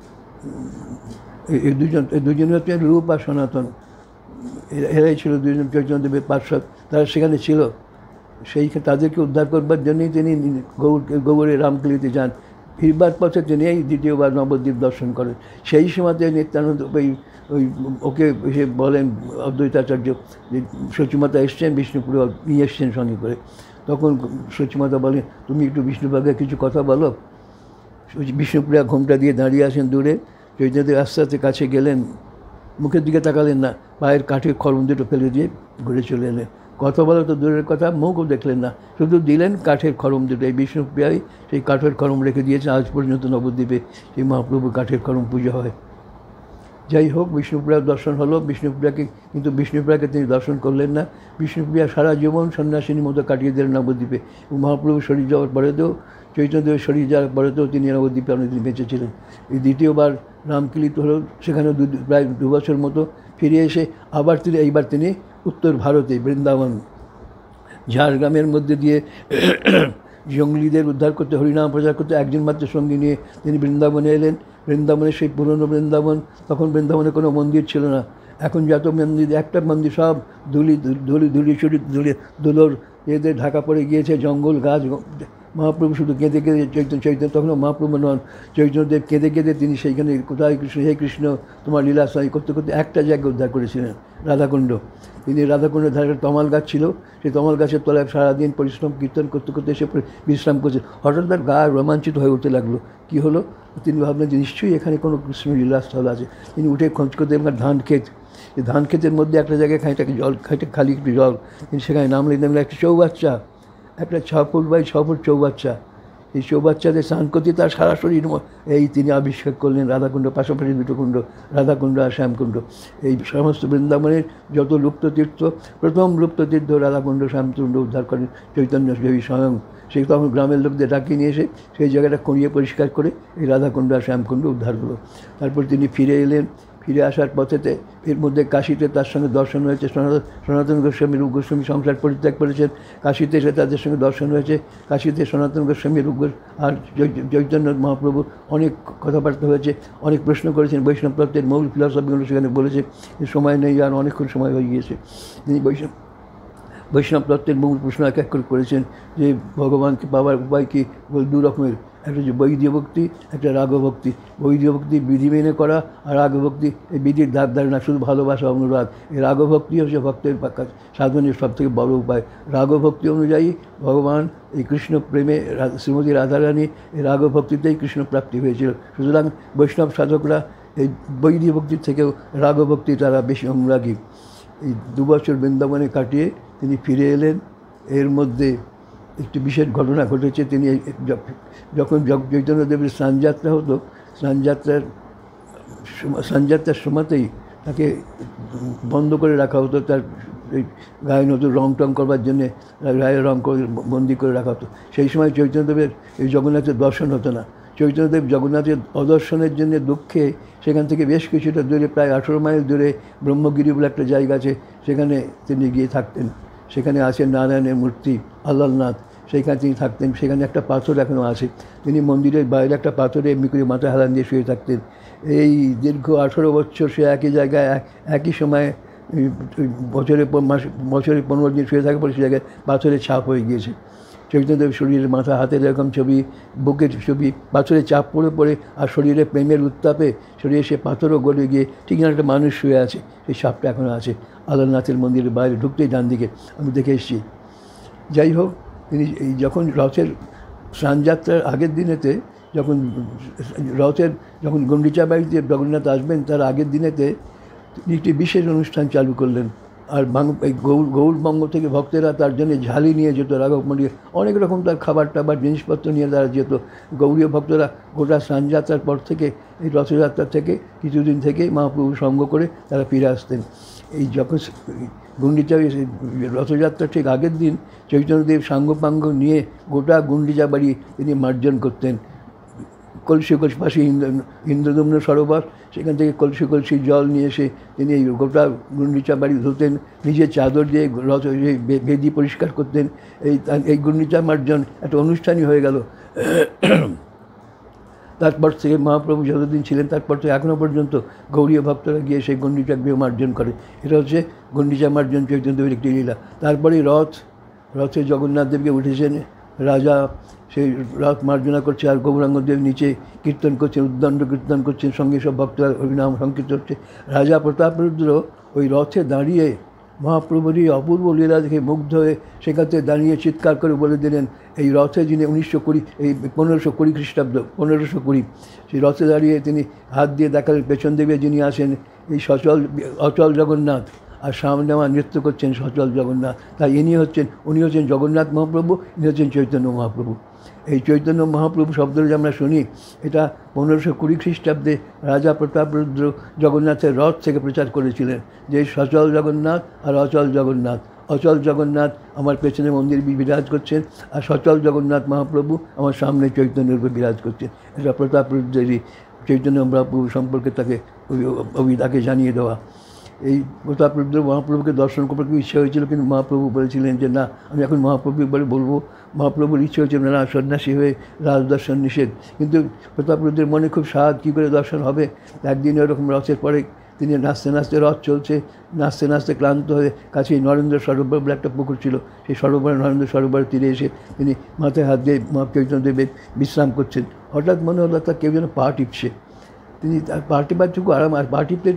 এই দুজন হচ্ছে রূপ আর সনাতন, এরাই ছিল দুজন চৈতন্যদেবের পার্শ্বদ। তারা সেখানে ছিল, তাদেরকে উদ্ধার করবার জন্যই তিনি গৌড়ে রামকলিতে যান। ফিরবার পথে তিনি এই দ্বিতীয়বার নবদ্বীপ দর্শন করেন। সেই সময়তে নিত্যানন্দ ওকে এসে বলেন অদ্বৈতাচার্য যে সচিমাতা এসছেন, বিষ্ণুপুরে নিয়ে এসছেন সঙ্গে করে। তখন সচিমাতা বলেন, তুমি একটু বিষ্ণুপাকে কিছু কথা বলো। বিষ্ণুপ্রিয়া ঘোমটা দিয়ে দাঁড়িয়ে আছেন দূরে। চৈতন্যদেব আস্তে আস্তে কাছে গেলেন, মুখের দিকে তাকালেন না, পায়ের কাঠের খড়ম দুটো ফেলে দিয়ে ঘুরে চলে এলেন। কথা বলা তো দূরের কথা, মুখও দেখলেন না, শুধু দিলেন কাঠের খড়ম দুটো। এই বিষ্ণুপ্রিয়াই সেই কাঠের খড়ম রেখে দিয়েছে, আজ পর্যন্ত নবদ্বীপে সেই মহাপ্রভু কাঠের খড়ম পুজো হয়। যাই হোক, বিষ্ণুপ্রিয়ার দর্শন হলো। কিন্তু বিষ্ণুপ্রিয়াকে তিনি দর্শন করলেন না। বিষ্ণুপ্রিয়া সারা জীবন সন্ন্যাসিনীর মতো কাটিয়ে দিলেন নবদ্বীপে। মহাপ্রভু শরীর যাওয়ার পরেতেও, চৈতন্যদেবের শরীর যাওয়ার পরেতেও তিনি নবদ্বীপে অনেকদিন বেঁচেছিলেন। এই দ্বিতীয়বার রামকীলিত হলো, সেখানে প্রায় 2 বছর মতো। ফিরে এসে আবার এইবার তিনি উত্তর ভারতে বৃন্দাবন, ঝাড়গ্রামের মধ্যে দিয়ে জঙ্গলিদের উদ্ধার করতে, হরিনাম প্রচার করতে একজন মাত্র সঙ্গী নিয়ে তিনি বৃন্দাবনে এলেন। বৃন্দাবনের সেই পুরনো বৃন্দাবন, তখন বৃন্দাবনে কোনো মন্দির ছিল না। এখন যত মন্দির, একটা মন্দির সব ধুলোর এদের ঢাকা পড়ে গিয়েছে, জঙ্গল গাছ। মহাপ্রভু শুধু কেঁদে কেঁদে চৈতন্য তখনও মহাপ্রভু নন, চৈতন্যদেব কেঁদে কেঁদে তিনি সেইখানে কোথায় কৃষ্ণ, হে কৃষ্ণ তোমার লীলাস্থায়ী করতে করতে একটা জায়গায় উদ্ধার করেছিলেন, রাধাকুণ্ড। তিনি রাধাকুণ্ডের ধারে তমাল গাছ ছিল, সেই তমাল গাছের তলায় সারাদিন পরিশ্রম কীর্তন করতে করতে এসে বিশ্রাম করছে। হঠাৎ তার গা রোমাঞ্চিত হয়ে উঠতে লাগলো। কী হলো? তিনি ভাবলেন যে নিশ্চয়ই এখানে কোনো কৃষ্ণ লীলাস্থল আছে। তিনি উঠে খোঁজ করতে ধান ক্ষেত, এই ধান ক্ষেতের মধ্যে একটা জায়গায় খালি একটু জল, তিনি সেখানে নামলেন। দেখলেন একটা চৌবাচ্চা, একটা 6 ফুট বাই 6 ফুট চৌবাচ্চা। এই চৌবাচ্চাতে স্নান করতে তার সারা শরীর, এই তিনি আবিষ্কার করলেন রাধাকুণ্ড, পাশাপাশি 2টো কুণ্ড, রাধাকুণ্ড আর শ্যামকুণ্ড। এই সমস্ত বৃন্দাবনের যত লুপ্ত তীর্থ, প্রথম লুপ্ত তীর্থ রাধাকুণ্ড শ্যামকুণ্ড উদ্ধার করেন চৈতন্য দেবী স্বয়ং। সেই তখন গ্রামের লোকদের ডাকিয়ে নিয়ে এসে সেই জায়গাটা খুঁড়িয়ে পরিষ্কার করে এই রাধাকুণ্ড আর শ্যামকুণ্ড উদ্ধার হলো। তারপর তিনি ফিরে এলেন। ফিরে আসার পথেতে এর মধ্যে কাশীতে তার সঙ্গে দর্শন হয়েছে। সনাতন গোস্বামী, রূপ গোস্বামী সংসার পরিত্যাগ করেছেন। কাশীতে এসে তাদের সঙ্গে দর্শন হয়েছে। কাশীতে সনাতন গোস্বামী, রূপ আর চৈতন্য মহাপ্রভু অনেক কথাবার্তা হয়েছে, অনেক প্রশ্ন করেছেন। বৈষ্ণব তত্ত্বের মূল ফিলসফিগুলো সেখানে বলেছে। সময় নেই, আর অনেকক্ষণ সময় হয়ে গিয়েছে। তিনি বৈষ্ণব তত্ত্বের মূল প্রশ্ন এক এক করে করেছেন যে ভগবানকে পাওয়ার উপায় কি। 2 রকমের, একটা হচ্ছে বৈদীয় ভক্তি, একটা রাগভক্তি। বৈদীয় ভক্তি বিধি মেনে করা, আর রাগভক্তি এই বিধির ধার ধারে না, শুধু ভালোবাসা, অনুরাগ। এই রাগভক্তি হচ্ছে ভক্তের সাধনের সবথেকে বড় উপায়। রাগভক্তি অনুযায়ী ভগবান এই কৃষ্ণ প্রেমে শ্রীমতী রাধারানী এই রাগভক্তিতেই কৃষ্ণ প্রাপ্তি হয়েছিল। সুতরাং বৈষ্ণব সাধকরা এই বৈদীয় ভক্তির থেকেও রাগভক্তি তারা বেশি অনুরাগী। এই 2 বছর বৃন্দাবনে কাটিয়ে তিনি ফিরে এলেন। এর মধ্যে একটি বিশেষ ঘটনা ঘটেছে। তিনি যখন চৈতন্যদেবের স্নানযাত্রা হতো, স্নানযাত্রার সময়তেই তাকে বন্ধ করে রাখা হতো। তার গায়ে নতুন রং টং করবার জন্যে গায়ে রং করে বন্দি করে রাখা হতো। সেই সময় চৈতন্যদেবের এই জগন্নাথের দর্শন হতো না। চৈতন্যদেব জগন্নাথের অদর্শনের জন্য দুঃখে সেখান থেকে বেশ কিছুটা দূরে, প্রায় 18 মাইল দূরে ব্রহ্মগিরি বলে একটা জায়গা আছে, সেখানে তিনি গিয়ে থাকতেন। সেখানে আছে নারায়ণের মূর্তি, আল্লাহনাথ, সেইখানে তিনি থাকতেন। সেখানে একটা পাথর এখনও আছে। তিনি মন্দিরের বাইরে একটা পাথরে এমনি করে মাথা হেলান দিয়ে শুয়ে থাকতেন। এই দীর্ঘ 18 বছর সে একই জায়গায় একই সময়ে বছরের 15 দিন শুয়ে থাকার পরে সে জায়গায় পাথরের ছাপ হয়ে গিয়েছে। চৈতন্যদেব শরীরের মাথা, হাতের এরকম ছবি, বুকের ছবি, পাথরের চাপ পড়ে পড়ে আর শরীরে প্রেমের উত্তাপে শরীরে সে পাথরও গলে গিয়ে ঠিক যেন একটা মানুষ শুয়ে আছে। সেই ছাপটা এখনও আছে আল্লাহনাথের মন্দিরের বাইরে ঢুকতেই ডান দিকে, আমি দেখে এসেছি। যাই হোক, তিনি যখন রথের স্নানযাত্রার আগের দিনেতে, যখন গুন্ডিচা বাড়িতে জগন্নাথ আসবেন তার আগের দিনেতে তিনি একটি বিশেষ অনুষ্ঠান চালু করলেন। আর এই গৌড়বঙ্গ থেকে ভক্তেরা তার জন্য ঝালি নিয়ে যেত, রাঘবমণি অনেক রকম তার খাবার টাবার জিনিসপত্র নিয়ে তারা যেত। গৌড়ীয় ভক্তরা গোটা স্নানযাত্রার পর থেকে, এই রথযাত্রা থেকে কিছুদিন থেকে মহাপ্রভু সঙ্গ করে তারা ফিরে আসতেন। এই যখন গুন্ডিচা রথযাত্রার ঠিক আগের দিন চৈতন্যদেব সাঙ্গপাঙ্গ নিয়ে গোটা গুন্ডিচা বাড়ি তিনি মার্জন করতেন। কলসি পাশে ইন্দ্রদম্ন সরোবর, সেখান থেকে কলসি কলসি জল নিয়ে এসে তিনি এই গোটা গুন্ডিচা বাড়ি ধুতেন, নিজের চাদর দিয়ে রথ বেদি পরিষ্কার করতেন। এই গুন্ডিচা মার্জন একটা অনুষ্ঠানই হয়ে গেল। তারপর থেকে মহাপ্রভু যতদিন ছিলেন তারপর থেকে এখনও পর্যন্ত গৌড়ীয় ভক্তরা গিয়ে সেই গণ্ডিচা গৃহ মার্জন করে। এটা হচ্ছে গণ্ডিচা মার্জন চৈতন্যদেবের একটি লীলা। তারপরেই রথে জগন্নাথ দেবকে উঠেছেন রাজা, সেই রথ মার্জনা করছে আর গৌরাঙ্গদেব নিচে কীর্তন করছেন, উদ্দণ্ড কীর্তন করছেন, সঙ্গে সব ভক্তরা হরিনাম সংকীর্তন হচ্ছে। রাজা প্রতাপরুদ্র ওই রথে দাঁড়িয়ে মহাপ্রভুরই অপূর্ব লীলা দেখে মুগ্ধ হয়ে সেখান থেকে দাঁড়িয়ে চিৎকার করে বলে দিলেন, এই রথে যিনি 1920 এই 1520 খ্রিস্টাব্দ 1520 সেই রথে দাঁড়িয়ে তিনি হাত দিয়ে দেখালেন পেছন দিকে যিনি আসেন এই অচল জগন্নাথ, আর সামনে আমার নৃত্য করছেন সচল জগন্নাথ। তাই উনি হচ্ছেন জগন্নাথ মহাপ্রভু, ইনি হচ্ছেন চৈতন্য মহাপ্রভু। এই চৈতন্য মহাপ্রভু শব্দটা যে আমরা শুনি, এটা 1520 খ্রিস্টাব্দে রাজা প্রতাপরুদ্র জগন্নাথের রথ থেকে প্রচার করেছিলেন যে সচল জগন্নাথ আর অচল জগন্নাথ। অচল জগন্নাথ আমার পেছনে মন্দির বিরাজ করছেন, আর সচল জগন্নাথ মহাপ্রভু আমার সামনে চৈতন্যের উপর বিরাজ করছেন। এটা প্রতাপরুদ্রেরই চৈতন্য মহাপ্রভু সম্পর্কে তাকে জানিয়ে দেওয়া। এই প্রতাপরুদ্র মহাপ্রভুকে দর্শন করতে ইচ্ছা হয়েছিল, কিন্তু মহাপ্রভু বলেছিলেন যে না, আমি এখন মহাপ্রভু বলে বলবো। মহাপ্রভুর ইচ্ছে হয়েছিল না, সন্ন্যাসী হয়ে রাজদর্শন নিষেধ। কিন্তু প্রতাপরুদ্রের মনে খুব সাধ, কী করে দর্শন হবে। একদিন ওরকম রথের পরে তিনি নাচতে নাচতে, রথ চলছে, নাচতে নাচতে ক্লান্ত হয়ে কাছেই নরেন্দ্র সরোবর বলে একটা পুকুর ছিল, সেই নরেন্দ্র সরোবরের তীরে এসে তিনি মাথায় হাত দিয়ে চৈতন্যদেবের বিশ্রাম করছেন। হঠাৎ মনে হলো তার কেউ যেন পা টিপছে। তিনি তার পা টিপারটুকু আরাম, আর পা টিপতে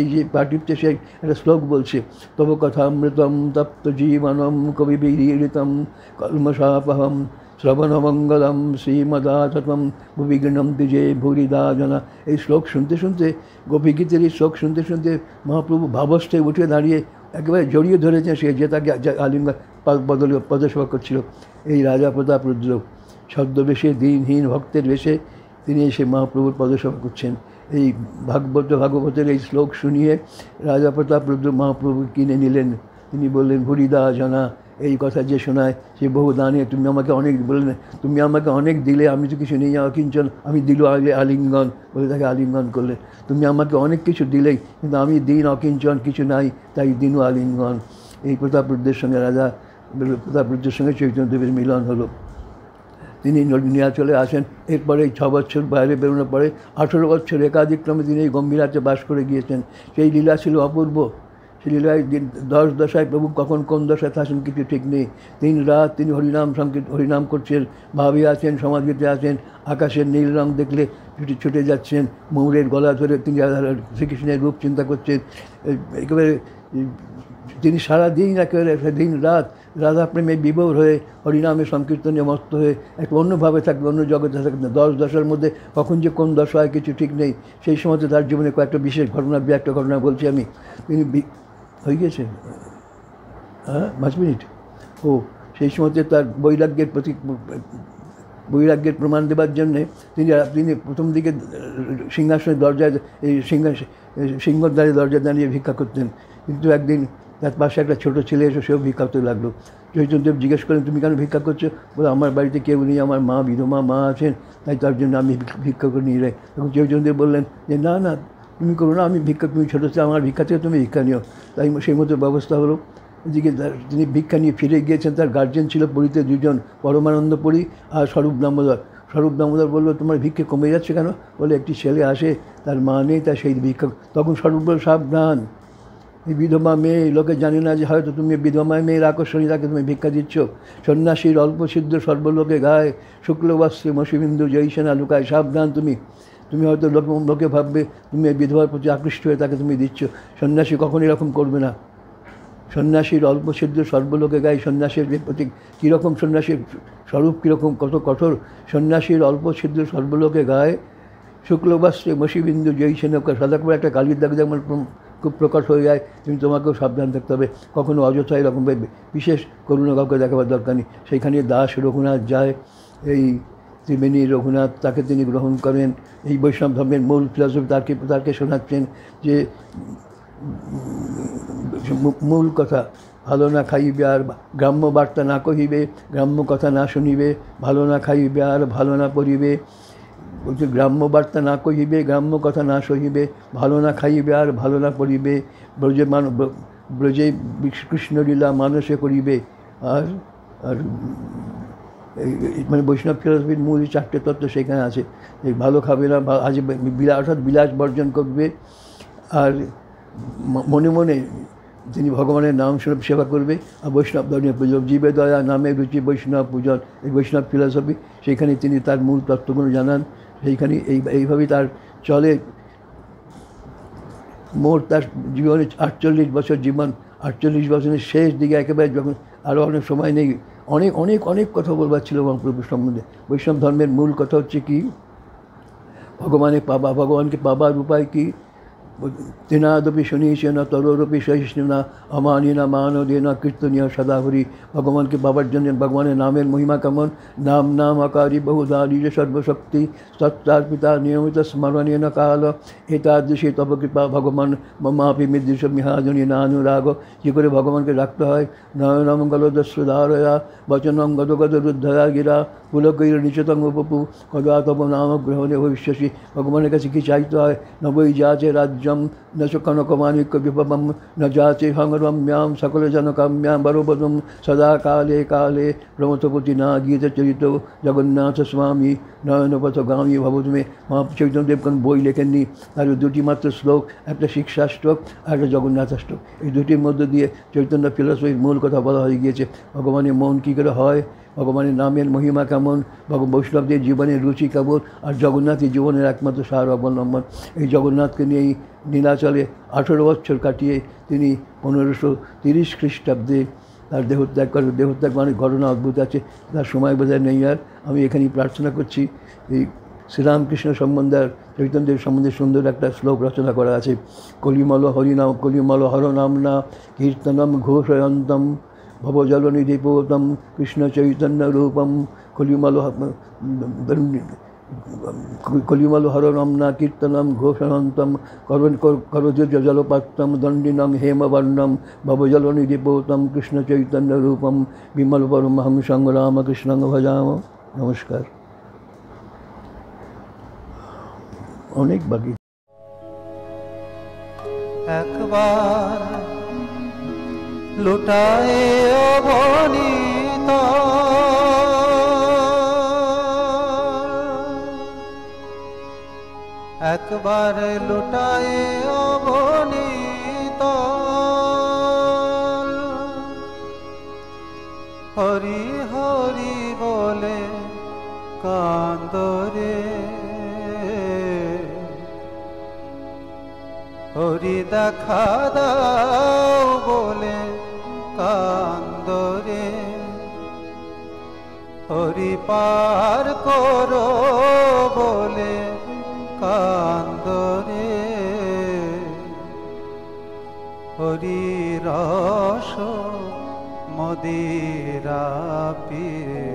সে একটা শ্লোক বলছে, তব কথামৃতম তপ্ত জীবনম কবিবিরীড়িতম কলমশাপহম শ্রবণমঙ্গলম শ্রীমদাততম ভুবিঘ্নম দ্বিজে ভুরিদা জনা। এই শ্লোক শুনতে শুনতে, গোপীগীতের এই শ্লোক শুনতে শুনতে মহাপ্রভু ভাবস্থে উঠে দাঁড়িয়ে একেবারে জড়িয়ে ধরেছেন সে যে তাকে আলিঙ্গন পদসেবা করছিল। এই রাজা প্রতাপরুদ্র ছদ্মবেশে, দিনহীন ভক্তের বেশে তিনি এসে মহাপ্রভুর পদসেবা করছেন। এই ভাগবতের এই শ্লোক শুনিয়ে রাজা প্রতাপরুদ্র মহাপ্রভু কিনে নিলেন। তিনি বললেন, ভুরিদা জনা, এই কথা যে শোনায় সে বহু দানে, তুমি আমাকে অনেক বললেন, তুমি আমাকে অনেক দিলে, আমি তো কিছু নেই, অকিঞ্চন, আমি দিল আলিঙ্গন বলে তাকে আলিঙ্গন করলেন। তুমি আমাকে অনেক কিছু দিলেই, কিন্তু আমি দিন অকিঞ্চন, কিছু নাই, তাই দিনু আলিঙ্গন। এই প্রতাপরুদ্রের সঙ্গে চৈতন্যদেবের মিলন হলো। তিনি নীলাচলে আসেন। এরপরে 6 বছর বাইরে বেরোনোর পরে 18 বছর একাধিক্রমে তিনি এই গম্ভীরাতে বাস করে গিয়েছেন। সেই লীলা ছিল অপূর্ব। সেই লীলায় দশায় প্রভু কখন কোন দশায় থাকেন কিছু ঠিক নেই। 3 রাত তিনি হরিনাম করছেন, ভাবে আছেন, সমাধিতে আছেন, আকাশের নীল রং দেখলে ছুটে যাচ্ছেন, ময়ূরের গলা ধরে তিনি শ্রীকৃষ্ণের রূপ চিন্তা করছেন। একেবারে তিনি সারাদিন একেবারে দিন রাত রাধা প্রেমে বিভোর হয়ে হরিনামে সংকীর্তনে মস্ত হয়ে একটা অন্যভাবে থাকবে, অন্য জগতে থাকবে। 10 দশার মধ্যে কখন যে কোন দশা হয় কিছু ঠিক নেই। সেই সময়তে তার জীবনে কয়েকটা বিশেষ একটা ঘটনা বলছি আমি। তিনি হয়ে গেছে 5 মিনিট। সেই সময়তে তার বৈরাগ্যের প্রমাণ দেবার জন্যে তিনি প্রথম দিকে সিংহাসনের দরজায়, এই সিংহদ্বারের দরজায় দাঁড়িয়ে ভিক্ষা করতেন। কিন্তু একদিন তার পাশে একটা ছোটো ছেলে এসে সেও ভিক্ষা করতে লাগলো। চৈতন্যদেব জিজ্ঞেস করেন, তুমি কেন ভিক্ষা করছো? বলে, আমার বাড়িতে কেউ নেই, আমার মা বিধবা মা আছেন, তাই তার জন্য আমি ভিক্ষা করে নিয়ে যাই। তখন চৈতন্যদেব বললেন যে না না, তুমি করো না, তুমি ছোটো ছেলে, আমার ভিক্ষা থেকে তুমি ভিক্ষা নিও। তাই সেই মতো ব্যবস্থা হলো। এদিকে তিনি ভিক্ষা নিয়ে ফিরে গিয়েছেন। তার গার্জেন ছিল পুরীতে 2 জন, পরমানন্দ পুরী আর স্বরূপ দামোদর বললো, তোমার ভিক্ষে কমে যাচ্ছে কেন? বলে, একটি ছেলে আসে, তার মা নেই, তাই সেই ভিক্ষা। তখন স্বরূপ বলল, সাবধান, এই বিধবা মেয়ে, লোকে জানে না যে হয়তো তুমি বিধবা মেয়ের আকর্ষণী, তাকে তুমি ভিক্ষা দিচ্ছ। সন্ন্যাসীর অল্পসিদ্ধ সর্বলোকে গায়, শুক্লবস্ত্রে মসিবিন্দু জয়সেনা লুকায়। সাবধান, তুমি হয়তো লোকে ভাববে তুমি এই বিধবার প্রতি আকৃষ্ট হয়ে তাকে তুমি দিচ্ছ। সন্ন্যাসী কখনই এরকম করবে না। সন্ন্যাসীর অল্পসিদ্ধ সর্বলোকে গায়, সন্ন্যাসীর প্রতি কীরকম, সন্ন্যাসীর স্বরূপ কীরকম, কত কঠোর। সন্ন্যাসীর অল্পসিদ্ধ সর্বলোকে গায়, শুক্লবস্ত্রে মসিবিন্দু জয়সেনা। সাদা করে একটা কালির দাগ যেমন খুব প্রকট হয়ে যায়, তুমি তোমাকেও সাবধান থাকতে হবে। কখনো অযথা এরকম বিশেষ করুণা কাউকে দেখাবার দরকার নেই। সেইখানে দাস রঘুনাথ যায়, এই ত্রিবেণী রঘুনাথ, তাকে তিনি গ্রহণ করেন। এই বৈষ্ণব ধর্মের মূল ফিলসফি তাকে শোনাচ্ছেন যে মূল কথা, ভালো না খাইবে আর গ্রাম্য বার্তা না কহিবে, গ্রাম্য কথা না শুনিবে, ভালো না খাইবে আর ভালো না পড়িবে। বলছে, গ্রাম্য বার্তা না কহিবে, গ্রাম্য কথা না সহিবে, ভালো না খাইবে আর ভালো না পড়িবে, ব্রজে কৃষ্ণলীলা মানসে করিবে। আর মানে বৈষ্ণব ফিলসফির মূল 4টে তত্ত্ব সেখানে আছে। এই ভালো খাবে না, আজ অর্থাৎ বিলাস বর্জন করবে, আর মনে মনে তিনি ভগবানের নাম স্বরূপ সেবা করবে, আর বৈষ্ণব ধর্মের পুজো, জীবে দয়া নামে রুচি বৈষ্ণব পূজন, এই বৈষ্ণব ফিলসফি, সেইখানে তিনি তার মূল তত্ত্বগুলো জানান। সেইখানে এইভাবেই তার চলে। মোট তার জীবনে 48 বছর জীবন, 48 বছরের শেষ দিকে একেবারে যখন আরও অনেক সময় নেই, অনেক অনেক অনেক কথা বলবার ছিল মহাপ্রভু সম্বন্ধে। বৈষ্ণব ধর্মের মূল কথা হচ্ছে কি, ভগবানকে পাবার উপায় কি, তেনাদপি শনিশেন তরোরপি সহিষ্ণুনা অমানিনা মানদেনা কীর্তনীয় সদাহরি। ভগবানকে পাবার জন্য ভগবানের নামের মহিমা কেমন, নাম নাম আকারি বহুধারী সর্বশক্তি সত্তার্পিতা নিয়মিত স্মরণীয় কাল এতাদৃশী তব কৃপা ভগবান মমাপি মিদৃশ মিহাজনী নানুরাগ। কী করে ভগবানকে রাখতে হয়, নয়নম গলদস্বধারয়া বচনম গদগদ রুদ্ধয়া গিরা পুলকৈর নিচতম উপপু কদা তব নাম গ্রহণে ভবিষ্যসী। ভগবানের কাছে কী চাইতে হয়, নবৈ যাচে রাজ্যম ন চ কনকমাণিক্য বিপবম ন যাচে হংরম্যাম সকল জনকাম্যাম বরবদম সদা কালে কালে প্রমথপতি না গীত চরিত জগন্নাথ স্বামী নয়নপথগামী ভবতমে। মা চৈতন্যদেব কোন বই লেখেননি, তার 2টি মাত্র শ্লোক, একটা শিক্ষাষ্টক আর একটা জগন্নাথাষ্টক। এই 2টির মধ্যে দিয়ে চৈতন্য ফিলসফির মূল কথা বলা হয়ে গিয়েছে। ভগবানের মন কী করে হয়, ভগবানের নামের মহিমা কেমন, বৈষ্ণবদের জীবনের রুচি কেমন, আর জগন্নাথের জীবনের একমাত্র সার অবলম্বন। এই জগন্নাথকে নিয়েই নীলাচলে 18 বছর কাটিয়ে তিনি 1530 খ্রিস্টাব্দে তার দেহত্যাগ করে। দেহত্যাগ অনেক ঘটনা অদ্ভুত আছে, তার সময় বোধহয় নেই আর। আমি এখানেই প্রার্থনা করছি, এই শ্রীরামকৃষ্ণ সম্বন্ধে আর চৈতন্যদেব সম্বন্ধে সুন্দর একটা শ্লোক রচনা করা আছে। কলিমল হরিনাম কলিমল হরনামনা কীর্তনম ঘোষয়ন্তম ভবজলনিধিপোতম কৃষ্ণ চৈতন্য রূপম কলিমল হরনামনা কীর্তনম ঘোষয়ন্তম করযোজ জলপাত্রম দণ্ডিনম হেমবর্ণম ভবজলনিধিপোতম কৃষ্ণ চৈতন্য রূপম বিমল পরমহংসং রামকৃষ্ণং ভজাম। নমস্কার। অনেক বাকি। একবার লুটায়ে অবনীত একবার লুটায়ে অবনীত হরি হরি বলে কান্দরে হরি দেখা দাও বলে কান্দরে হরি পার করো বলে কান্দরে হরি রস মদিরা পিরে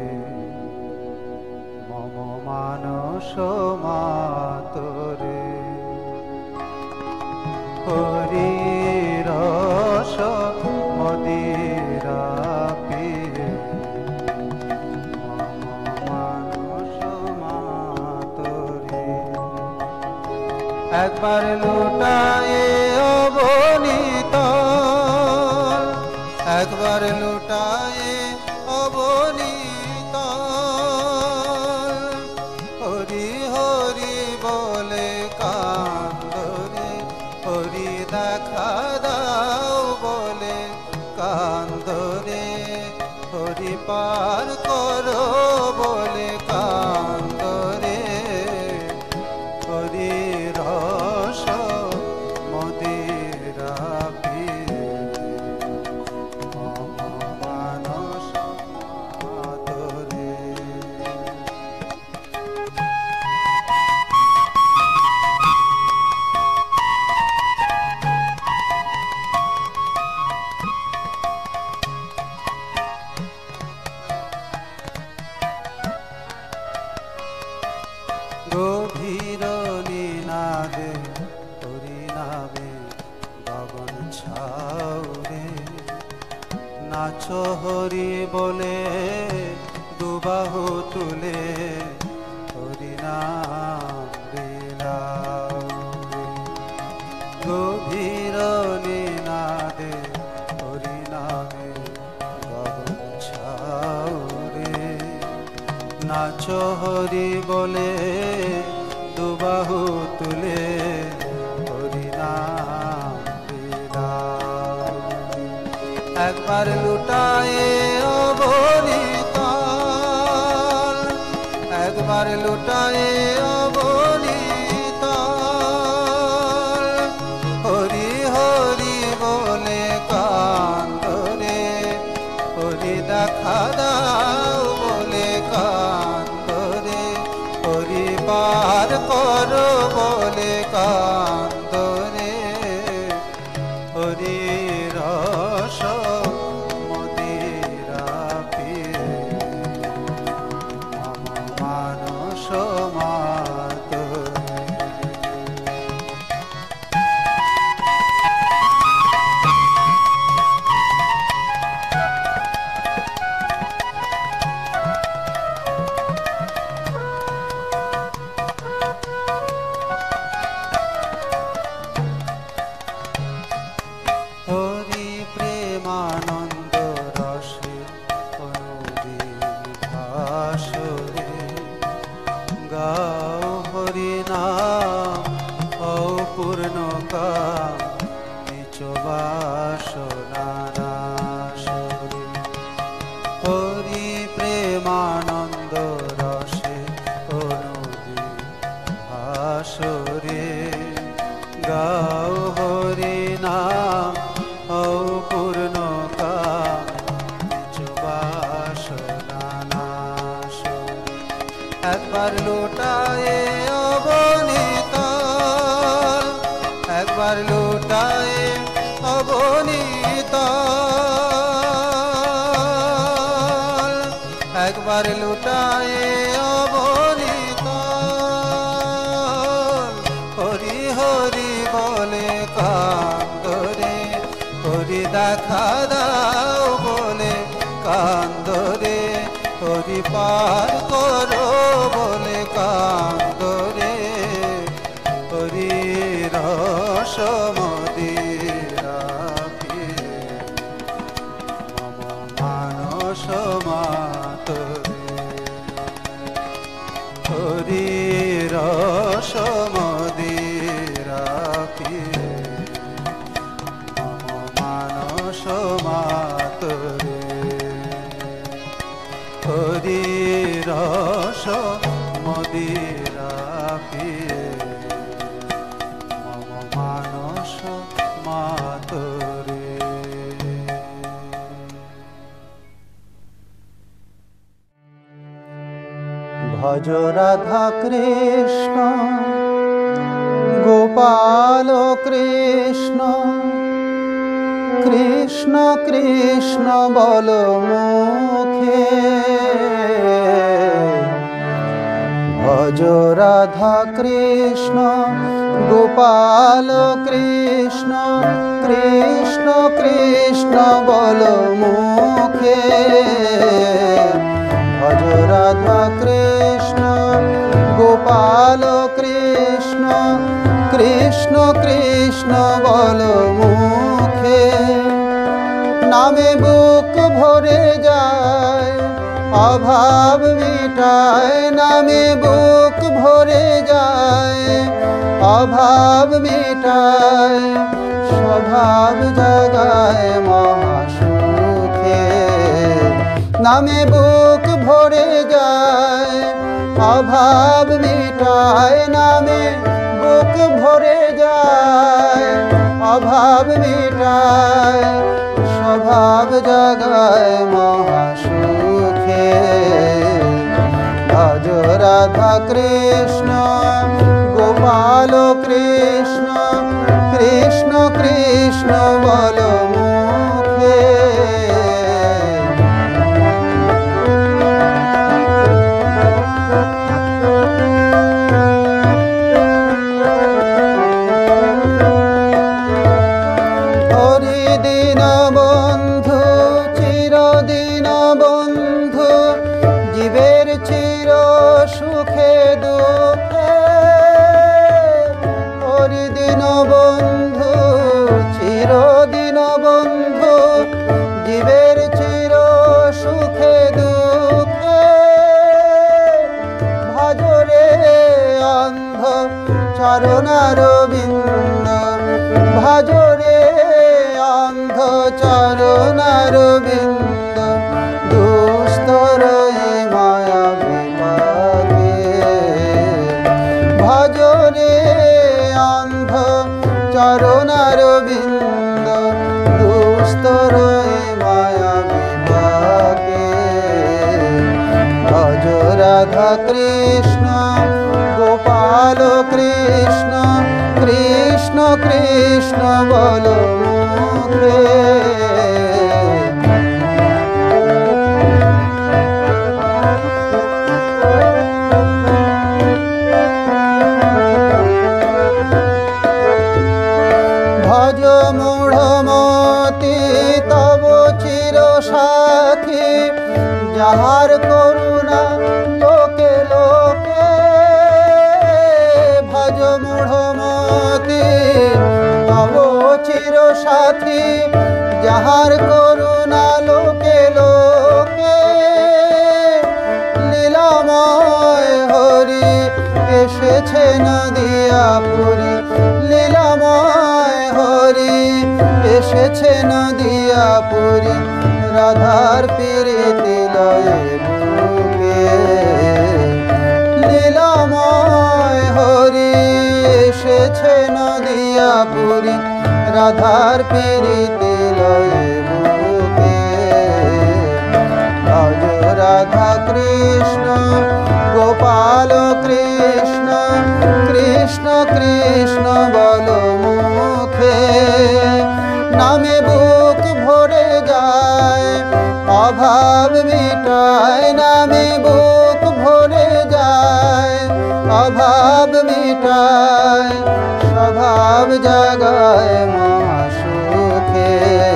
মম মানস মাতরে হরি রস মদিরা পিরে মম মানস মাতরে একবার লুটায়ে অবনীত একবার লুটায়ে অবনীত হরি হরি বলে কান্দরে হরি দেখা দাও বলে কান্দরে হরি পার করো বলে কান্দরে হরি রস মদিরা পিরে মম মানস মাতরে গভীর নীনাদে হরি নামে গগন ছাউরে নাচ হরি বলে দুবাহু তুলে হরি নাম বিলাও গভীর নীনাদে হরি নামে গগন ছাউরে নাচো হরি বলে দুবাহু তুলে হরি নাম বিলাও। একবার লুটায়ে অবনীতাল, একবার লুটায়ে অবনীতাল, হরি হরি বলে কান্দরে, হরি দেখা দাও বলে কান্দরে, হরি পার করো বলে কান্দরে, হরি রস মদিরা পিয়ে মম মানস মাতরে। হরি প্রেমানন্দ রসে অনুদিন ভাসরে, গাও হরি নাম অপূর্ণ কাম নিচ বাসনা নাশরে। হরি প্রেমানন্দ রসে অনুদিন ভাসরে, গাও হরি নাম অপূর্ণ কাম নিজ বাসনা নাশরে। একবার লুটায়ে অবনীতাল, একবার লুটায়ে অবনীতাল, একবার লুটায়ে অবনীতাল, হরি হরি বলে কান্দরে, হরি দেখা দাও বলে কান্দরে, হরি পার করো বলে কান্দরে, হরি রস মদিরা পিয়ে মম মানস মাতরে, হরি রস মদিরা পিয়ে মম মানস মাতরে, হরি রস মদিরা পিয়ে মম মানস মাতরে। ভজ রাধা কৃষ্ণ গোপাল কৃষ্ণ, কৃষ্ণ কৃষ্ণ বল মুখে, ভজ রাধা কৃষ্ণ গোপাল কৃষ্ণ, কৃষ্ণ কৃষ্ণ বল মুখে, ভজ রাধা কৃষ্ণ গোপাল কৃষ্ণ, কৃষ্ণ কৃষ্ণ বল মুখে। নামে বুক ভরে যায় অভাব মিটায়, নামে বুক ভরে যায় অভাব মিটায়, স্বভাব জাগায় মহাসুখে। নামে বুক ভরে যায় অভাব মিটায়, নামে বুক ভরে যায় অভাব মিটায়, স্বভাব জাগায় মহাসুখে। ভজ রাধা কৃষ্ণ গোপাল কৃষ্ণ, কৃষ্ণ কৃষ্ণ বল মুখে। হরি দিন বন্ধু চিরদিন বন্ধু, জীবের চির সুখে দুঃখে চরণারবিন্দ ভজরে অন্ধ চরণারবিন্দ দুস্তর এ মায়া বিপাকে ভজরে অন্ধ চরণারবিন্দ দুস্তর এ মায়া বিপাকে ভজ রাধা কৃষ্ণ গোপাল কৃষ্ণ কৃষ্ণ কৃষ্ণ বল মুখে ভজ মূঢ়মতি তব চির সাথী যাহার করুণা লোকে লোকে ভজ মূঢ়মতি তব চির সাথী যাহার করুণা লোকে লোকে লীলাময় হরি এসেছে নদিয়া পুরী লীলাময় হরি এসেছে নদিয়া পুরী রাধার প্রীতি লয়ে বুকে লীলাময় হরি এসেছে নদিয়া পুরী রাধার প্রীতি লয়ে বুকে ভজ রাধা কৃষ্ণ গোপাল কৃষ্ণ কৃষ্ণ কৃষ্ণ বল মুখে নামে বুক ভরে যায় অভাব মিটায় নামে বুক ভরে যায় অভাব মিটায় স্বভাব জাগায় মহাসুখে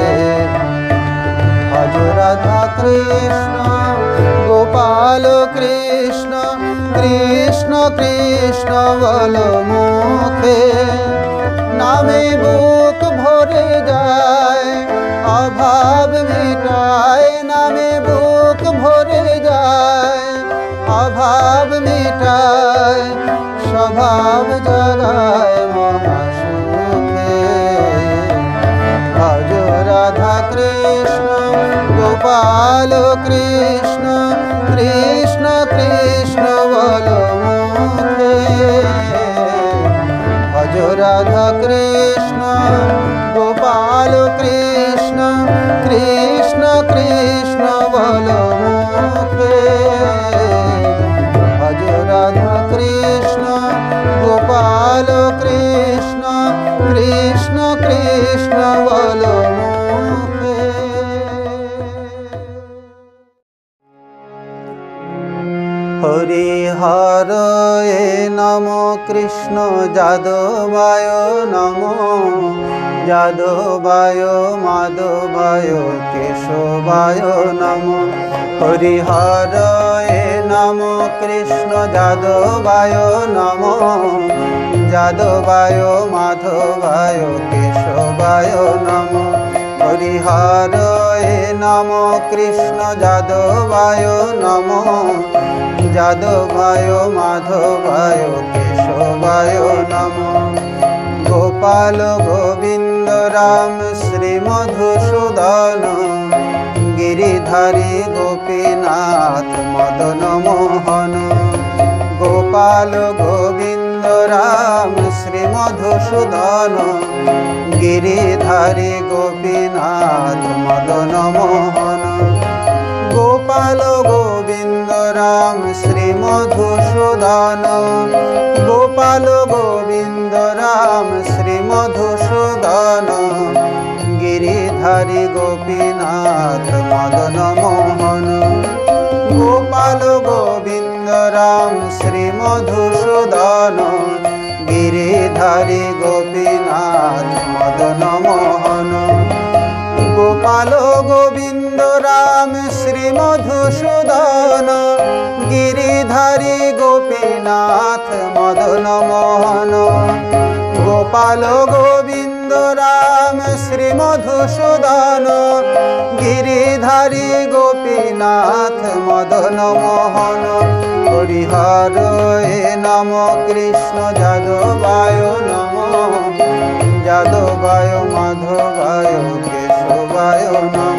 ভজ রাধা কৃষ্ণ গোপাল কৃষ্ণ কৃষ্ণ কৃষ্ণ বল মুখে নামে বুক ভরে যায় অভাব মিটায় নামে বুক ভরে যায় অভাব মিটায় স্বভাব জাগায় মহাসুখে ভজ রাধা কৃষ্ণ গোপাল কৃষ্ণ কৃষ্ণ কৃষ্ণ বল মুখে ভজ রাধা কৃষ্ণ গোপাল কৃষ্ণ কৃষ্ণ কৃষ্ণ বল মুখে ভজ রাধা কৃষ্ণ গোপাল কৃষ্ণ কৃষ্ণ কৃষ্ণ বল মুখে হরিহর এ নম কৃষ্ণ যাদবায় নম যাদবায় মাধবায় কেশবায় নম হরিহর এ নম কৃষ্ণ যাদবায় নম যাদবায় মাধবায় কেশবায় নম হরিহর এ নম কৃষ্ণ যাদবায় নম যাদবায় মাধবায় কেশবায় নম গোপাল গোবিন্দ রাম শ্রী মধুসূদন গিরিধারী গোপীনাথ মদন মোহন গোপাল গোবিন্দ রাম শ্রী মধুসূদন গিরিধারী গোপীনাথ মদন মোহন গোপাল গোবিন্দ রাম শ্রী মধুসূদন গোপাল গোবিন্দ রাম শ্রী মধুসূদন গিরিধারী গোপীনাথ মদন মোহন গোপাল গোবিন্দ রাম শ্রী মধুসূদন গিরিধারী গোপীনাথ মদন মোহন গোপাল গোবিন্দ রাম শ্রী মধুসূদন গিরিধারী গোপীনাথ মদন মোহন গোপাল গোবিন্দ রাম শ্রীমধুসূদন গিরিধারী গোপীনাথ মদন মোহন হরিহর নম কৃষ্ণ যাদবায় নম যাদবায় মাধবায় কেশবায় নম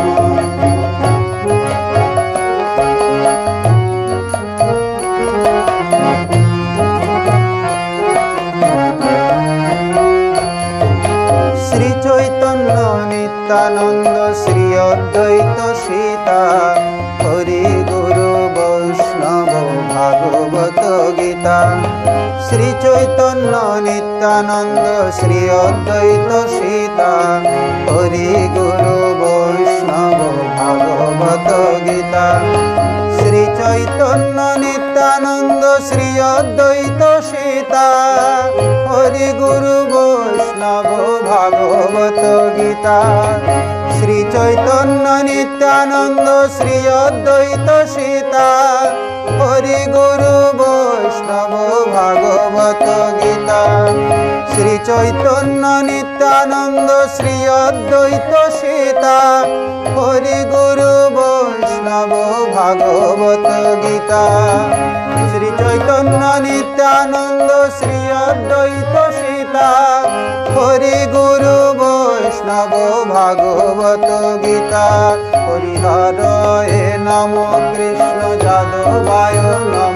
শ্রী চৈতন্য নিত্যানন্দ শ্রী অদ্বৈত সীতা হরি গুরু বৈষ্ণব ভাগবত গীতা শ্রী চৈতন্য নিত্যানন্দ শ্রী অদ্বৈত সীতা হরি গুরু বৈষ্ণব ভাগবত গীতা শ্রী চৈতন্য নিত্যানন্দ শ্রী অদ্বৈত সীতা হরি গুরু বৈষ্ণব ভাগবত গীতা শ্রী চৈতন্য নিত্যানন্দ শ্রী অদ্বৈত সীতা হরি গুরু বৈষ্ণব ভাগবত গীতা শ্রী চৈতন্য নিত্যানন্দ শ্রী অদ্বৈত সীতা হরি গুরু বৈষ্ণব ভাগবত গীতা শ্রী চৈতন্য নিত্যানন্দ শ্রী অদ্বৈত সীতা হরি গুরু বৈষ্ণব ভাগবত গীতা হরিহর নম কৃষ্ণ যাদবায় নম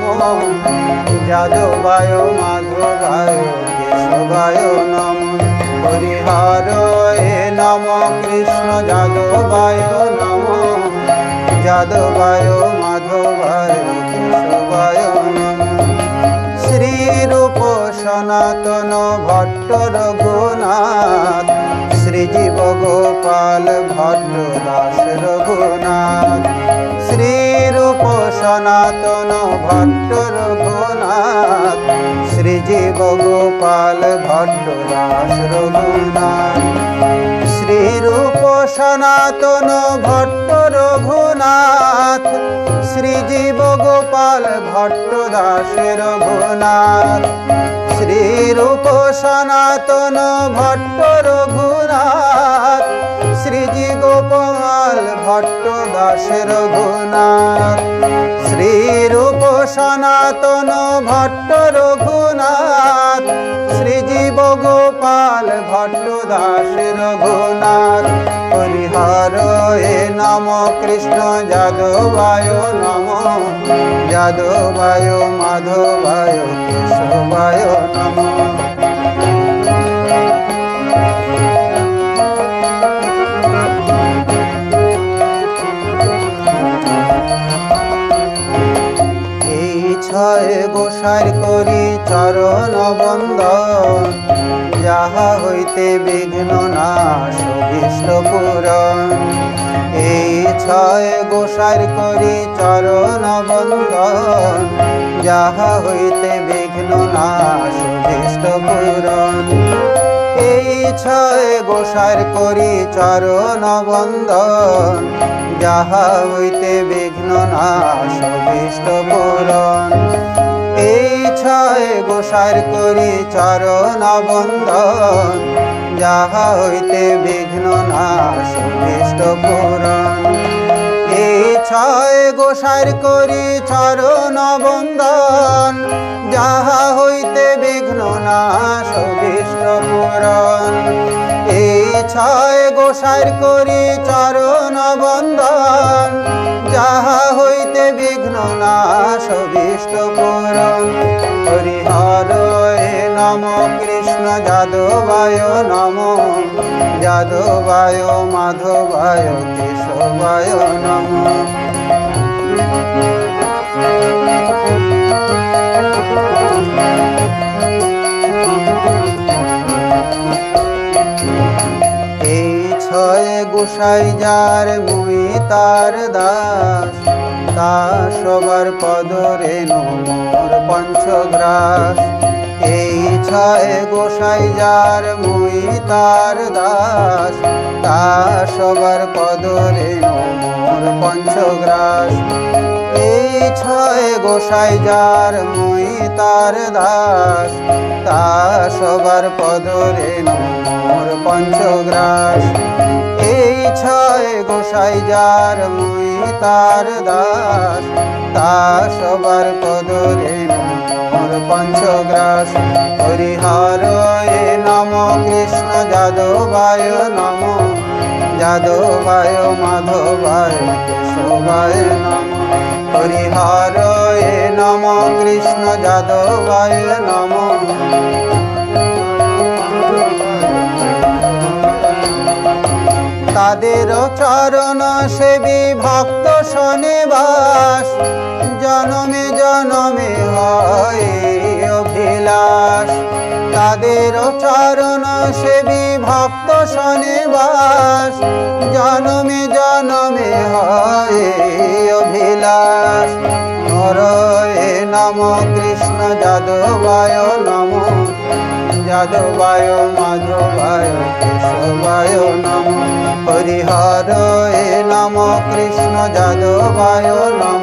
যাদবায় মাধবায় কেশবায় নম হরিহর নম কৃষ্ণ যাদবায় নম যাদবায় মাধবায় কেশবায় নম শ্রীরূপ সনাতন ভট্ট রঘুনাথ শ্রীজীব গোপাল ভট্ট দাস রঘুনাথ শ্রীরূপ সনাতন ভট্ট রঘুনাথ শ্রীজীব গোপাল ভট্ট দাস রঘুনাথ শ্রীরূপ সনাতন ভট্ট রঘুনাথ শ্রীজীব গোপাল ভট্ট দাস রঘুনাথ শ্রীরূপ সনাতন ভট্ট রঘুনাথ শ্রীজী গোপাল ভট্ট দাস রঘুনাথ শ্রীরূপ সনাতন ভট্ট রঘুনাথ শ্রীজীব গোপাল ভট্ট দাস রঘুনাথ হরিহর নম কৃষ্ণ যাদবায় নম যাদবায় মাধবায় কেশবায় নম ছয় গোসার করি চরণ বন্দন যাহা হইতে বিঘ্ন নাশ অভীষ্ট পূরণ এই ছয় গোসার করি চরণ বন্দন যাহা হইতে বিঘ্ন নাশ অভীষ্ট পূরণ এই ছয় গোসার করি চরণ বন্দন যাহা হইতে বিঘ্ন নাশ অভীষ্ট পূরণ এই ছয় গোসার করি চরণ বন্দন যাহা হইতে বিঘ্ন নাশ অভীষ্ট পূরণ এই ছয় গোসার করি চরণ বন্দন যাহা হইতে বিঘ্ন নাশ অভীষ্ট পূরণ এই ছয় গোসার করি চরণ বন্দন যাহা হইতে বিঘ্ন নাশ অভীষ্ট পূরণ হরিহর নম কৃষ্ণ যাদবায় নম যাদবায় মাধবায় কেশবায় নম এই ছয় গোসাই যার মুই তার দাস তা সবার পদরে মোর পঞ্চগ্রাস এই ছয় গোসাই যার মুই তার দাস, তা সবার পদরে মোর পঞ্চগ্রাস। এই ছয় গোসাই যার মুই তার দাস, তা সবার পদরে মোর পঞ্চগ্রাস। এই ছয় গোসাই যার মুই তার দাস, তা সবার পদরে মোর পঞ্চগ্রাস। হরিহর এ নম কৃষ্ণ যাদবায় নম, যাদবায় মাধবায় কেশবায় নম। হরিহর এ নম কৃষ্ণ যাদবায় নম। তাদের চরণ সেবী ভক্ত শনিবাস, জনমে জনমে হয় অভিলাষ। তাদের চরণ সেবী ভক্ত শনিবাস, জনমে জনমে হয় অভিলাষ। হরে নম কৃষ্ণ যাদবায় নম, যাদবায় মাধবায় কেশবায় নম। হরিহর এ নম কৃষ্ণ যাদবায় নম।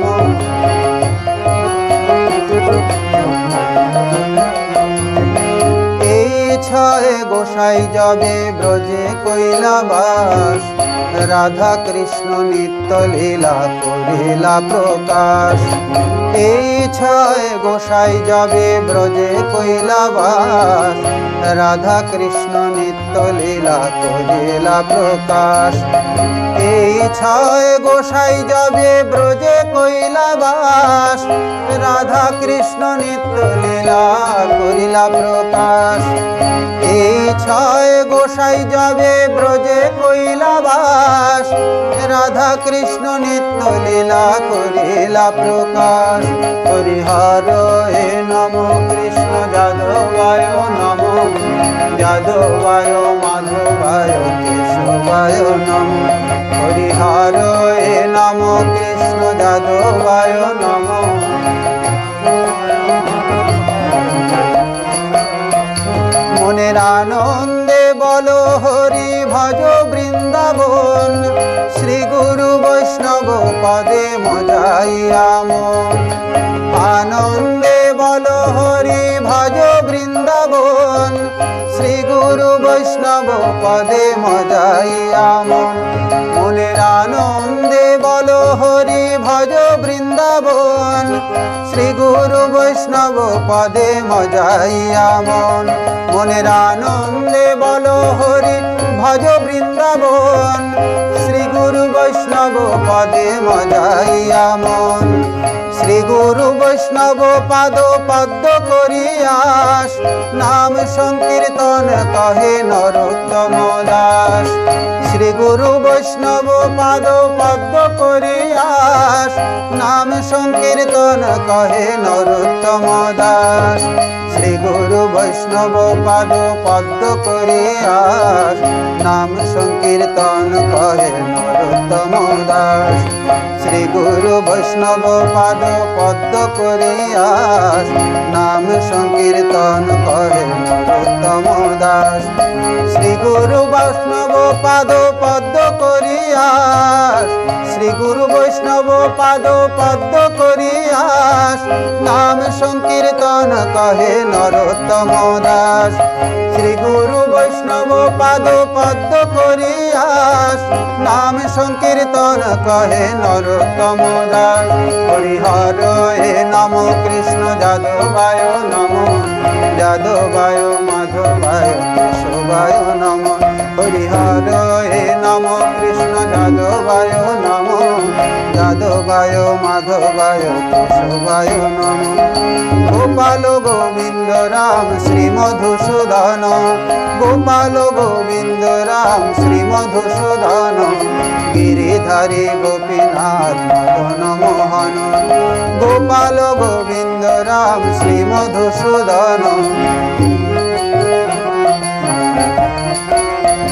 এই ছয় গোসাই যাবে ব্রজে কৈলাবাস, রাধা কৃষ্ণ নিত্য লীলা করিলা প্রকাশ। এই ছয় গোসাই যাবে ব্রজে কৈলাবাস, রাধা কৃষ্ণ নিত্য লীলা করিলা প্রকাশ। এই ছয় গোসাই যাবে ব্রজে কৈলাবাস, রাধা কৃষ্ণ নিত্য লীলা করিলা প্রকাশ। এই ছয় গোসাই যাবে ব্রজে কৈলাবাস, রাধা কৃষ্ণ নিত্য লীলা করিলা প্রকাশ। হরিহর এ নম কৃষ্ণ যাদবায় নম, যাদবায় মাধবায় কেশবায় নম। হরিহর এ নম কৃষ্ণ যাদবায় নম। মনের আনন্দে বলো হরি ভজ বৃন্দাবন, শ্রী গুরু বৈষ্ণব পদে মজাইয়া মন। আনন্দে বলো হরি ভজ বৃন্দাবন, শ্রী গুরু বৈষ্ণব পদে মজাইয়া মন। মনের আনন্দে বলো হরি ভজ বৃন্দাবন, শ্রী গুরু বৈষ্ণব পদে মজাইয়া মন। মনের আনন্দে বলো হরি ভজ বৃন্দাবন, শ্রী গুরু বৈষ্ণব পদে মজাইয়া মন। শ্রী গুরু বৈষ্ণব পাদ পদ্ম করিয়াস, নাম সংকীর্তন কহে নরোত্তম দাস। শ্রী গুরু বৈষ্ণব পাদ পদ্ম করিয়াস, নাম সংকীর্তন কহে নরোত্তম দাস। শ্রী গুরু বৈষ্ণব পাদ পদ্ম করিয়াস, নাম সংকীর্তন কহে নরোত্তম দাস। শ্রী গুরু বৈষ্ণব পাদ পদ্ম করিয়াস, নাম সংকীর্তন কহে নরোত্তম দাস। শ্রী গুরু বৈষ্ণব পাদ পদ্ম করিয়াস, শ্রী গুরু বৈষ্ণব পাদ পদ্ম করিয়াস, নাম সংকীর্তন কহে নরোত্তম দাস। শ্রী গুরু বৈষ্ণব পাদ পদ্ম করিয়াস, নাম সংকীর্তন কহে নরোত্তম দাস। হরিহর এ নম কৃষ্ণ যাদবায় নম, যাদবায় মাধবায় কেশবায় নম। হরিহর এ নম কৃষ্ণ যাদবায় নম, যাদবায় মাধবায় কেশবায় নম। গোপাল গোবিন্দ রাম শ্রী মধুসূদন, গোপাল গোবিন্দ রাম শ্রী মধুসূদন। গিরিধারী গোপীনাথ মদন মোহন, গোপাল গোবিন্দ রাম শ্রী মধুসূদন।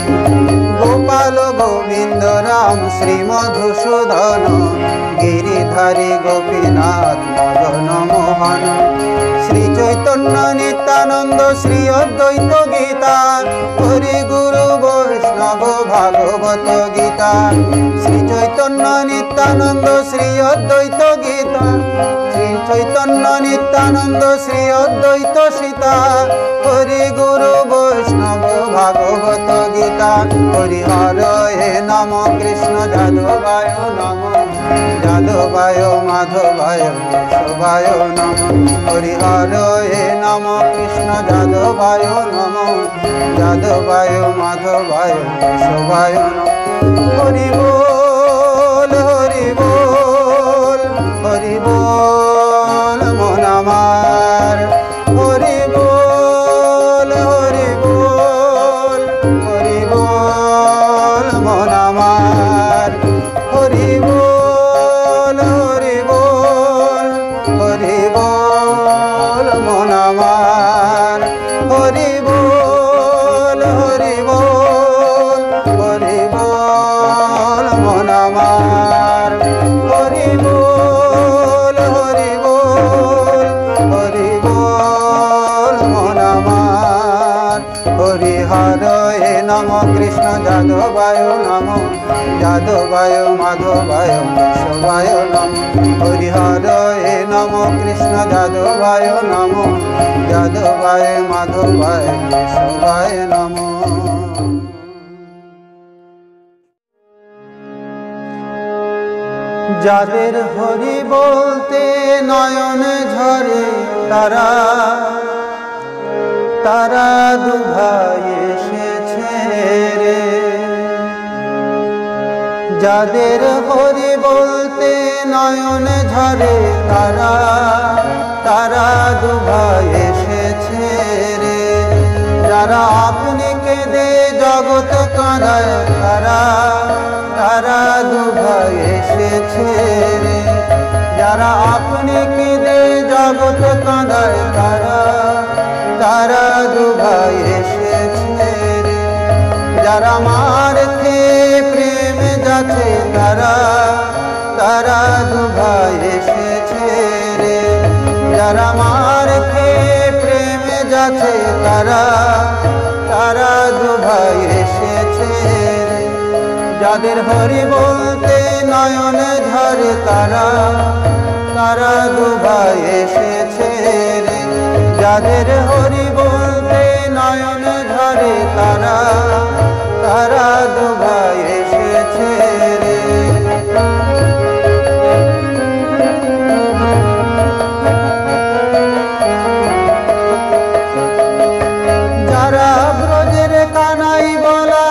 গোপাল গোবিন্দ রাম শ্রী মধুসূদন। গিরিধারী গিরিধারী গোপীনাথ মদন মোহন শ্রী চৈতন্য নিত্যানন্দ শ্রী অদ্বৈত গীতা হরি গুরু বৈষ্ণব ভাগবত গীতা শ্রী চৈতন্য নিত্যানন্দ শ্রী অদ্বৈত গীতা শ্রী চৈতন্য নিত্যানন্দ শ্রী অদ্বৈত সীতা হরি গুরু বৈষ্ণব ভাগবত গীতা হরি হর হে নম কৃষ্ণ যাদবায় নম যাদবায় মাধবায় কেশবায় নম হরি হর হে নম কৃষ্ণ যাদবায় নম যাদবায় মাধবায় কেশবায় নম হরি বল হরি বল হরি বল মন আমার হরি বল হরি বল হরি বল মন আমার হরি বল হরি বল হরি বল মন আমার হরি বল হরি বল হরি বল মন আমার হরি বল হরি বল হরি বল মন আমার হরি হর হে নম কৃষ্ণ যাদবায় নম যাদবায় মাধবায় কেশবায় নম হরি হর হে নম কৃষ্ণ যাদবায় নম যাদবায় মাধবায় কেশবায় নম যাদের হরি বলতে নয়ন ঝরে তারা তারা দুভাই এসেছে রে যাদের হরি বলতে নয়ন ঝরে তারা তারা দুভাই এসেছে রে যারা আপনি কেঁদে জগৎ কাঁদায় তারা তারা দুভাই এসেছে রে যারা আপনি কেঁদে জগৎ কাঁদায় তারা তারা দুভাই এসেছে রে যারা মার খেয়ে প্রেম যাচ্ছে তারা তারা দুভাই এসেছে রে যারা মার খেয়ে প্রেম যাচ্ছে তারা তারা দুভাই এসেছে রে যাদের হরি বলতে নয়ন ঝরে তারা তারা দুভাই এসেছে রে যাদের হরি বলতে নয়ন ঝরে তারা তারা দুভাই এসেছে রে যারা ব্রজের কানাই বলা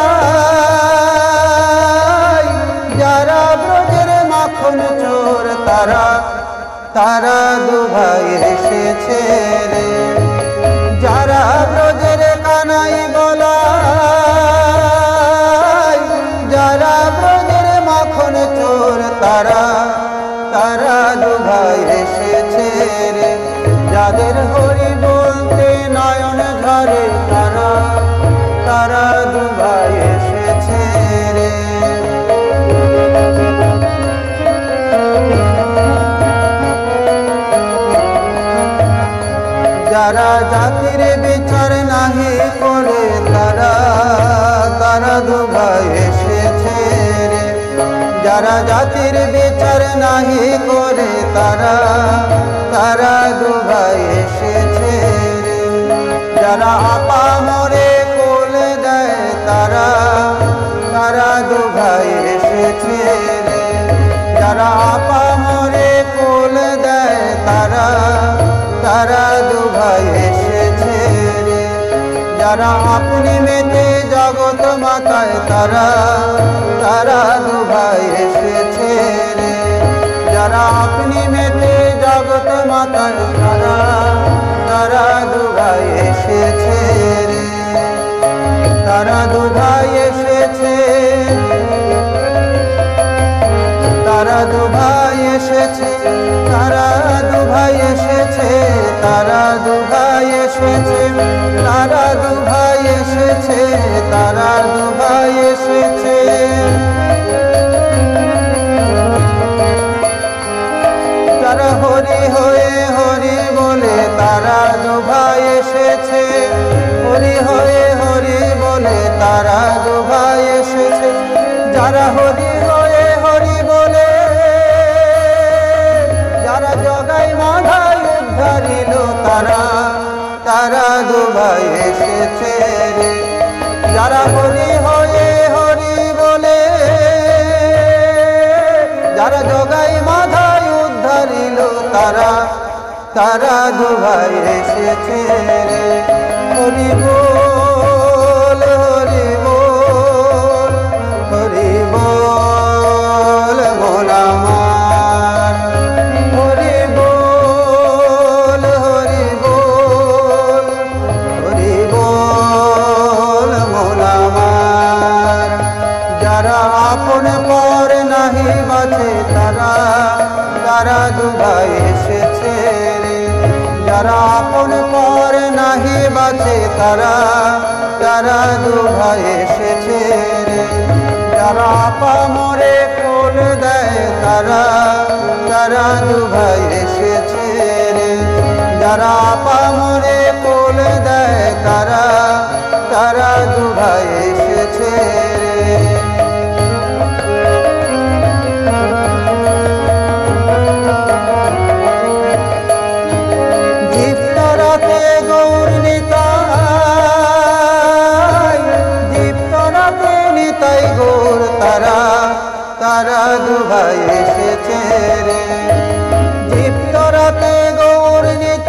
যারা ব্রজের মাখন চোর তারা তারা দুভাই এসেছে রে যারা ব্রজের কানাই বলা যারা ব্রজের মাখন চোর তারা তারা দুভাই এসেছে রে যাদের হরি বলতে নয়ন ঝরে তারা তারা দুভাই এসেছে রে যারা জাতির বিচার নাহি করে তারা তারা দুভাই এসেছে রে যারা জাতির বিচার নাহি করে তারা তারা দুভাই এসেছে রে যারা আপা মরে কোল দেয় তারা তারা দুভাই এসেছে রে যারা আপা মরে কোল দেয় তারা তারা দুভাই এসেছে রে যারা আপনি মেতে জগৎ মাতায় তারা তারা দুভাই এসেছে রে যারা আপনি মেতে জগৎ মাতায় তারা তারা দুভাই এসেছে রে তারা দুভাই এসেছে তারা দুভাই এসেছে তারা দুভাই এসেছে তারা দুভাই এসেছে তারা দুভাই এসেছে তারা দুভাই এসেছে হরি হয়ে হরি বলে, যারা জগাই মাধাই উদ্ধারিল তারা, তারা দুভাই এসেছে রে। যারা হরি হয়ে হরি বলে, যারা জগাই মাধাই উদ্ধারিল তারা, তারা দুভাই এসেছে রে। হরি বল হরি বল হরি বল মন আমার, হরি বল হরি বল হরি বল মন আমার। যারা আপন পর নাহি বাঁচে তারা, তারা দুভাই এসেছে রে। যারা আপন পর নাহি বাঁচে তারা, তারা দুভাই এসেছে রে। যারা আপা মরে কোল দেয় তারা, তারা দুভাই এসেছে রে। যারা আপা মরে কোল দেয় তারা, তারা দুভাই এসেছে রে। দীপ্তরাতে গৌর নিতাই, দীপ্তরাতে নিতাই গৌর তারা, তারা দুভাই এসেছে রে। দীপ্তরাতে গৌর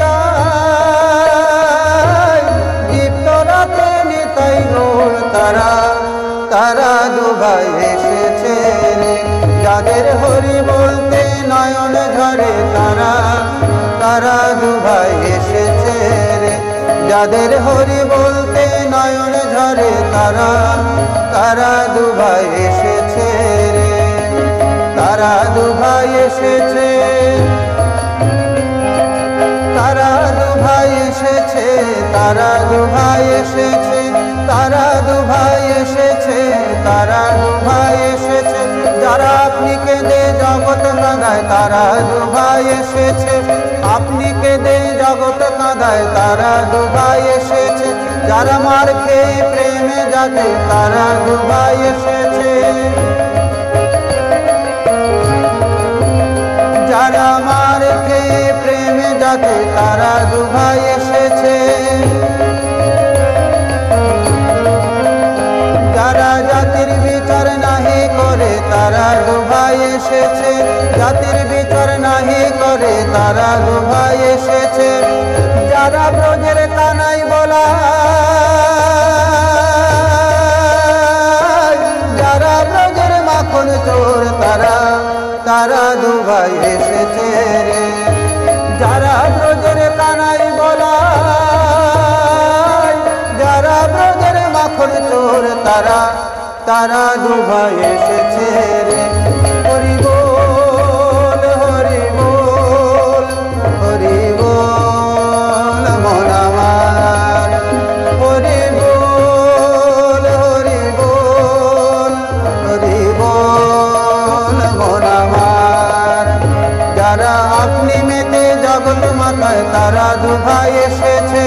নিতাই, দীপ্তরাতে নিতাই গৌর তারা, তারা দুভাই এসেছে রে। যাদের হরি বলতে নয়ন ঝরে তারা, তারা দুভাই এসেছে রে। যাদের হরি বলতে নয়ন ঝরে তারা, তারা দুভাই এসেছে রে। তারা দুভাই এসেছে, তারা দুভাই এসেছে, তারা দুভাই এসেছে, তারা দুভাই এসেছে, তারা দুভাই এসেছে। যারা আপনি কেঁদে জগৎ কাঁদায় তারা দুভাই এসেছে, আপনি কেঁদে জগৎ কাঁদায় তারা দুভাই এসেছে। যারা মার খেয়ে প্রেমে যাতে তারা দুভাই এসেছে, যারা মার খেয়ে প্রেমে যাতে তারা দুভাই এসেছে। যারা জাতির বিচার নাহি করে তারা দুভাই এসেছে, জাতির বিচার নাহি করে তারা দুভাই এসেছে। যারা ব্রজের কানাই বলা, যারা ব্রজের মাখন চোর তারা, তারা দুভাই এসেছে রে। যারা ব্রজের কানাই বলা, যারা ব্রজের মাখন চোর তারা, তারা দুভাই এসেছে রে। হরি বল হরি বল হরি বল মন আমার, হরি বল হরি বল হরি বল মন আমার। যারা আপনি মেতে জগৎ মাথায় তারা দুভাই এসেছে,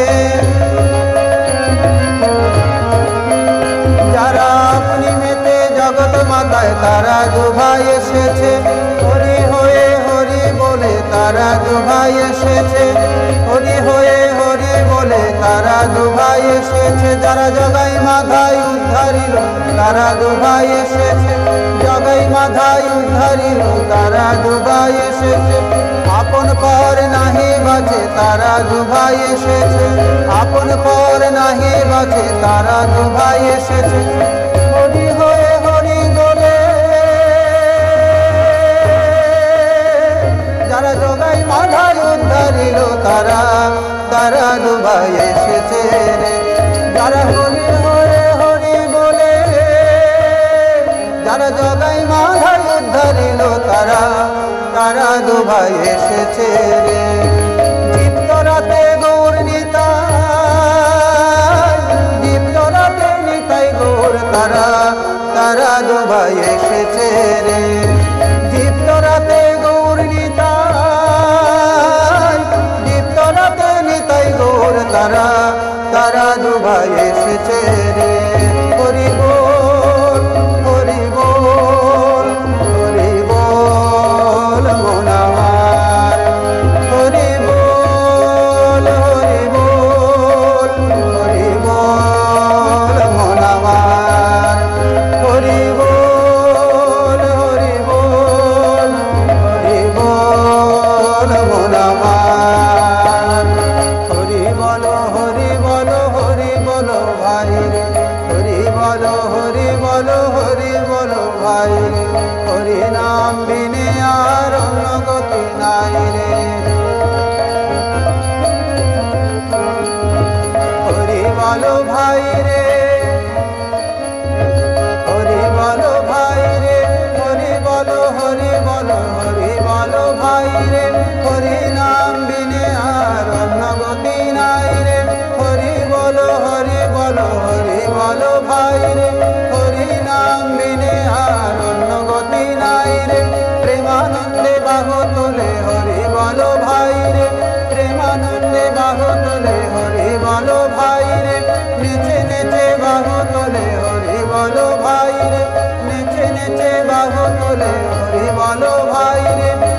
যারা আপনি মেতে জগৎ মাথায় তারা দুভাই এসেছে। হরি হয়ে হরি বলে তারা দুভাই এসেছে, হরি হয়ে হরি বলে তারা দুভাই এসেছে। যারা জগাই মাধাই উদ্ধারিল তারা দুভাই এসেছে, জগাই মাধাই উদ্ধারিল তারা দুভাই এসেছে। আপন পর নাহি বাঁচে তারা দুভাই এসেছে, আপন পর নাহি বাঁচে তারা দুভাই এসেছে। হরি হয়ে হরি বলে, যারা জগাই মাধাই উদ্ধারিল তারা, তারা দুভাই এসেছে রে। যারা হরি হয়ে হরি বলে, যারা জগাই মাধাই উদ্ধারিল তারা, তারা দুভাই এসেছে রে। দীপ্তরাতে গৌর নিতাই, দীপ্তরাতে নিতাই গৌর তারা, তারা দুভাই এসেছে রে। দীপ্তরাতে গৌর নিতাই, দীপ্তরাতে নিতাই গৌর তারা, তারা দুভাই এসেছে রে। হরি বল হরি বল ভাই রে, হরি নাম বিনে আর অন্য গতি নাই রে। হরি বলো ভাই রে, হরি বলো ভাই রে, হরি বলো হরি বলো হরি বলো ভাই রে, হরি নাম বিনে আর অন্য গতি নাই রে। হরি বলো হরি বলো হরি বলো ভাই রে, হরি নাম বিনে আর অন্য গতি নাই রে। প্রেমানন্দে বাহু তোলে হরি বলো ভাই রে, প্রেমানন্দে বাহু তোলে হরি বলো ভাই রে, নেচে নেচে বাহু তোলে হরি বলো ভাই রে, নেচে নেচে বাহু তোলে হরি বলো ভাই রে।